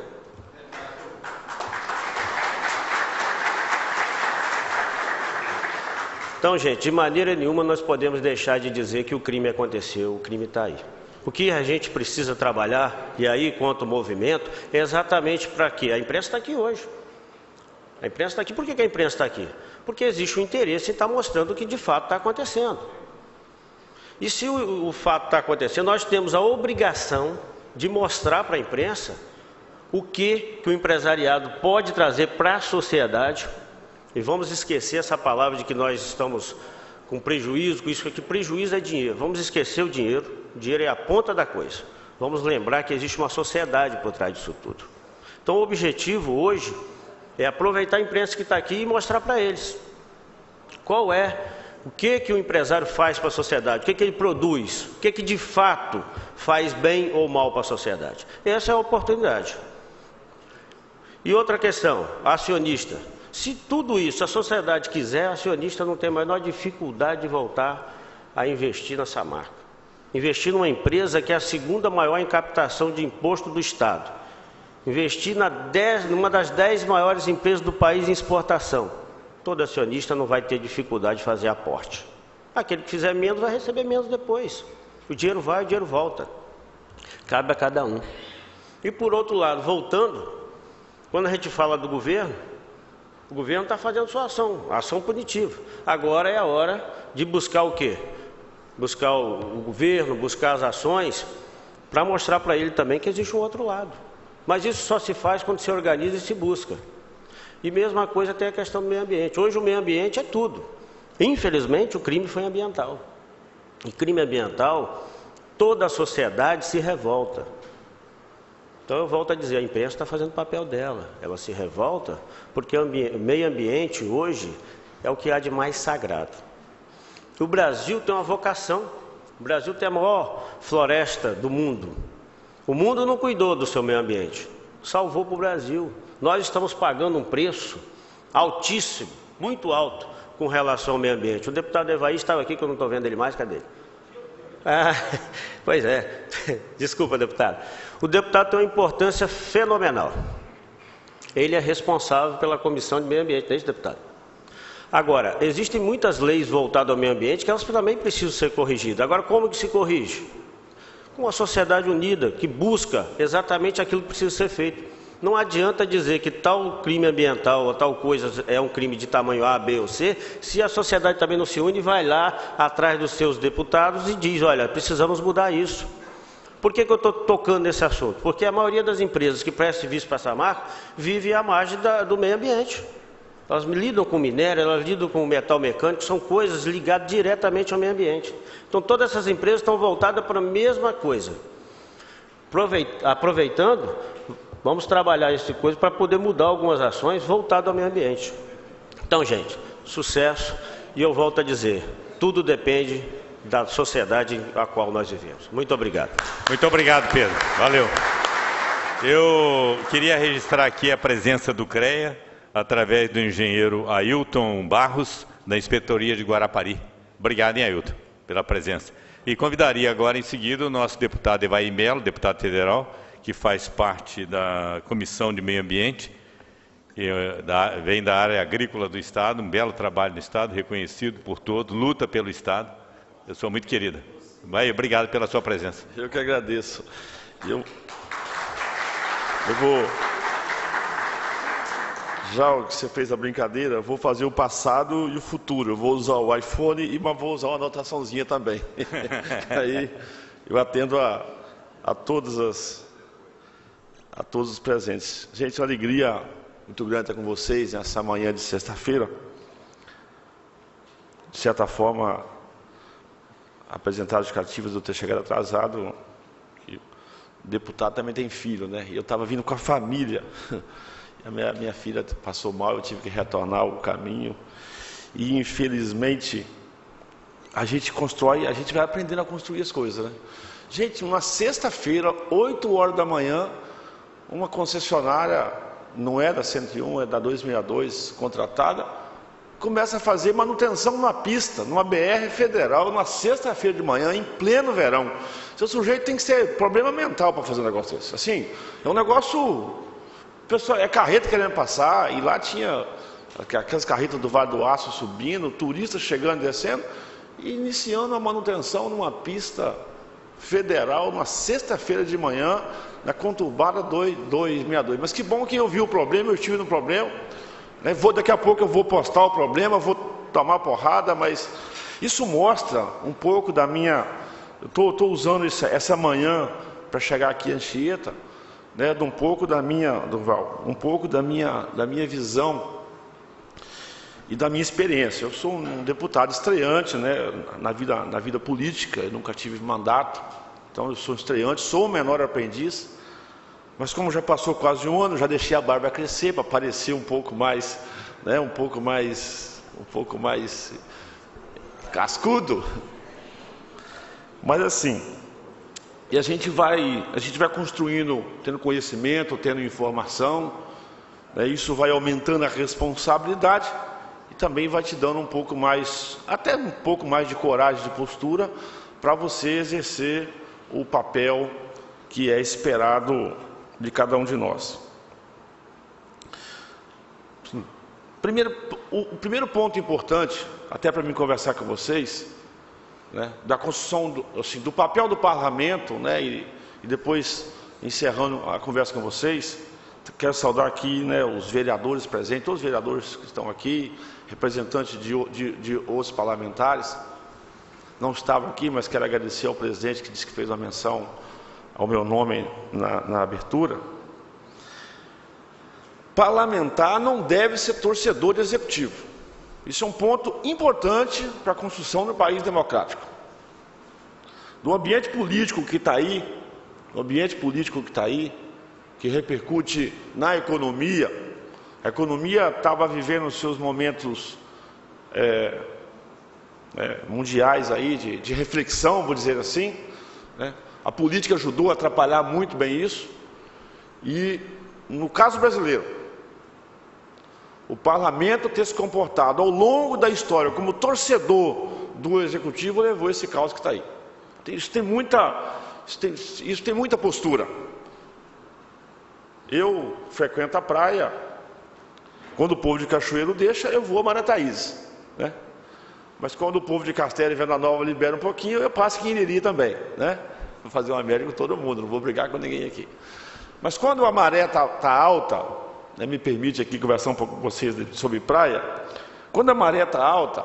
Então, gente, de maneira nenhuma nós podemos deixar de dizer que o crime aconteceu, o crime está aí. O que a gente precisa trabalhar, e aí quanto ao movimento, é exatamente para quê? A imprensa está aqui hoje. A imprensa está aqui. Por que a imprensa está aqui? Porque existe um interesse em estar mostrando o que de fato está acontecendo. E se o fato está acontecendo, nós temos a obrigação de mostrar para a imprensa o que o empresariado pode trazer para a sociedade. E vamos esquecer essa palavra de que nós estamos com prejuízo, com isso aqui. Prejuízo é dinheiro. Vamos esquecer o dinheiro. O dinheiro é a ponta da coisa. Vamos lembrar que existe uma sociedade por trás disso tudo. Então o objetivo hoje é aproveitar a imprensa que está aqui e mostrar para eles qual é, o que o empresário faz para a sociedade, o que ele produz, o que de fato faz bem ou mal para a sociedade. Essa é a oportunidade. E outra questão, acionista. Se tudo isso a sociedade quiser, acionista não tem a menor dificuldade de voltar a investir na Samarco. Investir numa empresa que é a segunda maior em captação de imposto do Estado. Investir numa das 10 maiores empresas do país em exportação. Todo acionista não vai ter dificuldade de fazer aporte. Aquele que fizer menos vai receber menos depois. O dinheiro vai, o dinheiro volta. Cabe a cada um. E por outro lado, voltando, Quando a gente fala do governo, o governo está fazendo sua ação punitiva. Agora é a hora de buscar o quê? Buscar o governo, buscar as ações, para mostrar para ele também que existe um outro lado. Mas isso só se faz quando se organiza e se busca. E mesma coisa tem a questão do meio ambiente. Hoje o meio ambiente é tudo. Infelizmente o crime foi ambiental. E crime ambiental, toda a sociedade se revolta. Então eu volto a dizer, a imprensa está fazendo o papel dela. Ela se revolta porque o meio ambiente hoje é o que há de mais sagrado. O Brasil tem uma vocação. O Brasil tem a maior floresta do mundo. O mundo não cuidou do seu meio ambiente. Salvou para o Brasil. Nós estamos pagando um preço altíssimo, muito alto, com relação ao meio ambiente. O deputado Evaí estava aqui, que eu não estou vendo ele mais, cadê ele? Pois é, desculpa, deputado. O deputado tem uma importância fenomenal. Ele é responsável pela Comissão de Meio Ambiente, não é isso, deputado? Agora, existem muitas leis voltadas ao meio ambiente que elas também precisam ser corrigidas. Agora, como que se corrige? Com uma sociedade unida, que busca exatamente aquilo que precisa ser feito. Não adianta dizer que tal crime ambiental ou tal coisa é um crime de tamanho A, B ou C, se a sociedade também não se une e vai lá atrás dos seus deputados e diz, olha, precisamos mudar isso. Por que eu estou tocando nesse assunto? Porque a maioria das empresas que prestam serviço para a Samarco vive à margem do meio ambiente. Elas lidam com minério, elas lidam com metal mecânico, são coisas ligadas diretamente ao meio ambiente. Então todas essas empresas estão voltadas para a mesma coisa. Aproveitando, vamos trabalhar essa coisa para poder mudar algumas ações voltadas ao meio ambiente. Então, gente, sucesso. E eu volto a dizer, tudo depende da sociedade a qual nós vivemos. Muito obrigado. Muito obrigado, Pedro. Valeu. Eu queria registrar aqui a presença do CREA, através do engenheiro Ailton Barros, da Inspetoria de Guarapari. Obrigado, hein, Ailton, pela presença. E convidaria agora, em seguida, o nosso deputado Evaí Melo, deputado federal, que faz parte da Comissão de Meio Ambiente, que vem da área agrícola do Estado, um belo trabalho no Estado, reconhecido por todos, luta pelo Estado. Eu sou muito querida. Vai, obrigado pela sua presença. Eu que agradeço. Eu vou, já que você fez a brincadeira, eu vou fazer o passado e o futuro. Eu vou usar o iPhone e vou usar uma anotaçãozinha também. Aí eu atendo a todos os presentes. Gente, uma alegria muito grande estar com vocês nessa manhã de sexta-feira. De certa forma, apresentar as justificativas de eu ter chegado atrasado. O deputado também tem filho, né? E eu estava vindo com a família. A minha filha passou mal, eu tive que retornar o caminho. E, infelizmente, a gente vai aprendendo a construir as coisas, né? Gente, uma sexta-feira, 8 horas da manhã, uma concessionária, não é da 101, é da 262, contratada, começa a fazer manutenção numa pista, numa BR federal, numa sexta-feira de manhã, em pleno verão. Seu sujeito tem que ser problema mental para fazer um negócio desse. Assim, é um negócio... Pessoal, é carreta querendo passar, e lá tinha aquelas carretas do Vale do Aço subindo, turistas chegando e descendo, e iniciando a manutenção numa pista federal, numa sexta-feira de manhã, na conturbada 262. Mas que bom que eu vi o problema, eu estive no problema. Né? Daqui a pouco eu vou postar o problema, vou tomar porrada, mas isso mostra um pouco da minha... Eu estou usando essa manhã para chegar aqui em Anchieta, né, um pouco da minha visão e da minha experiência. Eu sou um deputado estreante, né, na vida política, eu nunca tive mandato, então eu sou estreante, sou o menor aprendiz, mas como já passou quase um ano, já deixei a barba crescer para parecer um pouco mais, né, um pouco mais cascudo. Mas assim, e a gente vai construindo, tendo conhecimento, tendo informação, né, isso vai aumentando a responsabilidade e também vai te dando um pouco mais, até um pouco mais de coragem, de postura, para você exercer o papel que é esperado de cada um de nós. O primeiro ponto importante, até para mim conversar com vocês, né, da construção do papel do parlamento, né, e depois encerrando a conversa com vocês, Quero saudar aqui, né, os vereadores presentes, todos os vereadores que estão aqui, representantes de outros parlamentares. Não estavam aqui, mas quero agradecer ao presidente que disse que fez uma menção ao meu nome na abertura. Parlamentar não deve ser torcedor de executivo. Isso é um ponto importante para a construção do país democrático. Do ambiente político que está aí, que repercute na economia, a economia estava vivendo os seus momentos mundiais aí de reflexão, vou dizer assim, né? A política ajudou a atrapalhar muito bem isso, e no caso brasileiro, o parlamento ter se comportado ao longo da história como torcedor do executivo levou esse caos que está aí. Isso tem muita postura. Eu frequento a praia, quando o povo de Cachoeiro deixa, eu vou a Marataízes, né? Mas quando o povo de Castelo e Venda Nova libera um pouquinho, eu passo aqui em Iriri também, né? Vou fazer uma média com todo mundo, não vou brigar com ninguém aqui. Mas quando a maré está alta, né, me permite aqui conversar um pouco com vocês sobre praia, quando a maré está alta,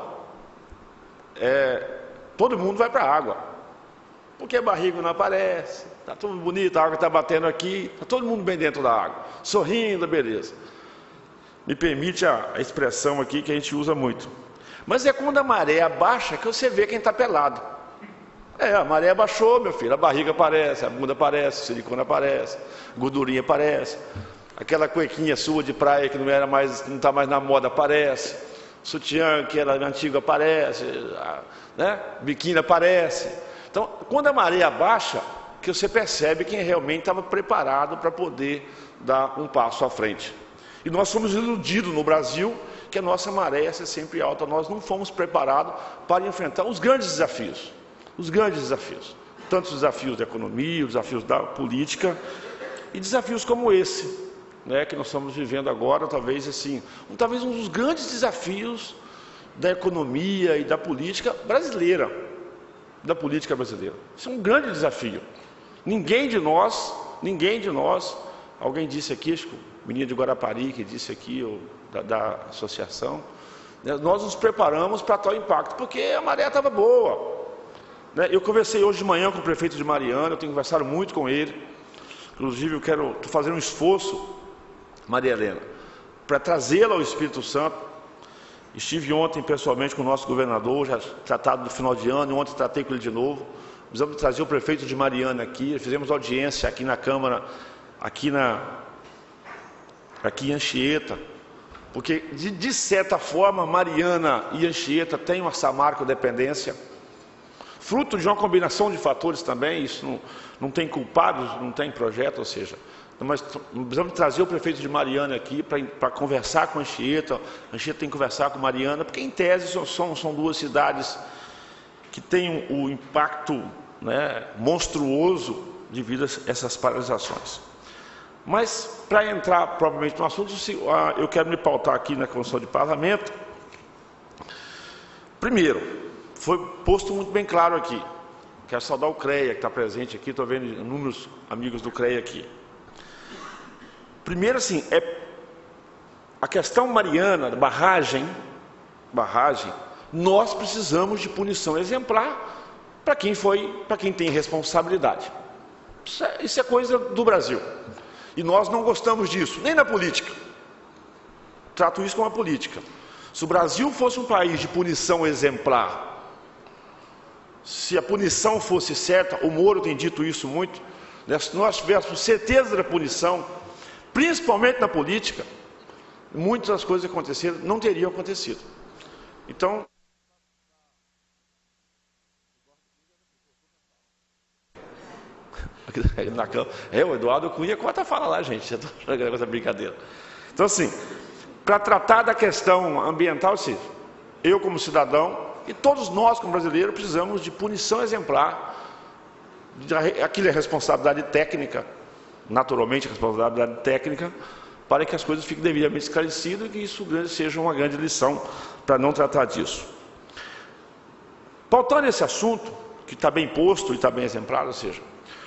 todo mundo vai para a água, porque a barriga não aparece, está tudo bonito, a água está batendo aqui, está todo mundo bem dentro da água, sorrindo, beleza. Me permite a expressão aqui que a gente usa muito. Mas é quando a maré abaixa que você vê quem está pelado. A maré abaixou, meu filho, a barriga aparece, a bunda aparece, o silicone aparece, a gordurinha aparece, aquela cuequinha sua de praia que não está mais na moda aparece, o sutiã que era antigo aparece, né? Biquíni aparece. Então, quando a maré abaixa, que você percebe quem realmente estava preparado para poder dar um passo à frente. E nós somos iludidos no Brasil que a nossa maré ia ser sempre alta. Nós não fomos preparados para enfrentar os grandes desafios. Tanto os desafios da economia, os desafios da política e desafios como esse, né, que nós estamos vivendo agora, talvez um dos grandes desafios da economia e da política brasileira. Isso é um grande desafio. Ninguém de nós, alguém disse aqui, acho que o menino de Guarapari que disse aqui, da associação, né, nós nos preparamos para tal impacto, porque a maré estava boa. Eu conversei hoje de manhã com o prefeito de Mariana, eu tenho conversado muito com ele, inclusive estou fazendo um esforço, Maria Helena, para trazê-la ao Espírito Santo. Estive ontem pessoalmente com o nosso governador, já tratado do final de ano, e ontem tratei com ele de novo. Precisamos trazer o prefeito de Mariana aqui, fizemos audiência aqui na Câmara, aqui em Anchieta, porque de certa forma Mariana e Anchieta têm uma Samarco dependência, fruto de uma combinação de fatores também. Isso não tem culpados, não tem projeto, ou seja, mas precisamos trazer o prefeito de Mariana aqui para conversar com Anchieta. Anchieta tem que conversar com Mariana, porque em tese são duas cidades que têm o impacto, né, monstruoso devido a essas paralisações. Mas, para entrar propriamente no assunto, eu quero me pautar aqui na Comissão de Parlamento. Primeiro, foi posto muito bem claro aqui, quero saudar o CREA que está presente aqui, estou vendo inúmeros amigos do CREA aqui. Primeiro, assim, a questão Mariana, barragem, nós precisamos de punição exemplar para quem tem responsabilidade. Isso é coisa do Brasil. E nós não gostamos disso, nem na política. Trato isso como uma política. Se o Brasil fosse um país de punição exemplar, se a punição fosse certa, o Moro tem dito isso muito, né? Se nós tivéssemos certeza da punição, principalmente na política, muitas das coisas que aconteceram não teriam acontecido. Então, o Eduardo Cunha conta fala lá, gente, essa brincadeira. Então, assim, para tratar da questão ambiental, sim, eu como cidadão e todos nós como brasileiros precisamos de punição exemplar. Aquilo é responsabilidade técnica, naturalmente responsabilidade técnica, para que as coisas fiquem devidamente esclarecidas e que isso seja uma grande lição para não tratar disso. Pautando esse assunto, que está bem posto e está bem exemplar, ou seja,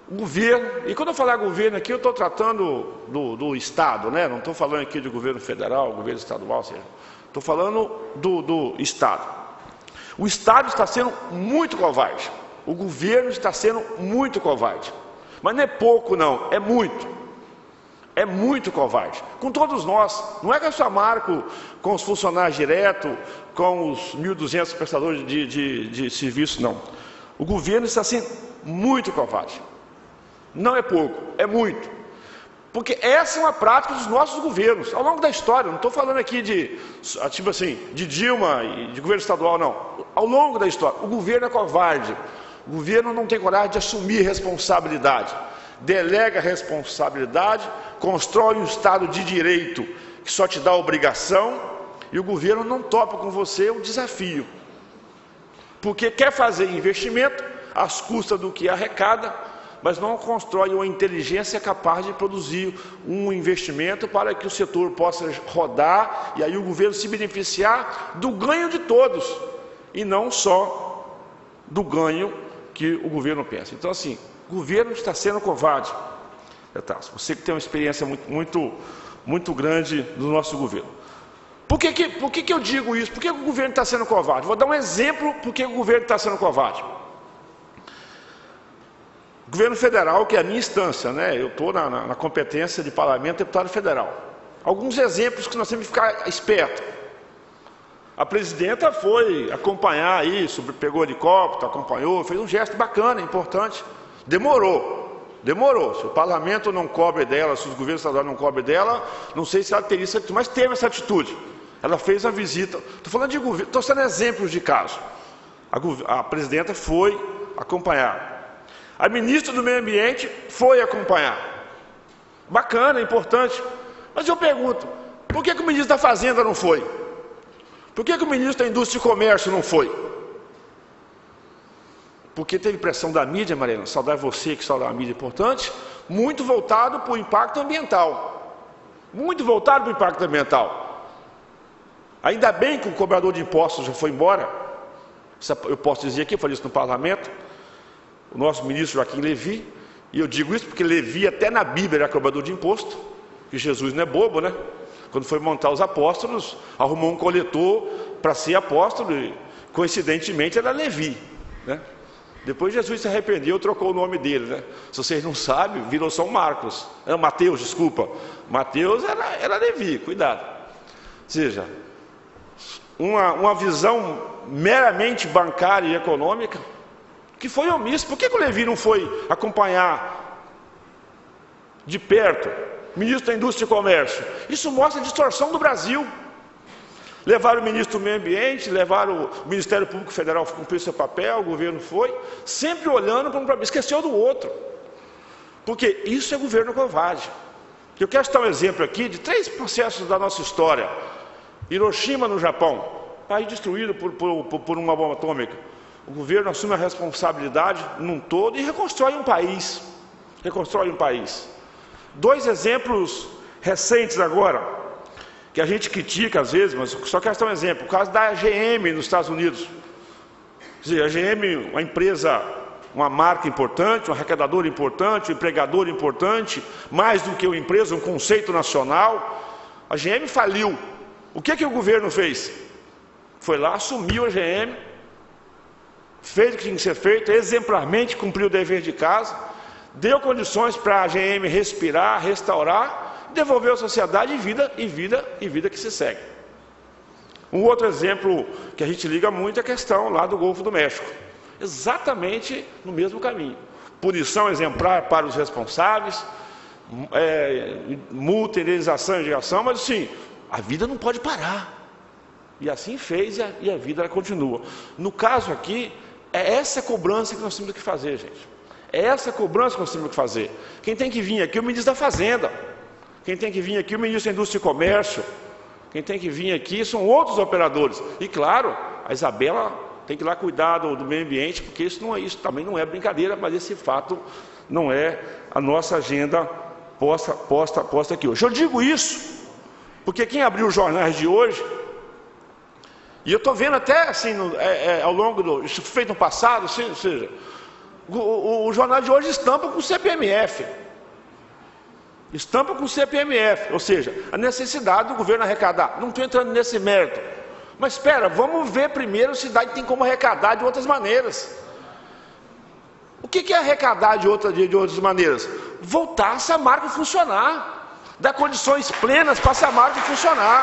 O governo, e quando eu falar governo aqui, eu estou tratando do Estado, né? Não estou falando aqui de governo federal, governo estadual, seja, estou falando do Estado. O Estado está sendo muito covarde, o governo está sendo muito covarde, mas não é pouco não, é muito covarde, com todos nós. Não é com a Samarco, com os funcionários diretos, com os 1.200 prestadores de serviço, não. O governo está sendo muito covarde. Não é pouco, é muito. Porque essa é uma prática dos nossos governos, ao longo da história. Não estou falando aqui de Dilma e de governo estadual, não. Ao longo da história, o governo é covarde. O governo não tem coragem de assumir responsabilidade. Delega responsabilidade, constrói um Estado de direito que só te dá obrigação, e o governo não topa com você o desafio. Porque quer fazer investimento às custas do que arrecada, mas não constrói uma inteligência capaz de produzir um investimento para que o setor possa rodar e aí o governo se beneficiar do ganho de todos e não só do ganho que o governo pensa. Então, assim, o governo está sendo covarde. Você que tem uma experiência muito grande do nosso governo. Por que eu digo isso? Por que o governo está sendo covarde? Vou dar um exemplo por que o governo está sendo covarde. O governo federal, que é a minha instância, né? Eu estou na competência de parlamento, deputado federal. Alguns exemplos que nós temos que ficar esperto. A presidenta foi acompanhar isso, pegou o helicóptero, acompanhou, fez um gesto bacana, importante. Demorou. Se o parlamento não cobre dela, se os governos estaduais não cobrem dela, não sei se ela teria essa atitude, mas teve essa atitude. Ela fez a visita. Estou falando de governo, estou sendo exemplos de caso. A presidenta foi acompanhar. A ministra do Meio Ambiente foi acompanhar. Bacana, importante. Mas eu pergunto, por que o ministro da Fazenda não foi? Por que o ministro da Indústria e Comércio não foi? Porque teve pressão da mídia, Mariana, saudar você que saudar a mídia importante, muito voltado para o impacto ambiental. Muito voltado para o impacto ambiental. Ainda bem que o cobrador de impostos já foi embora. Eu posso dizer aqui, eu falei isso no parlamento, o nosso ministro Joaquim Levy, e eu digo isso porque Levy até na Bíblia era cobrador de imposto, que Jesus não é bobo, né? Quando foi montar os apóstolos, arrumou um coletor para ser apóstolo, e coincidentemente era Levi, né? Depois Jesus se arrependeu, trocou o nome dele, né? Se vocês não sabem, virou São Marcos. Mateus, desculpa. Mateus era Levi, cuidado. Ou seja, uma visão meramente bancária e econômica que foi omissa. Por que o Levi não foi acompanhar de perto o ministro da Indústria e Comércio? Isso mostra a distorção do Brasil. Levaram o ministro do Meio Ambiente, levaram o Ministério Público Federal cumpriu seu papel, o governo foi, sempre olhando para um problema, esqueceu do outro. Porque isso é governo covarde. Eu quero citar um exemplo aqui de 3 processos da nossa história. Hiroshima, no Japão, país destruído por uma bomba atômica. O governo assume a responsabilidade num todo e reconstrói um país. 2 exemplos recentes agora, que a gente critica às vezes, mas só quero dar um exemplo. O caso da GM nos Estados Unidos. Quer dizer, a GM, uma empresa, uma marca importante, um arrecadador importante, um empregador importante, mais do que uma empresa, um conceito nacional. A GM faliu. O que o governo fez? Foi lá, assumiu a GM, fez o que tinha que ser feito, exemplarmente cumpriu o dever de casa, deu condições para a GM respirar, restaurar, devolveu à sociedade e vida que se segue. Um outro exemplo que a gente liga muito é a questão lá do Golfo do México. Exatamente no mesmo caminho. Punição exemplar para os responsáveis, multa, indenização, injeção, mas sim, a vida não pode parar. E assim fez e a vida continua. No caso aqui, é essa cobrança que nós temos que fazer, gente. É essa cobrança que nós temos que fazer. Quem tem que vir aqui é o ministro da Fazenda. Quem tem que vir aqui é o ministro da Indústria e Comércio. Quem tem que vir aqui são outros operadores. E claro, a Isabela tem que ir lá cuidar do meio ambiente, porque isso também não é brincadeira, mas esse fato não é a nossa agenda posta aqui hoje. Eu digo isso porque quem abriu os jornais de hoje, e eu estou vendo até assim, ao longo isso foi feito no passado, ou seja, O jornal de hoje estampa com CPMF. Estampa com CPMF, ou seja, a necessidade do governo arrecadar. Não estou entrando nesse mérito. Mas espera, vamos ver primeiro se tem como arrecadar de outras maneiras. O que é arrecadar de outras maneiras? Voltar a Samarco funcionar. Dar condições plenas para a Samarco funcionar.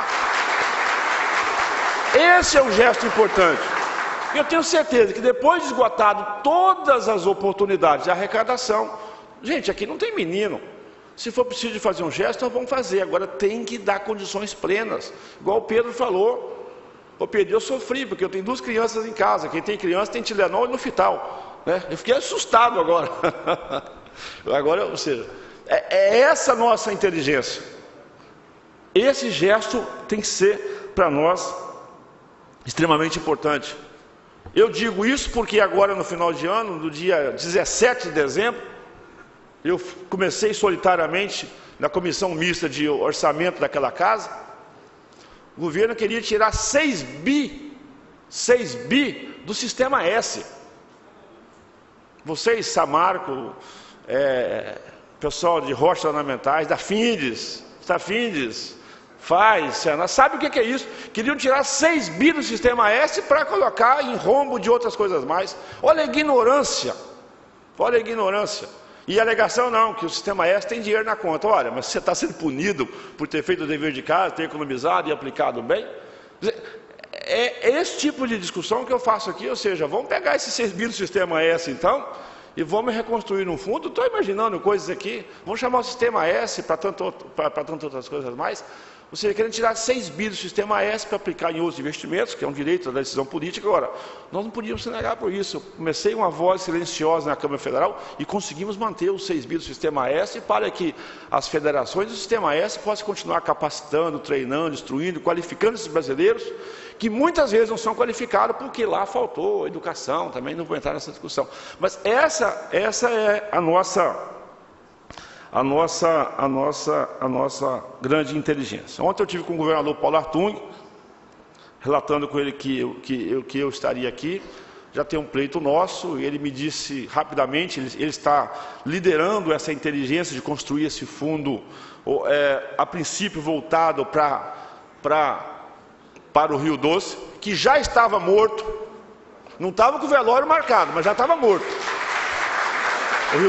Esse é um gesto importante. Eu tenho certeza que depois de esgotado todas as oportunidades de arrecadação, gente, aqui não tem menino. Se for preciso fazer um gesto, nós vamos fazer. Agora tem que dar condições plenas. Igual o Pedro falou. Ô Pedro, eu sofri, porque eu tenho 2 crianças em casa. Quem tem criança tem Tilenol e Nufital. Né? Eu fiquei assustado agora. Agora, ou seja, é essa nossa inteligência. Esse gesto tem que ser, para nós, extremamente importante. Eu digo isso porque agora, no final de ano, no dia 17 de dezembro, eu comecei solitariamente na comissão mista de orçamento daquela casa. O governo queria tirar 6 bi do Sistema S. Vocês, Samarco, pessoal de rochas ornamentais, da Findes, sabe o que é isso? Queriam tirar 6 bi do Sistema S para colocar em rombo de outras coisas mais. Olha a ignorância. Olha a ignorância. E a alegação não, que o Sistema S tem dinheiro na conta. Olha, mas você está sendo punido por ter feito o dever de casa, ter economizado e aplicado bem? É esse tipo de discussão que eu faço aqui, ou seja, vamos pegar esses 6 bi do Sistema S então, e vamos reconstruir um fundo. Estou imaginando coisas aqui, vamos chamar o Sistema S para tantas outras coisas mais. Ou seja, querendo tirar 6 bi do Sistema S para aplicar em outros investimentos, que é um direito da decisão política. Agora, nós não podíamos se negar por isso. Eu comecei uma voz silenciosa na Câmara Federal e conseguimos manter os 6 bi do Sistema S para que as federações do Sistema S possam continuar capacitando, treinando, instruindo, qualificando esses brasileiros, que muitas vezes não são qualificados porque lá faltou educação, também não vou entrar nessa discussão. Mas essa é a nossa grande inteligência. Ontem eu tive com o governador Paulo Artung, relatando com ele que eu estaria aqui. Já tem um pleito nosso, e ele me disse rapidamente, ele está liderando essa inteligência de construir esse fundo, a princípio voltado para o Rio Doce, que já estava morto, não estava com o velório marcado, mas já estava morto. O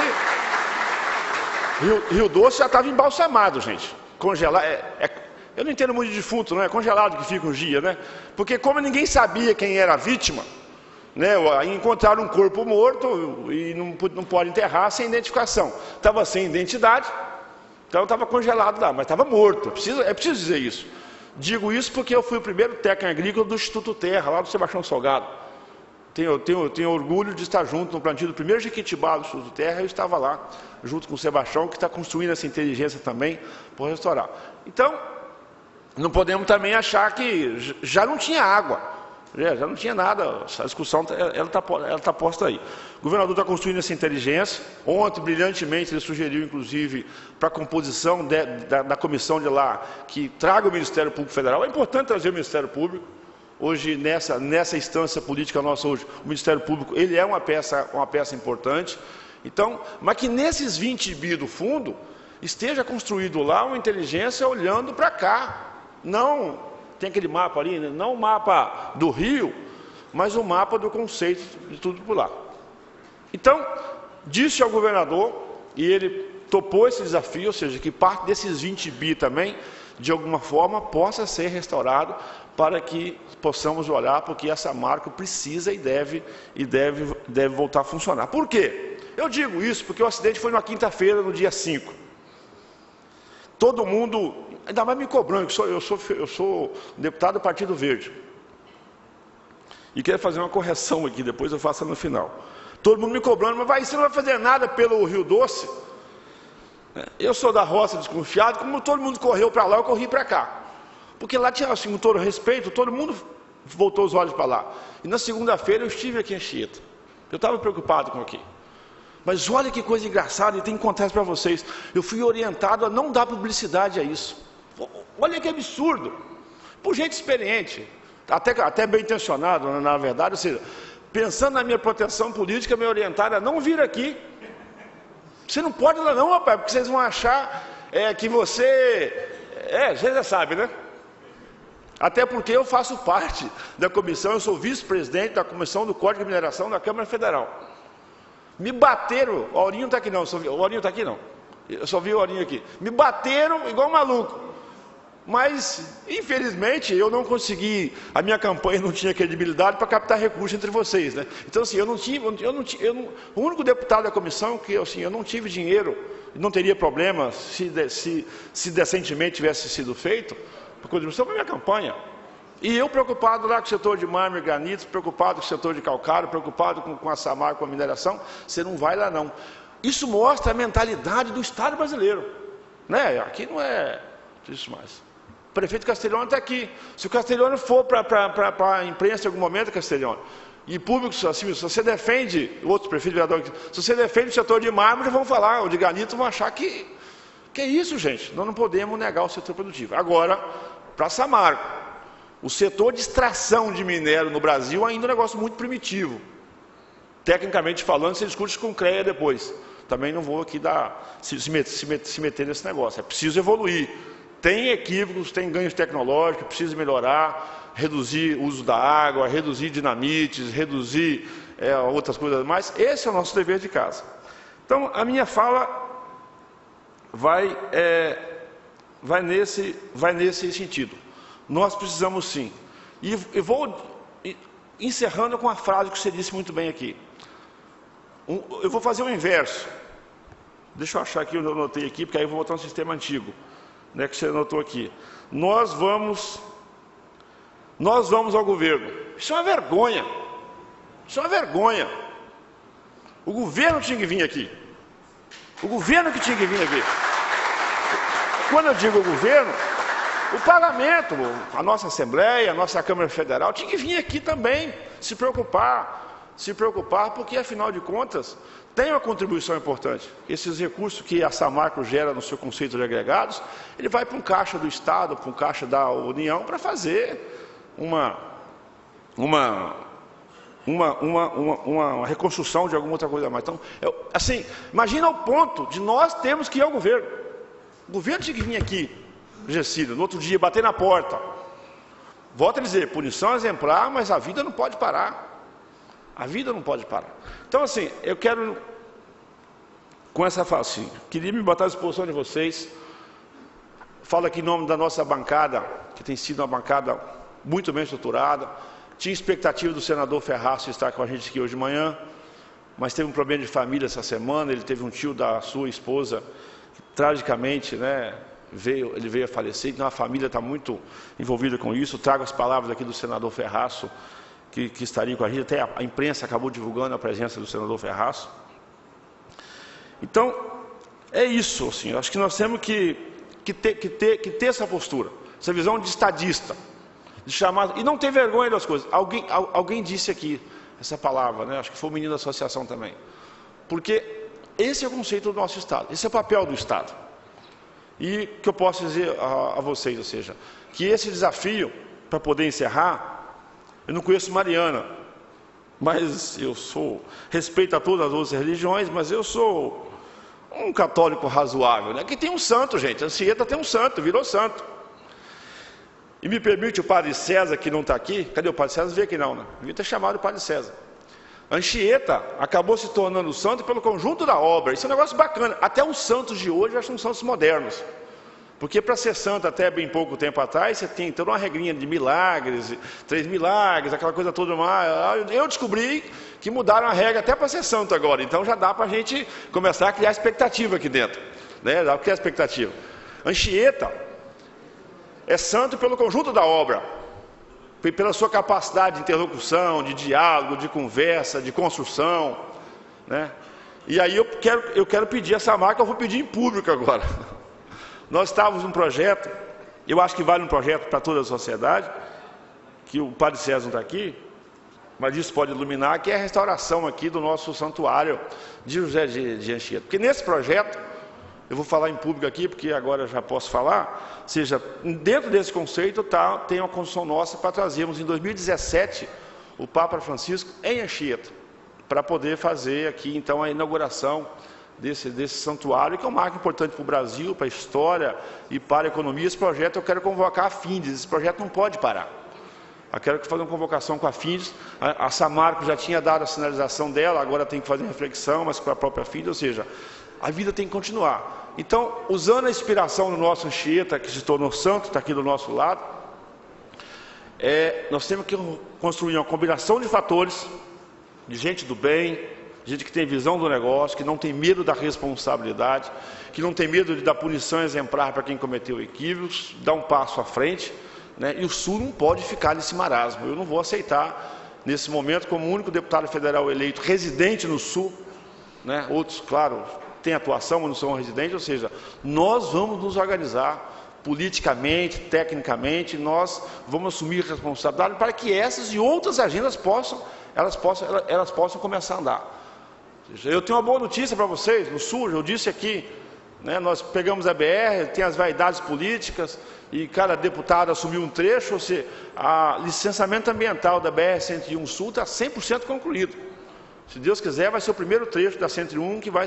Rio Doce já estava embalsamado, gente. Congelado. Eu não entendo muito de defunto, não é congelado que fica uns dias, né? Porque como ninguém sabia quem era a vítima, né? Encontraram um corpo morto e não pode enterrar sem identificação. Estava sem identidade, então estava congelado lá, mas estava morto. É preciso dizer isso. Digo isso porque eu fui o primeiro técnico agrícola do Instituto Terra, lá do Sebastião Salgado. Tenho orgulho de estar junto no plantio do primeiro Jequitibá do Instituto Terra. Eu estava lá, junto com o Sebastião, que está construindo essa inteligência também para restaurar. Então, não podemos também achar que já não tinha água, já não tinha nada. A discussão ela está posta aí. O governador está construindo essa inteligência. Ontem, brilhantemente, ele sugeriu, inclusive, para a composição da comissão de lá, que traga o Ministério Público Federal. É importante trazer o Ministério Público. Hoje, nessa instância política nossa hoje, o Ministério Público, ele é uma peça importante. Então, mas que nesses 20 bi do fundo, esteja construído lá uma inteligência olhando para cá. Não, tem aquele mapa ali, né? Não o mapa do Rio, mas o mapa do conceito de tudo por lá. Então, disse ao governador, e ele topou esse desafio, ou seja, que parte desses 20 bi também, de alguma forma, possa ser restaurado, para que possamos olhar, porque essa marca precisa e deve voltar a funcionar. Por quê? Eu digo isso porque o acidente foi numa quinta-feira, no dia 5. Todo mundo, ainda mais me cobrando, que eu sou deputado do Partido Verde. E quero fazer uma correção aqui, depois eu faço no final. Todo mundo me cobrando, mas você não vai fazer nada pelo Rio Doce? Eu sou da roça desconfiado, como todo mundo correu para lá, eu corri para cá. Porque lá tinha, assim, com todo respeito, todo mundo voltou os olhos para lá. E na segunda-feira eu estive aqui em Anchieta. Eu estava preocupado com aqui. Mas olha que coisa engraçada, e tem que contar isso para vocês. Eu fui orientado a não dar publicidade a isso. Olha que absurdo. Por gente experiente, até bem intencionado, na verdade, ou seja, pensando na minha proteção política, me orientaram a não vir aqui. Você não pode ir lá não, rapaz, porque vocês vão achar que você... você já sabe, né? Até porque eu faço parte da comissão, eu sou vice-presidente da Comissão do Código de Mineração da Câmara Federal. Me bateram, o Aurinho não está aqui não, o Aurinho está aqui não, eu só vi o Aurinho aqui. Me bateram igual maluco, mas infelizmente eu não consegui, a minha campanha não tinha credibilidade para captar recursos entre vocês, né? Então assim, o único deputado da comissão que assim, eu não tive dinheiro, não teria problema se decentemente tivesse sido feito, por contribuição para a minha campanha. E eu preocupado lá com o setor de mármore e granito, preocupado com o setor de calcário, preocupado com a Samarco, com a mineração, você não vai lá não. Isso mostra a mentalidade do Estado brasileiro, né? Aqui não é isso mais. O prefeito Castiglione está aqui. Se o Castiglione for para a imprensa em algum momento, Castiglione, e público, assim, se você defende, outros prefeitos, vereadores, se você defende o setor de mármore, vão falar, ou de granito, vão achar que é isso, gente. Nós não podemos negar o setor produtivo. Agora, para a Samarco, o setor de extração de minério no Brasil ainda é um negócio muito primitivo. Tecnicamente falando, você discute com o CREA depois. Também não vou aqui se meter nesse negócio. É preciso evoluir. Tem equívocos, tem ganhos tecnológicos, precisa melhorar, reduzir o uso da água, reduzir dinamites, reduzir outras coisas mais. Esse é o nosso dever de casa. Então, a minha fala vai nesse sentido. Nós precisamos sim. E vou encerrando com a frase que você disse muito bem aqui. Eu vou fazer o inverso. Deixa eu achar aqui, eu anotei aqui, porque aí eu vou botar um sistema antigo, né, que você anotou aqui. Nós vamos ao governo. Isso é uma vergonha. Isso é uma vergonha. O governo tinha que vir aqui. O governo que tinha que vir aqui. Quando eu digo o governo, o parlamento, a nossa Assembleia, a nossa Câmara Federal, tinha que vir aqui também, se preocupar, porque afinal de contas, tem uma contribuição importante. Esses recursos que a Samarco gera no seu conceito de agregados, ele vai para um caixa do Estado, para um caixa da União, para fazer uma reconstrução de alguma outra coisa mais. Então, assim, imagina o ponto de nós termos que ir ao governo. O governo tinha que vir aqui, Gessílio, no outro dia, bater na porta. Volto a dizer, punição exemplar, mas a vida não pode parar. A vida não pode parar. Então, assim, eu quero, com essa fala, assim, queria me botar à disposição de vocês. Falo aqui em nome da nossa bancada, que tem sido uma bancada muito bem estruturada. Tinha expectativa do senador Ferraz estar com a gente aqui hoje de manhã, mas teve um problema de família essa semana. Ele teve um tio da sua esposa que, tragicamente, né, ele veio a falecer. Então a família está muito envolvida com isso. Trago as palavras aqui do senador Ferraz, que estaria com a gente. Até a imprensa acabou divulgando a presença do senador Ferraz. Então, é isso, assim, acho que nós temos que ter essa postura, essa visão de estadista, de chamar, e não ter vergonha das coisas. Alguém disse aqui essa palavra, né? Acho que foi o menino da associação também. Porque esse é o conceito do nosso Estado, esse é o papel do Estado. E o que eu posso dizer a vocês, ou seja, que esse desafio, para poder encerrar, eu não conheço Mariana, mas eu respeito a todas as outras religiões, mas eu sou um católico razoável, né? Que tem um santo, gente. Anchieta tem um santo, virou santo. E me permite o padre César, que não está aqui, cadê o padre César? Vê aqui não, né? Devia ter chamado o padre César. Anchieta acabou se tornando santo pelo conjunto da obra. Isso é um negócio bacana. Até os santos de hoje já são santos modernos. Porque para ser santo até bem pouco tempo atrás, você tem toda uma regrinha de milagres, 3 milagres, aquela coisa toda mais. Eu descobri que mudaram a regra até para ser santo agora. Então já dá para a gente começar a criar expectativa aqui dentro, né? Dá para criar expectativa. Anchieta é santo pelo conjunto da obra, pela sua capacidade de interlocução, de diálogo, de conversa, de construção, né? E aí eu quero pedir essa marca, eu vou pedir em público agora. Nós estávamos num projeto, eu acho que vale um projeto para toda a sociedade, que o padre César não está aqui, mas isso pode iluminar, que é a restauração aqui do nosso santuário de José de Anchieta. Porque nesse projeto, eu vou falar em público aqui, porque agora eu já posso falar, ou seja, dentro desse conceito tem uma construção nossa para trazermos em 2017 o Papa Francisco em Anchieta, para poder fazer aqui, então, a inauguração desse santuário, que é um marco importante para o Brasil, para a história e para a economia. Esse projeto eu quero convocar a Findes, esse projeto não pode parar. Eu quero fazer uma convocação com a Findes, a Samarco já tinha dado a sinalização dela, agora tem que fazer reflexão, mas com a própria Findes, ou seja, a vida tem que continuar. Então, usando a inspiração do nosso Anchieta, que se tornou santo, está aqui do nosso lado, nós temos que construir uma combinação de fatores, de gente do bem, gente que tem visão do negócio, que não tem medo da responsabilidade, que não tem medo de dar punição exemplar para quem cometeu equívocos, dar um passo à frente, né? E o Sul não pode ficar nesse marasmo. Eu não vou aceitar, nesse momento, como o único deputado federal eleito residente no Sul, né? Outros, claro, têm atuação, mas não são residentes, ou seja, nós vamos nos organizar politicamente, tecnicamente, nós vamos assumir responsabilidade para que essas e outras agendas possam começar a andar. Eu tenho uma boa notícia para vocês, no Sul, eu disse aqui, né, nós pegamos a BR, tem as vaidades políticas, e cada deputado assumiu um trecho, ou seja, a licenciamento ambiental da BR-101 Sul está 100% concluído. Se Deus quiser, vai ser o primeiro trecho da 101 que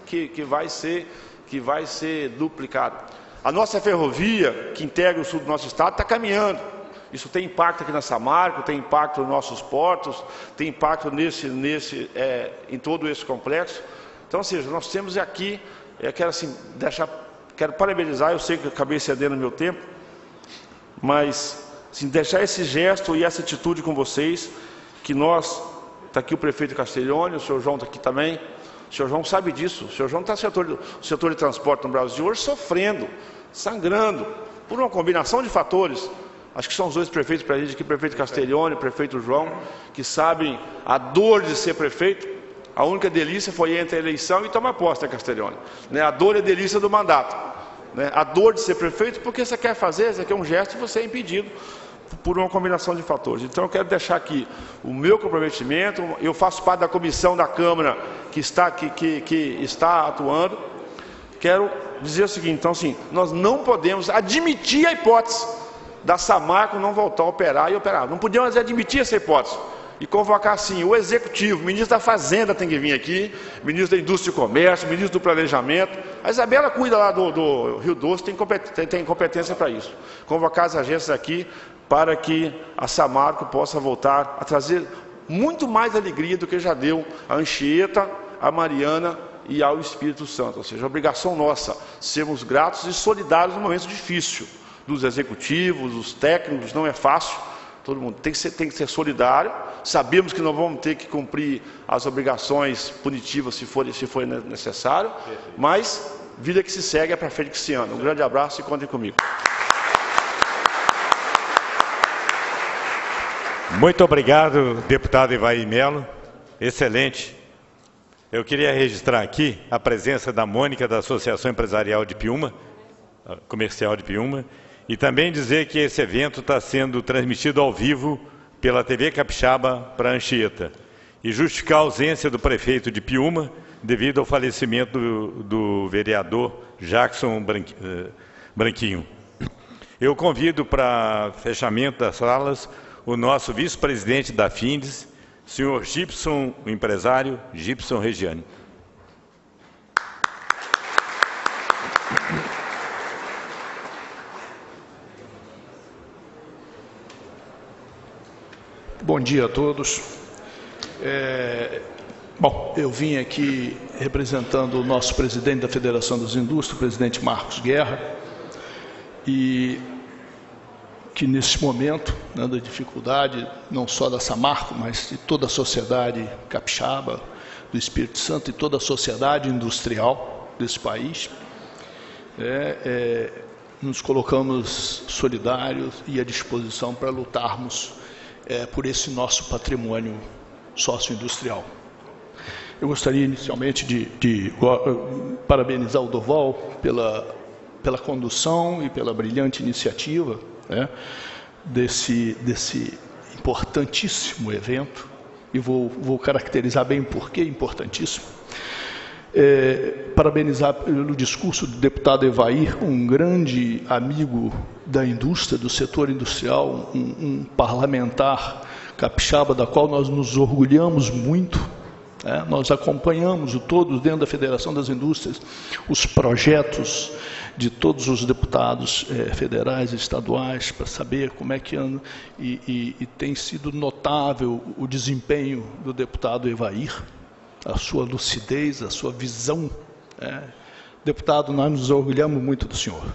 vai ser duplicado. A nossa ferrovia, que integra o sul do nosso estado, está caminhando. Isso tem impacto aqui na Samarco, tem impacto nos nossos portos, tem impacto em todo esse complexo. Então, ou seja, nós temos aqui, quero parabenizar, eu sei que eu acabei cedendo meu tempo, mas assim, deixar esse gesto e essa atitude com vocês, que nós, está aqui o prefeito Castiglione, o senhor João está aqui também, o senhor João sabe disso, o senhor João está no setor de transporte no Brasil hoje sofrendo, sangrando, por uma combinação de fatores. Acho que são os dois prefeitos para a gente aqui, o prefeito Castiglione e o prefeito João, que sabem a dor de ser prefeito. A única delícia foi entre a eleição e tomar posse, né, Castiglione? A dor e a delícia do mandato. A dor de ser prefeito, porque você quer fazer, você quer um gesto e você é impedido por uma combinação de fatores. Então, eu quero deixar aqui o meu comprometimento. Eu faço parte da comissão da Câmara que está atuando. Quero dizer o seguinte, então, assim, nós não podemos admitir a hipótese da Samarco não voltar a operar e operar. Não podemos admitir essa hipótese. E convocar, assim, o Executivo, o ministro da Fazenda tem que vir aqui, o ministro da Indústria e Comércio, o ministro do Planejamento. A Isabela cuida lá do Rio Doce, tem competência para isso. Convocar as agências aqui para que a Samarco possa voltar a trazer muito mais alegria do que já deu a Anchieta, a Mariana e ao Espírito Santo. Ou seja, a obrigação nossa, sermos gratos e solidários no momento difícil dos executivos, dos técnicos, não é fácil. Todo mundo tem que ser solidário. Sabemos que não vamos ter que cumprir as obrigações punitivas se for necessário, mas vida que se segue é para frente que se anda. Um grande abraço e contem comigo. Muito obrigado, deputado Ivair Melo. Excelente. Eu queria registrar aqui a presença da Mônica, da Associação Empresarial de Piúma, Comercial de Piúma, e também dizer que esse evento está sendo transmitido ao vivo pela TV Capixaba para Anchieta, e justificar a ausência do prefeito de Piúma devido ao falecimento do vereador Jackson Branquinho. Eu convido para fechamento das salas o nosso vice-presidente da Findes, senhor Gibson, o empresário Gibson Regiane. Bom dia a todos. Bom, eu vim aqui representando o nosso presidente da Federação das Indústrias, o presidente Marcos Guerra, e que nesse momento, né, da dificuldade, não só da Samarco, mas de toda a sociedade capixaba, do Espírito Santo e toda a sociedade industrial desse país, nos colocamos solidários e à disposição para lutarmos por esse nosso patrimônio socioindustrial. Eu gostaria inicialmente de parabenizar o Durval pela condução e pela brilhante iniciativa, né, desse importantíssimo evento, e vou caracterizar bem por que importantíssimo. Parabenizar pelo discurso do deputado Ivair, um grande amigo da indústria, do setor industrial, um parlamentar capixaba, da qual nós nos orgulhamos muito. Nós acompanhamos todos dentro da Federação das Indústrias os projetos de todos os deputados federais e estaduais para saber como é que anda, e tem sido notável o desempenho do deputado Evair, a sua lucidez, a sua visão. Deputado, nós nos orgulhamos muito do senhor.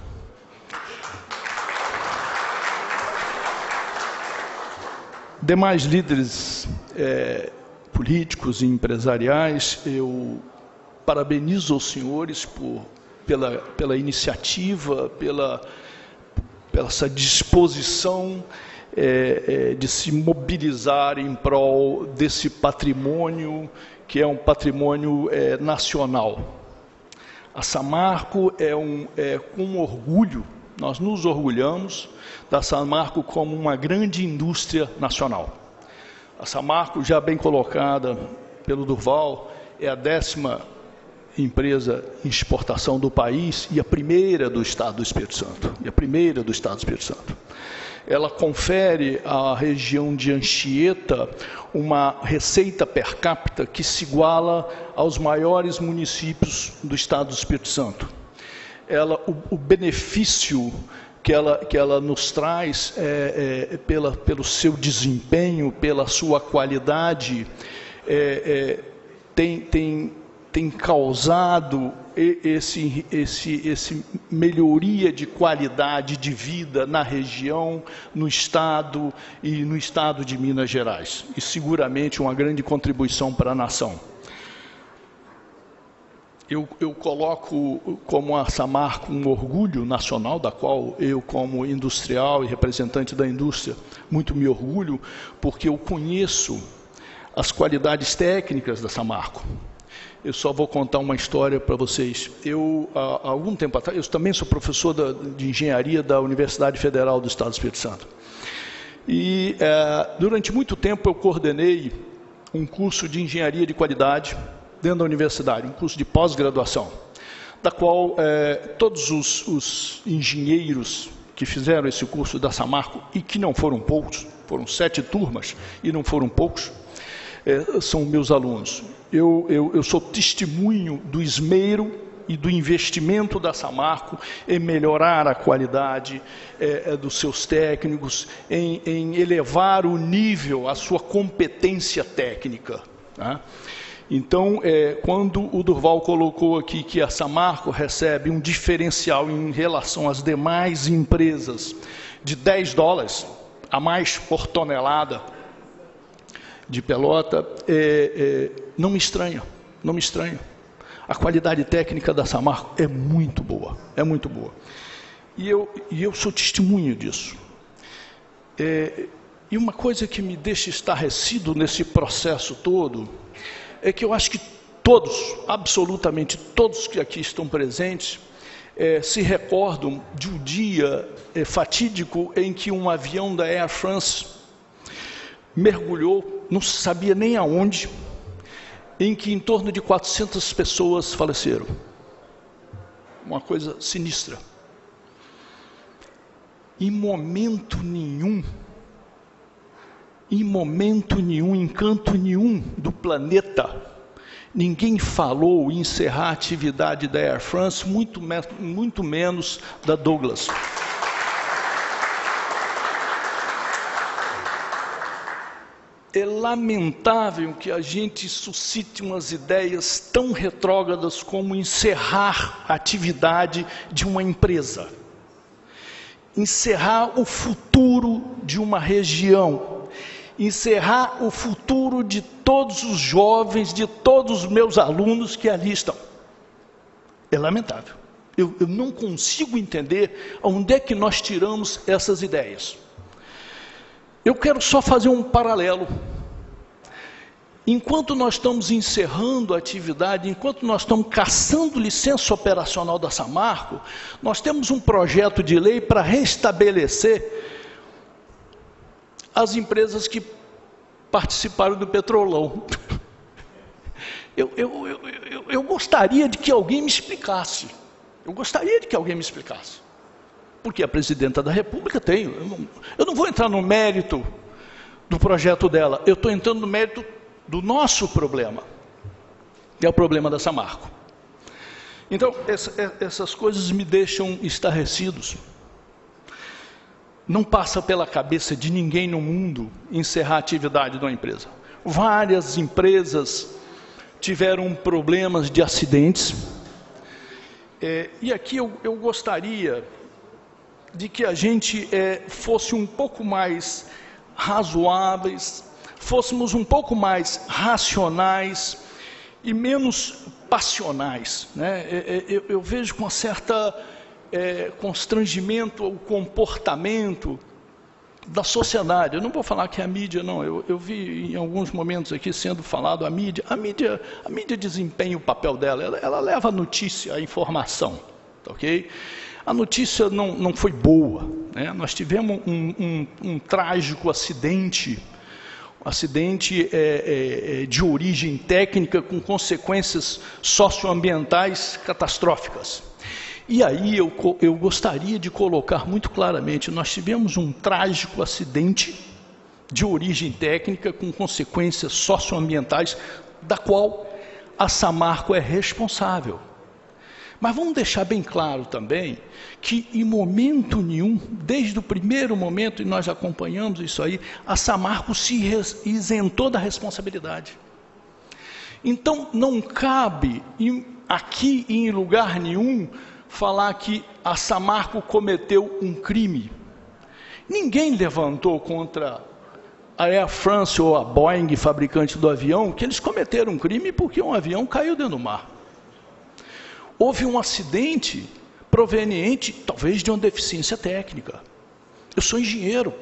Demais líderes políticos e empresariais, eu parabenizo os senhores pela iniciativa, pela essa disposição de se mobilizar em prol desse patrimônio, que é um patrimônio nacional. A Samarco com orgulho, nós nos orgulhamos da Samarco como uma grande indústria nacional. A Samarco, já bem colocada pelo Durval, é a 10ª empresa em exportação do país e a primeira do Estado do Espírito Santo. Ela confere à região de Anchieta uma receita per capita que se iguala aos maiores municípios do Estado do Espírito Santo. O benefício que ela nos traz pelo seu desempenho, pela sua qualidade, tem causado esse melhoria de qualidade de vida na região, no Estado e no Estado de Minas Gerais. E seguramente uma grande contribuição para a nação. Eu coloco como a Samarco um orgulho nacional, da qual eu, como industrial e representante da indústria, muito me orgulho, porque eu conheço as qualidades técnicas da Samarco. Eu só vou contar uma história para vocês. Há algum tempo atrás, eu também sou professor de engenharia da Universidade Federal do Estado do Espírito Santo. E durante muito tempo eu coordenei um curso de engenharia de qualidade dentro da universidade, um curso de pós-graduação, da qual todos os engenheiros que fizeram esse curso da Samarco, e que não foram poucos, foram 7 turmas, e não foram poucos, são meus alunos. Eu sou testemunho do esmero e do investimento da Samarco em melhorar a qualidade dos seus técnicos, em elevar o nível, a sua competência técnica, tá? Então, quando o Durval colocou aqui que a Samarco recebe um diferencial em relação às demais empresas de $10 a mais por tonelada de pelota, não me estranha, não me estranha. A qualidade técnica da Samarco é muito boa, é muito boa. E eu sou testemunho disso. E uma coisa que me deixa estarrecido nesse processo todo é que eu acho que todos, absolutamente todos que aqui estão presentes, se recordam de um dia fatídico em que um avião da Air France mergulhou, não se sabia nem aonde, em que em torno de 400 pessoas faleceram. Uma coisa sinistra. Em momento nenhum, em canto nenhum do planeta, ninguém falou em encerrar a atividade da Air France, muito menos da Douglas. É lamentável que a gente suscite umas ideias tão retrógradas como encerrar a atividade de uma empresa, encerrar o futuro de uma região, encerrar o futuro de todos os jovens, de todos os meus alunos que ali estão. É lamentável. Eu não consigo entender onde é que nós tiramos essas ideias. Eu quero só fazer um paralelo. Enquanto nós estamos encerrando a atividade, enquanto nós estamos caçando licença operacional da Samarco, nós temos um projeto de lei para restabelecer as empresas que participaram do Petrolão. Eu gostaria de que alguém me explicasse. Porque a presidenta da República tem. Eu não vou entrar no mérito do projeto dela. Eu estou entrando no mérito do nosso problema, que é o problema da Samarco. Então, essas coisas me deixam estarrecidos. Não passa pela cabeça de ninguém no mundo encerrar a atividade de uma empresa. Várias empresas tiveram problemas de acidentes. E aqui eu gostaria de que a gente fosse um pouco mais razoáveis, fôssemos um pouco mais racionais e menos passionais, né? Eu vejo com certa constrangimento o comportamento da sociedade. Eu não vou falar que é a mídia, não. Eu vi em alguns momentos aqui sendo falado a mídia desempenha o papel dela, ela leva a notícia, a informação, ok? A notícia não foi boa, né? Nós tivemos um trágico acidente, de origem técnica com consequências socioambientais catastróficas. E aí eu gostaria de colocar muito claramente, nós tivemos um trágico acidente de origem técnica com consequências socioambientais, da qual a Samarco é responsável. Mas vamos deixar bem claro também que em momento nenhum, desde o primeiro momento, e nós acompanhamos isso aí, a Samarco se isentou da responsabilidade. Então não cabe aqui em lugar nenhum falar que a Samarco cometeu um crime. Ninguém levantou contra a Air France ou a Boeing, fabricante do avião, que eles cometeram um crime porque um avião caiu dentro do mar. Houve um acidente proveniente, talvez, de uma deficiência técnica. Eu sou engenheiro.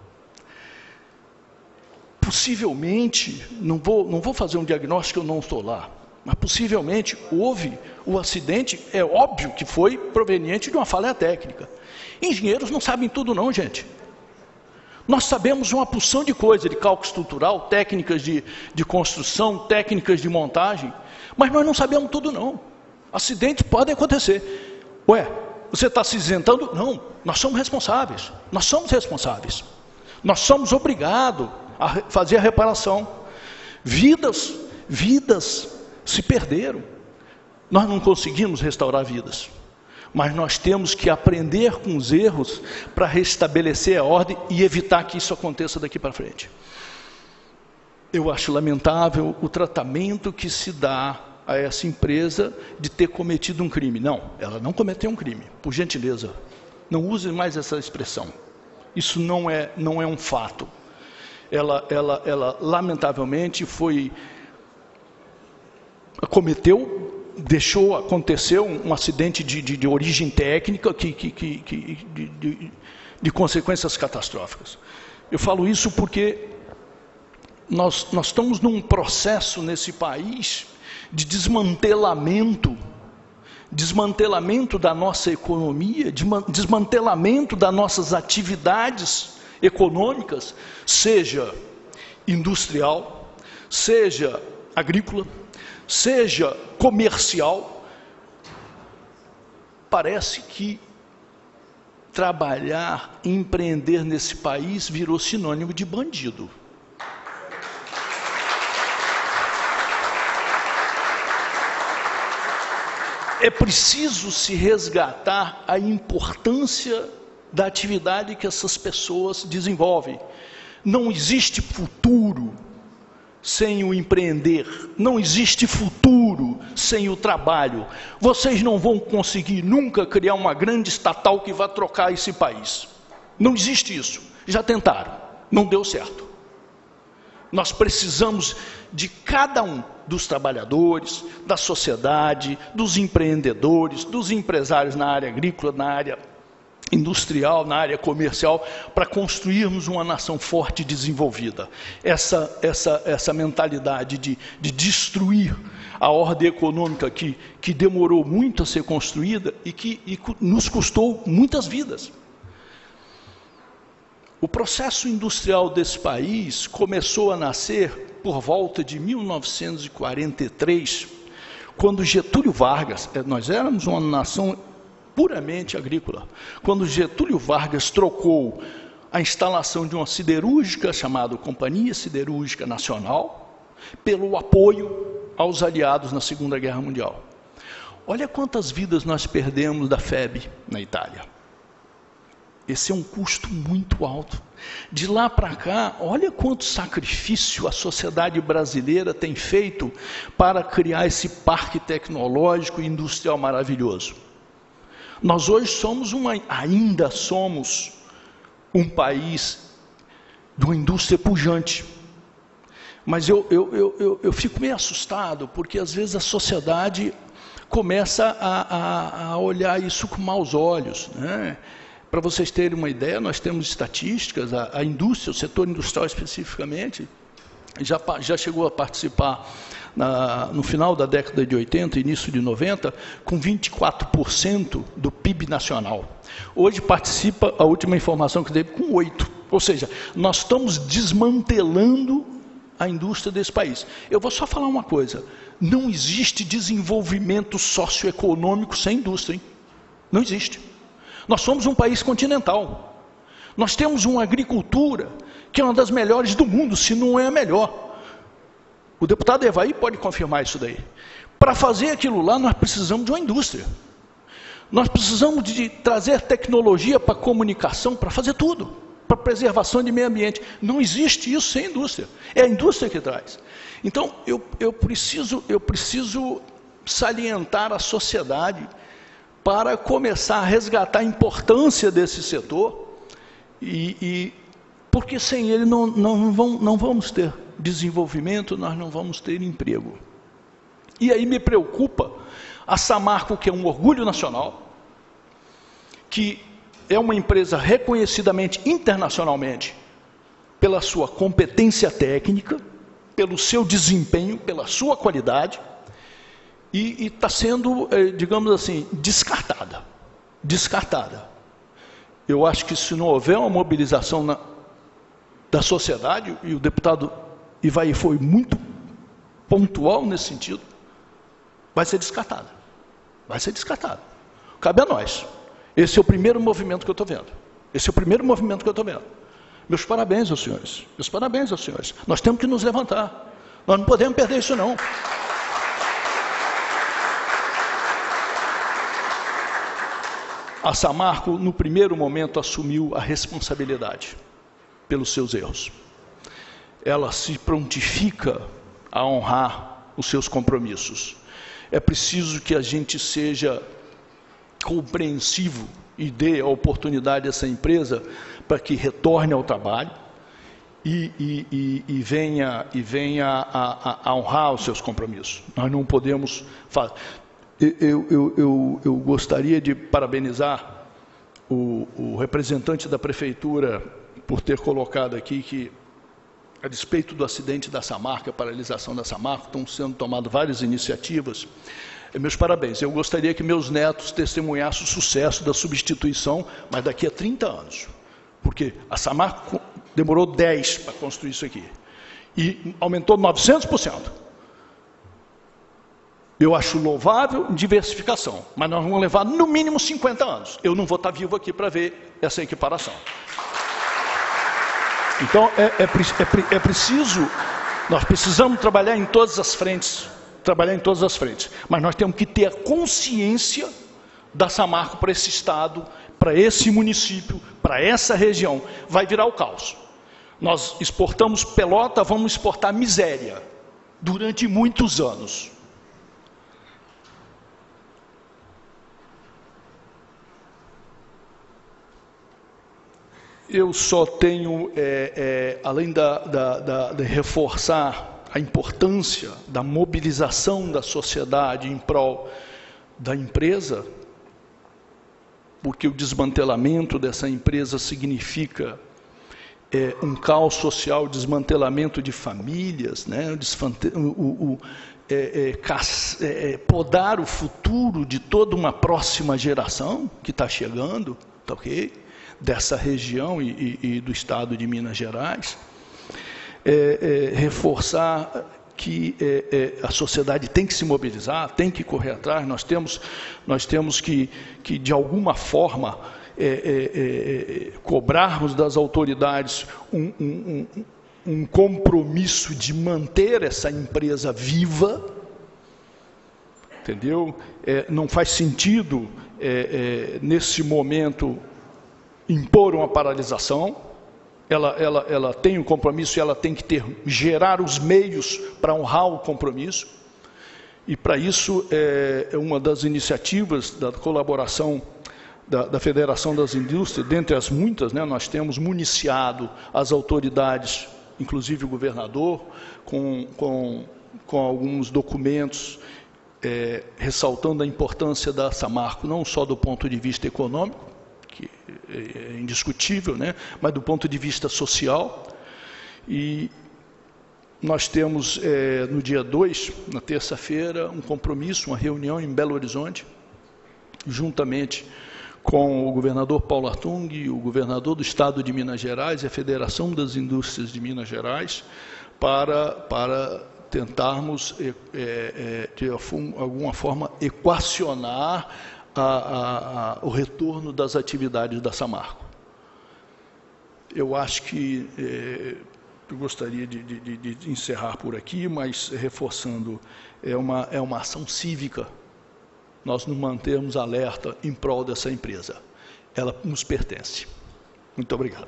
Possivelmente, não vou fazer um diagnóstico, eu não estou lá, mas possivelmente houve o acidente, é óbvio que foi proveniente de uma falha técnica. Engenheiros não sabem tudo não, gente. Nós sabemos uma porção de coisa, de cálculo estrutural, técnicas de construção, técnicas de montagem, mas nós não sabemos tudo não. Acidentes podem acontecer. Ué, você está se isentando? Não, nós somos responsáveis. Nós somos responsáveis. Nós somos obrigados a fazer a reparação. Vidas se perderam. Nós não conseguimos restaurar vidas. Mas nós temos que aprender com os erros para restabelecer a ordem e evitar que isso aconteça daqui para frente. Eu acho lamentável o tratamento que se dá a essa empresa de ter cometido um crime. Não, ela não cometeu um crime, por gentileza. Não use mais essa expressão. Isso não é um fato. Ela lamentavelmente aconteceu um acidente de origem técnica de consequências catastróficas. Eu falo isso porque nós estamos num processo nesse país de desmantelamento da nossa economia, desmantelamento das nossas atividades econômicas, seja industrial, seja agrícola, seja comercial. Parece que trabalhar, empreender nesse país virou sinônimo de bandido. É preciso se resgatar a importância da atividade que essas pessoas desenvolvem. Não existe futuro sem o empreender, não existe futuro sem o trabalho. Vocês não vão conseguir nunca criar uma grande estatal que vá trocar esse país. Não existe isso. Já tentaram, não deu certo. Nós precisamos de cada um dos trabalhadores, da sociedade, dos empreendedores, dos empresários na área agrícola, na área industrial, na área comercial, para construirmos uma nação forte e desenvolvida. Essa mentalidade de destruir a ordem econômica que demorou muito a ser construída e que nos custou muitas vidas. O processo industrial desse país começou a nascer por volta de 1943, quando Getúlio Vargas, nós éramos uma nação puramente agrícola, quando Getúlio Vargas trocou a instalação de uma siderúrgica chamada Companhia Siderúrgica Nacional, pelo apoio aos aliados na Segunda Guerra Mundial. Olha quantas vidas nós perdemos da FEB na Itália. Esse é um custo muito alto. De lá para cá, olha quanto sacrifício a sociedade brasileira tem feito para criar esse parque tecnológico e industrial maravilhoso. Nós hoje ainda somos um país de uma indústria pujante. Mas eu fico meio assustado, porque às vezes a sociedade começa a olhar isso com maus olhos, né? Para vocês terem uma ideia, nós temos estatísticas, a indústria, o setor industrial especificamente, já chegou a participar no final da década de 80, início de 90, com 24% do PIB nacional. Hoje participa, a última informação que teve, com 8%. Ou seja, nós estamos desmantelando a indústria desse país. Eu vou só falar uma coisa, não existe desenvolvimento socioeconômico sem indústria, hein? Não existe. Nós somos um país continental. Nós temos uma agricultura que é uma das melhores do mundo, se não é a melhor. O deputado Evaí pode confirmar isso daí. Para fazer aquilo lá, nós precisamos de uma indústria. Nós precisamos de trazer tecnologia para comunicação, para fazer tudo, para preservação de meio ambiente. Não existe isso sem indústria. É a indústria que traz. Então, eu preciso salientar a sociedade para começar a resgatar a importância desse setor, porque sem ele não vamos ter desenvolvimento, nós não vamos ter emprego. E aí me preocupa a Samarco, que é um orgulho nacional, que é uma empresa reconhecidamente internacionalmente pela sua competência técnica, pelo seu desempenho, pela sua qualidade, e está sendo, digamos assim, descartada. Eu acho que se não houver uma mobilização da sociedade, e o deputado Evaí foi muito pontual nesse sentido, vai ser descartada. Vai ser descartada. Cabe a nós. Esse é o primeiro movimento que eu estou vendo. Meus parabéns aos senhores. Nós temos que nos levantar. Nós não podemos perder isso, não. A Samarco, no primeiro momento, assumiu a responsabilidade pelos seus erros. Ela se prontifica a honrar os seus compromissos. É preciso que a gente seja compreensivo e dê a oportunidade a essa empresa para que retorne ao trabalho e venha a honrar os seus compromissos. Nós não podemos fazer. Eu gostaria de parabenizar o representante da prefeitura por ter colocado aqui que, a despeito do acidente da Samarco, a paralisação da Samarco, estão sendo tomadas várias iniciativas. Meus parabéns. Eu gostaria que meus netos testemunhassem o sucesso da substituição, mas daqui a 30 anos. Porque a Samarco demorou 10 para construir isso aqui. E aumentou 900%. Eu acho louvável diversificação, mas nós vamos levar no mínimo 50 anos. Eu não vou estar vivo aqui para ver essa equiparação. Então, é preciso, nós precisamos trabalhar em todas as frentes, mas nós temos que ter a consciência da Samarco para esse estado, para esse município, para essa região. Vai virar o caos. Nós exportamos pelota, vamos exportar miséria durante muitos anos. Eu só tenho, além de reforçar a importância da mobilização da sociedade em prol da empresa, porque o desmantelamento dessa empresa significa um caos social, desmantelamento de famílias, né? Podar o futuro de toda uma próxima geração que está chegando, tá ok? Dessa região e do estado de Minas Gerais, reforçar que a sociedade tem que se mobilizar, tem que correr atrás. Nós temos que de alguma forma, cobrarmos das autoridades um compromisso de manter essa empresa viva, entendeu? Não faz sentido, nesse momento, impor uma paralisação. Ela tem um compromisso e ela tem que gerar os meios para honrar o compromisso. E, para isso, uma das iniciativas da colaboração da Federação das Indústrias, dentre as muitas, né, nós temos municiado as autoridades, inclusive o governador, com alguns documentos ressaltando a importância da Samarco, não só do ponto de vista econômico, que é indiscutível, né, mas do ponto de vista social. E nós temos, no dia 2, na terça-feira, um compromisso, uma reunião em Belo Horizonte, juntamente com o governador Paulo Artung, o governador do Estado de Minas Gerais e a Federação das Indústrias de Minas Gerais, para tentarmos, de alguma forma, equacionar o retorno das atividades da Samarco. Eu acho que eu gostaria de encerrar por aqui, mas reforçando, é uma ação cívica nós nos mantermos alerta em prol dessa empresa. Ela nos pertence. Muito obrigado.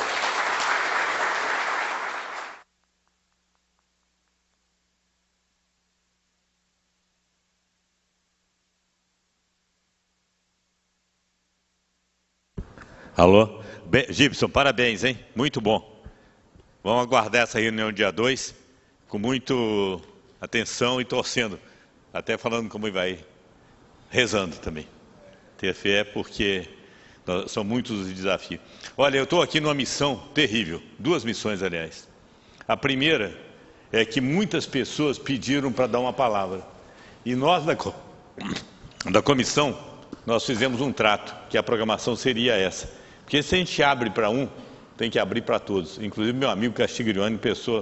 Alô? Gibson, parabéns, hein? Muito bom. Vamos aguardar essa reunião dia 2 com muita atenção e torcendo, até falando como vai, rezando também. Ter fé, porque são muitos os desafios. Olha, eu estou aqui numa missão terrível, 2 missões, aliás. A primeira é que muitas pessoas pediram para dar uma palavra. E nós, da comissão, nós fizemos um trato, que a programação seria essa. Porque se a gente abre para um, tem que abrir para todos. Inclusive meu amigo Castiglione, pessoa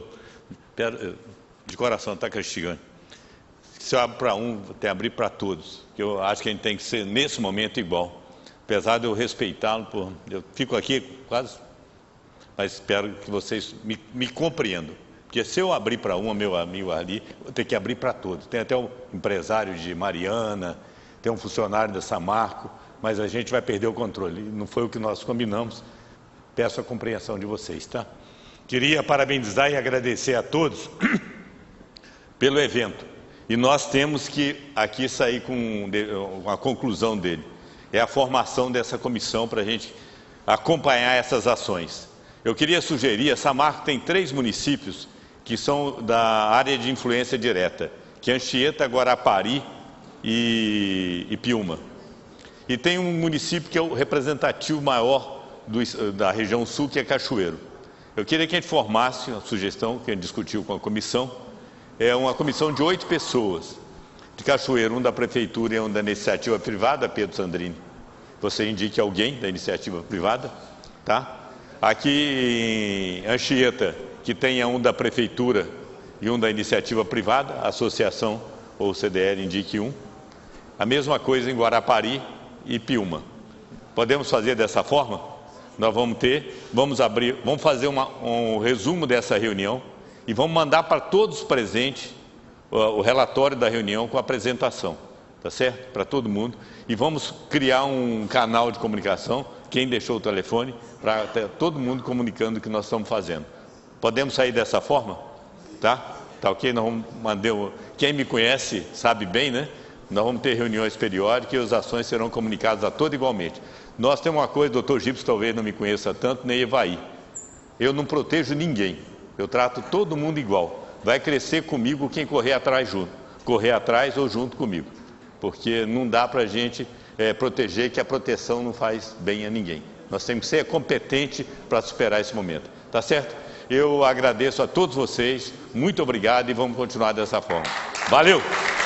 de coração, está Castiglione. Se eu abro para um, tem que abrir para todos. Eu acho que a gente tem que ser, nesse momento, igual. Apesar de eu respeitá-lo, eu fico aqui quase, mas espero que vocês me compreendam. Porque se eu abrir para um, meu amigo ali, eu tenho que abrir para todos. Tem até um empresário de Mariana, tem um funcionário da Samarco, mas a gente vai perder o controle. Não foi o que nós combinamos. Peço a compreensão de vocês, tá? Queria parabenizar e agradecer a todos pelo evento. E nós temos que aqui sair com a conclusão dele. É a formação dessa comissão para a gente acompanhar essas ações. Eu queria sugerir, a Samarco tem 3 municípios que são da área de influência direta, que é Anchieta, Guarapari e Piúma. E tem um município que é o representativo maior da região sul, que é Cachoeiro. Eu queria que a gente formasse, uma sugestão que a gente discutiu com a comissão, é uma comissão de 8 pessoas, de Cachoeiro, um da prefeitura e um da iniciativa privada, Pedro Sandrini. Você indique alguém da iniciativa privada, tá? Aqui em Anchieta, que tenha um da prefeitura e um da iniciativa privada, associação ou CDL, indique um. A mesma coisa em Guarapari e Piúma. Podemos fazer dessa forma? Nós vamos fazer um resumo dessa reunião e vamos mandar para todos os presentes o relatório da reunião com a apresentação, tá certo? Para todo mundo. E vamos criar um canal de comunicação, quem deixou o telefone, para todo mundo comunicando o que nós estamos fazendo. Podemos sair dessa forma? Tá? Tá ok? Nós vamos mandar, quem me conhece sabe bem, né? Nós vamos ter reuniões periódicas e as ações serão comunicadas a todos igualmente. Nós temos uma coisa, doutor Gibson talvez não me conheça tanto, nem Evaí. Eu não protejo ninguém. Eu trato todo mundo igual. Vai crescer comigo quem correr atrás junto. Correr atrás ou junto comigo. Porque não dá para a gente proteger, que a proteção não faz bem a ninguém. Nós temos que ser competentes para superar esse momento. Tá certo? Eu agradeço a todos vocês. Muito obrigado e vamos continuar dessa forma. Valeu!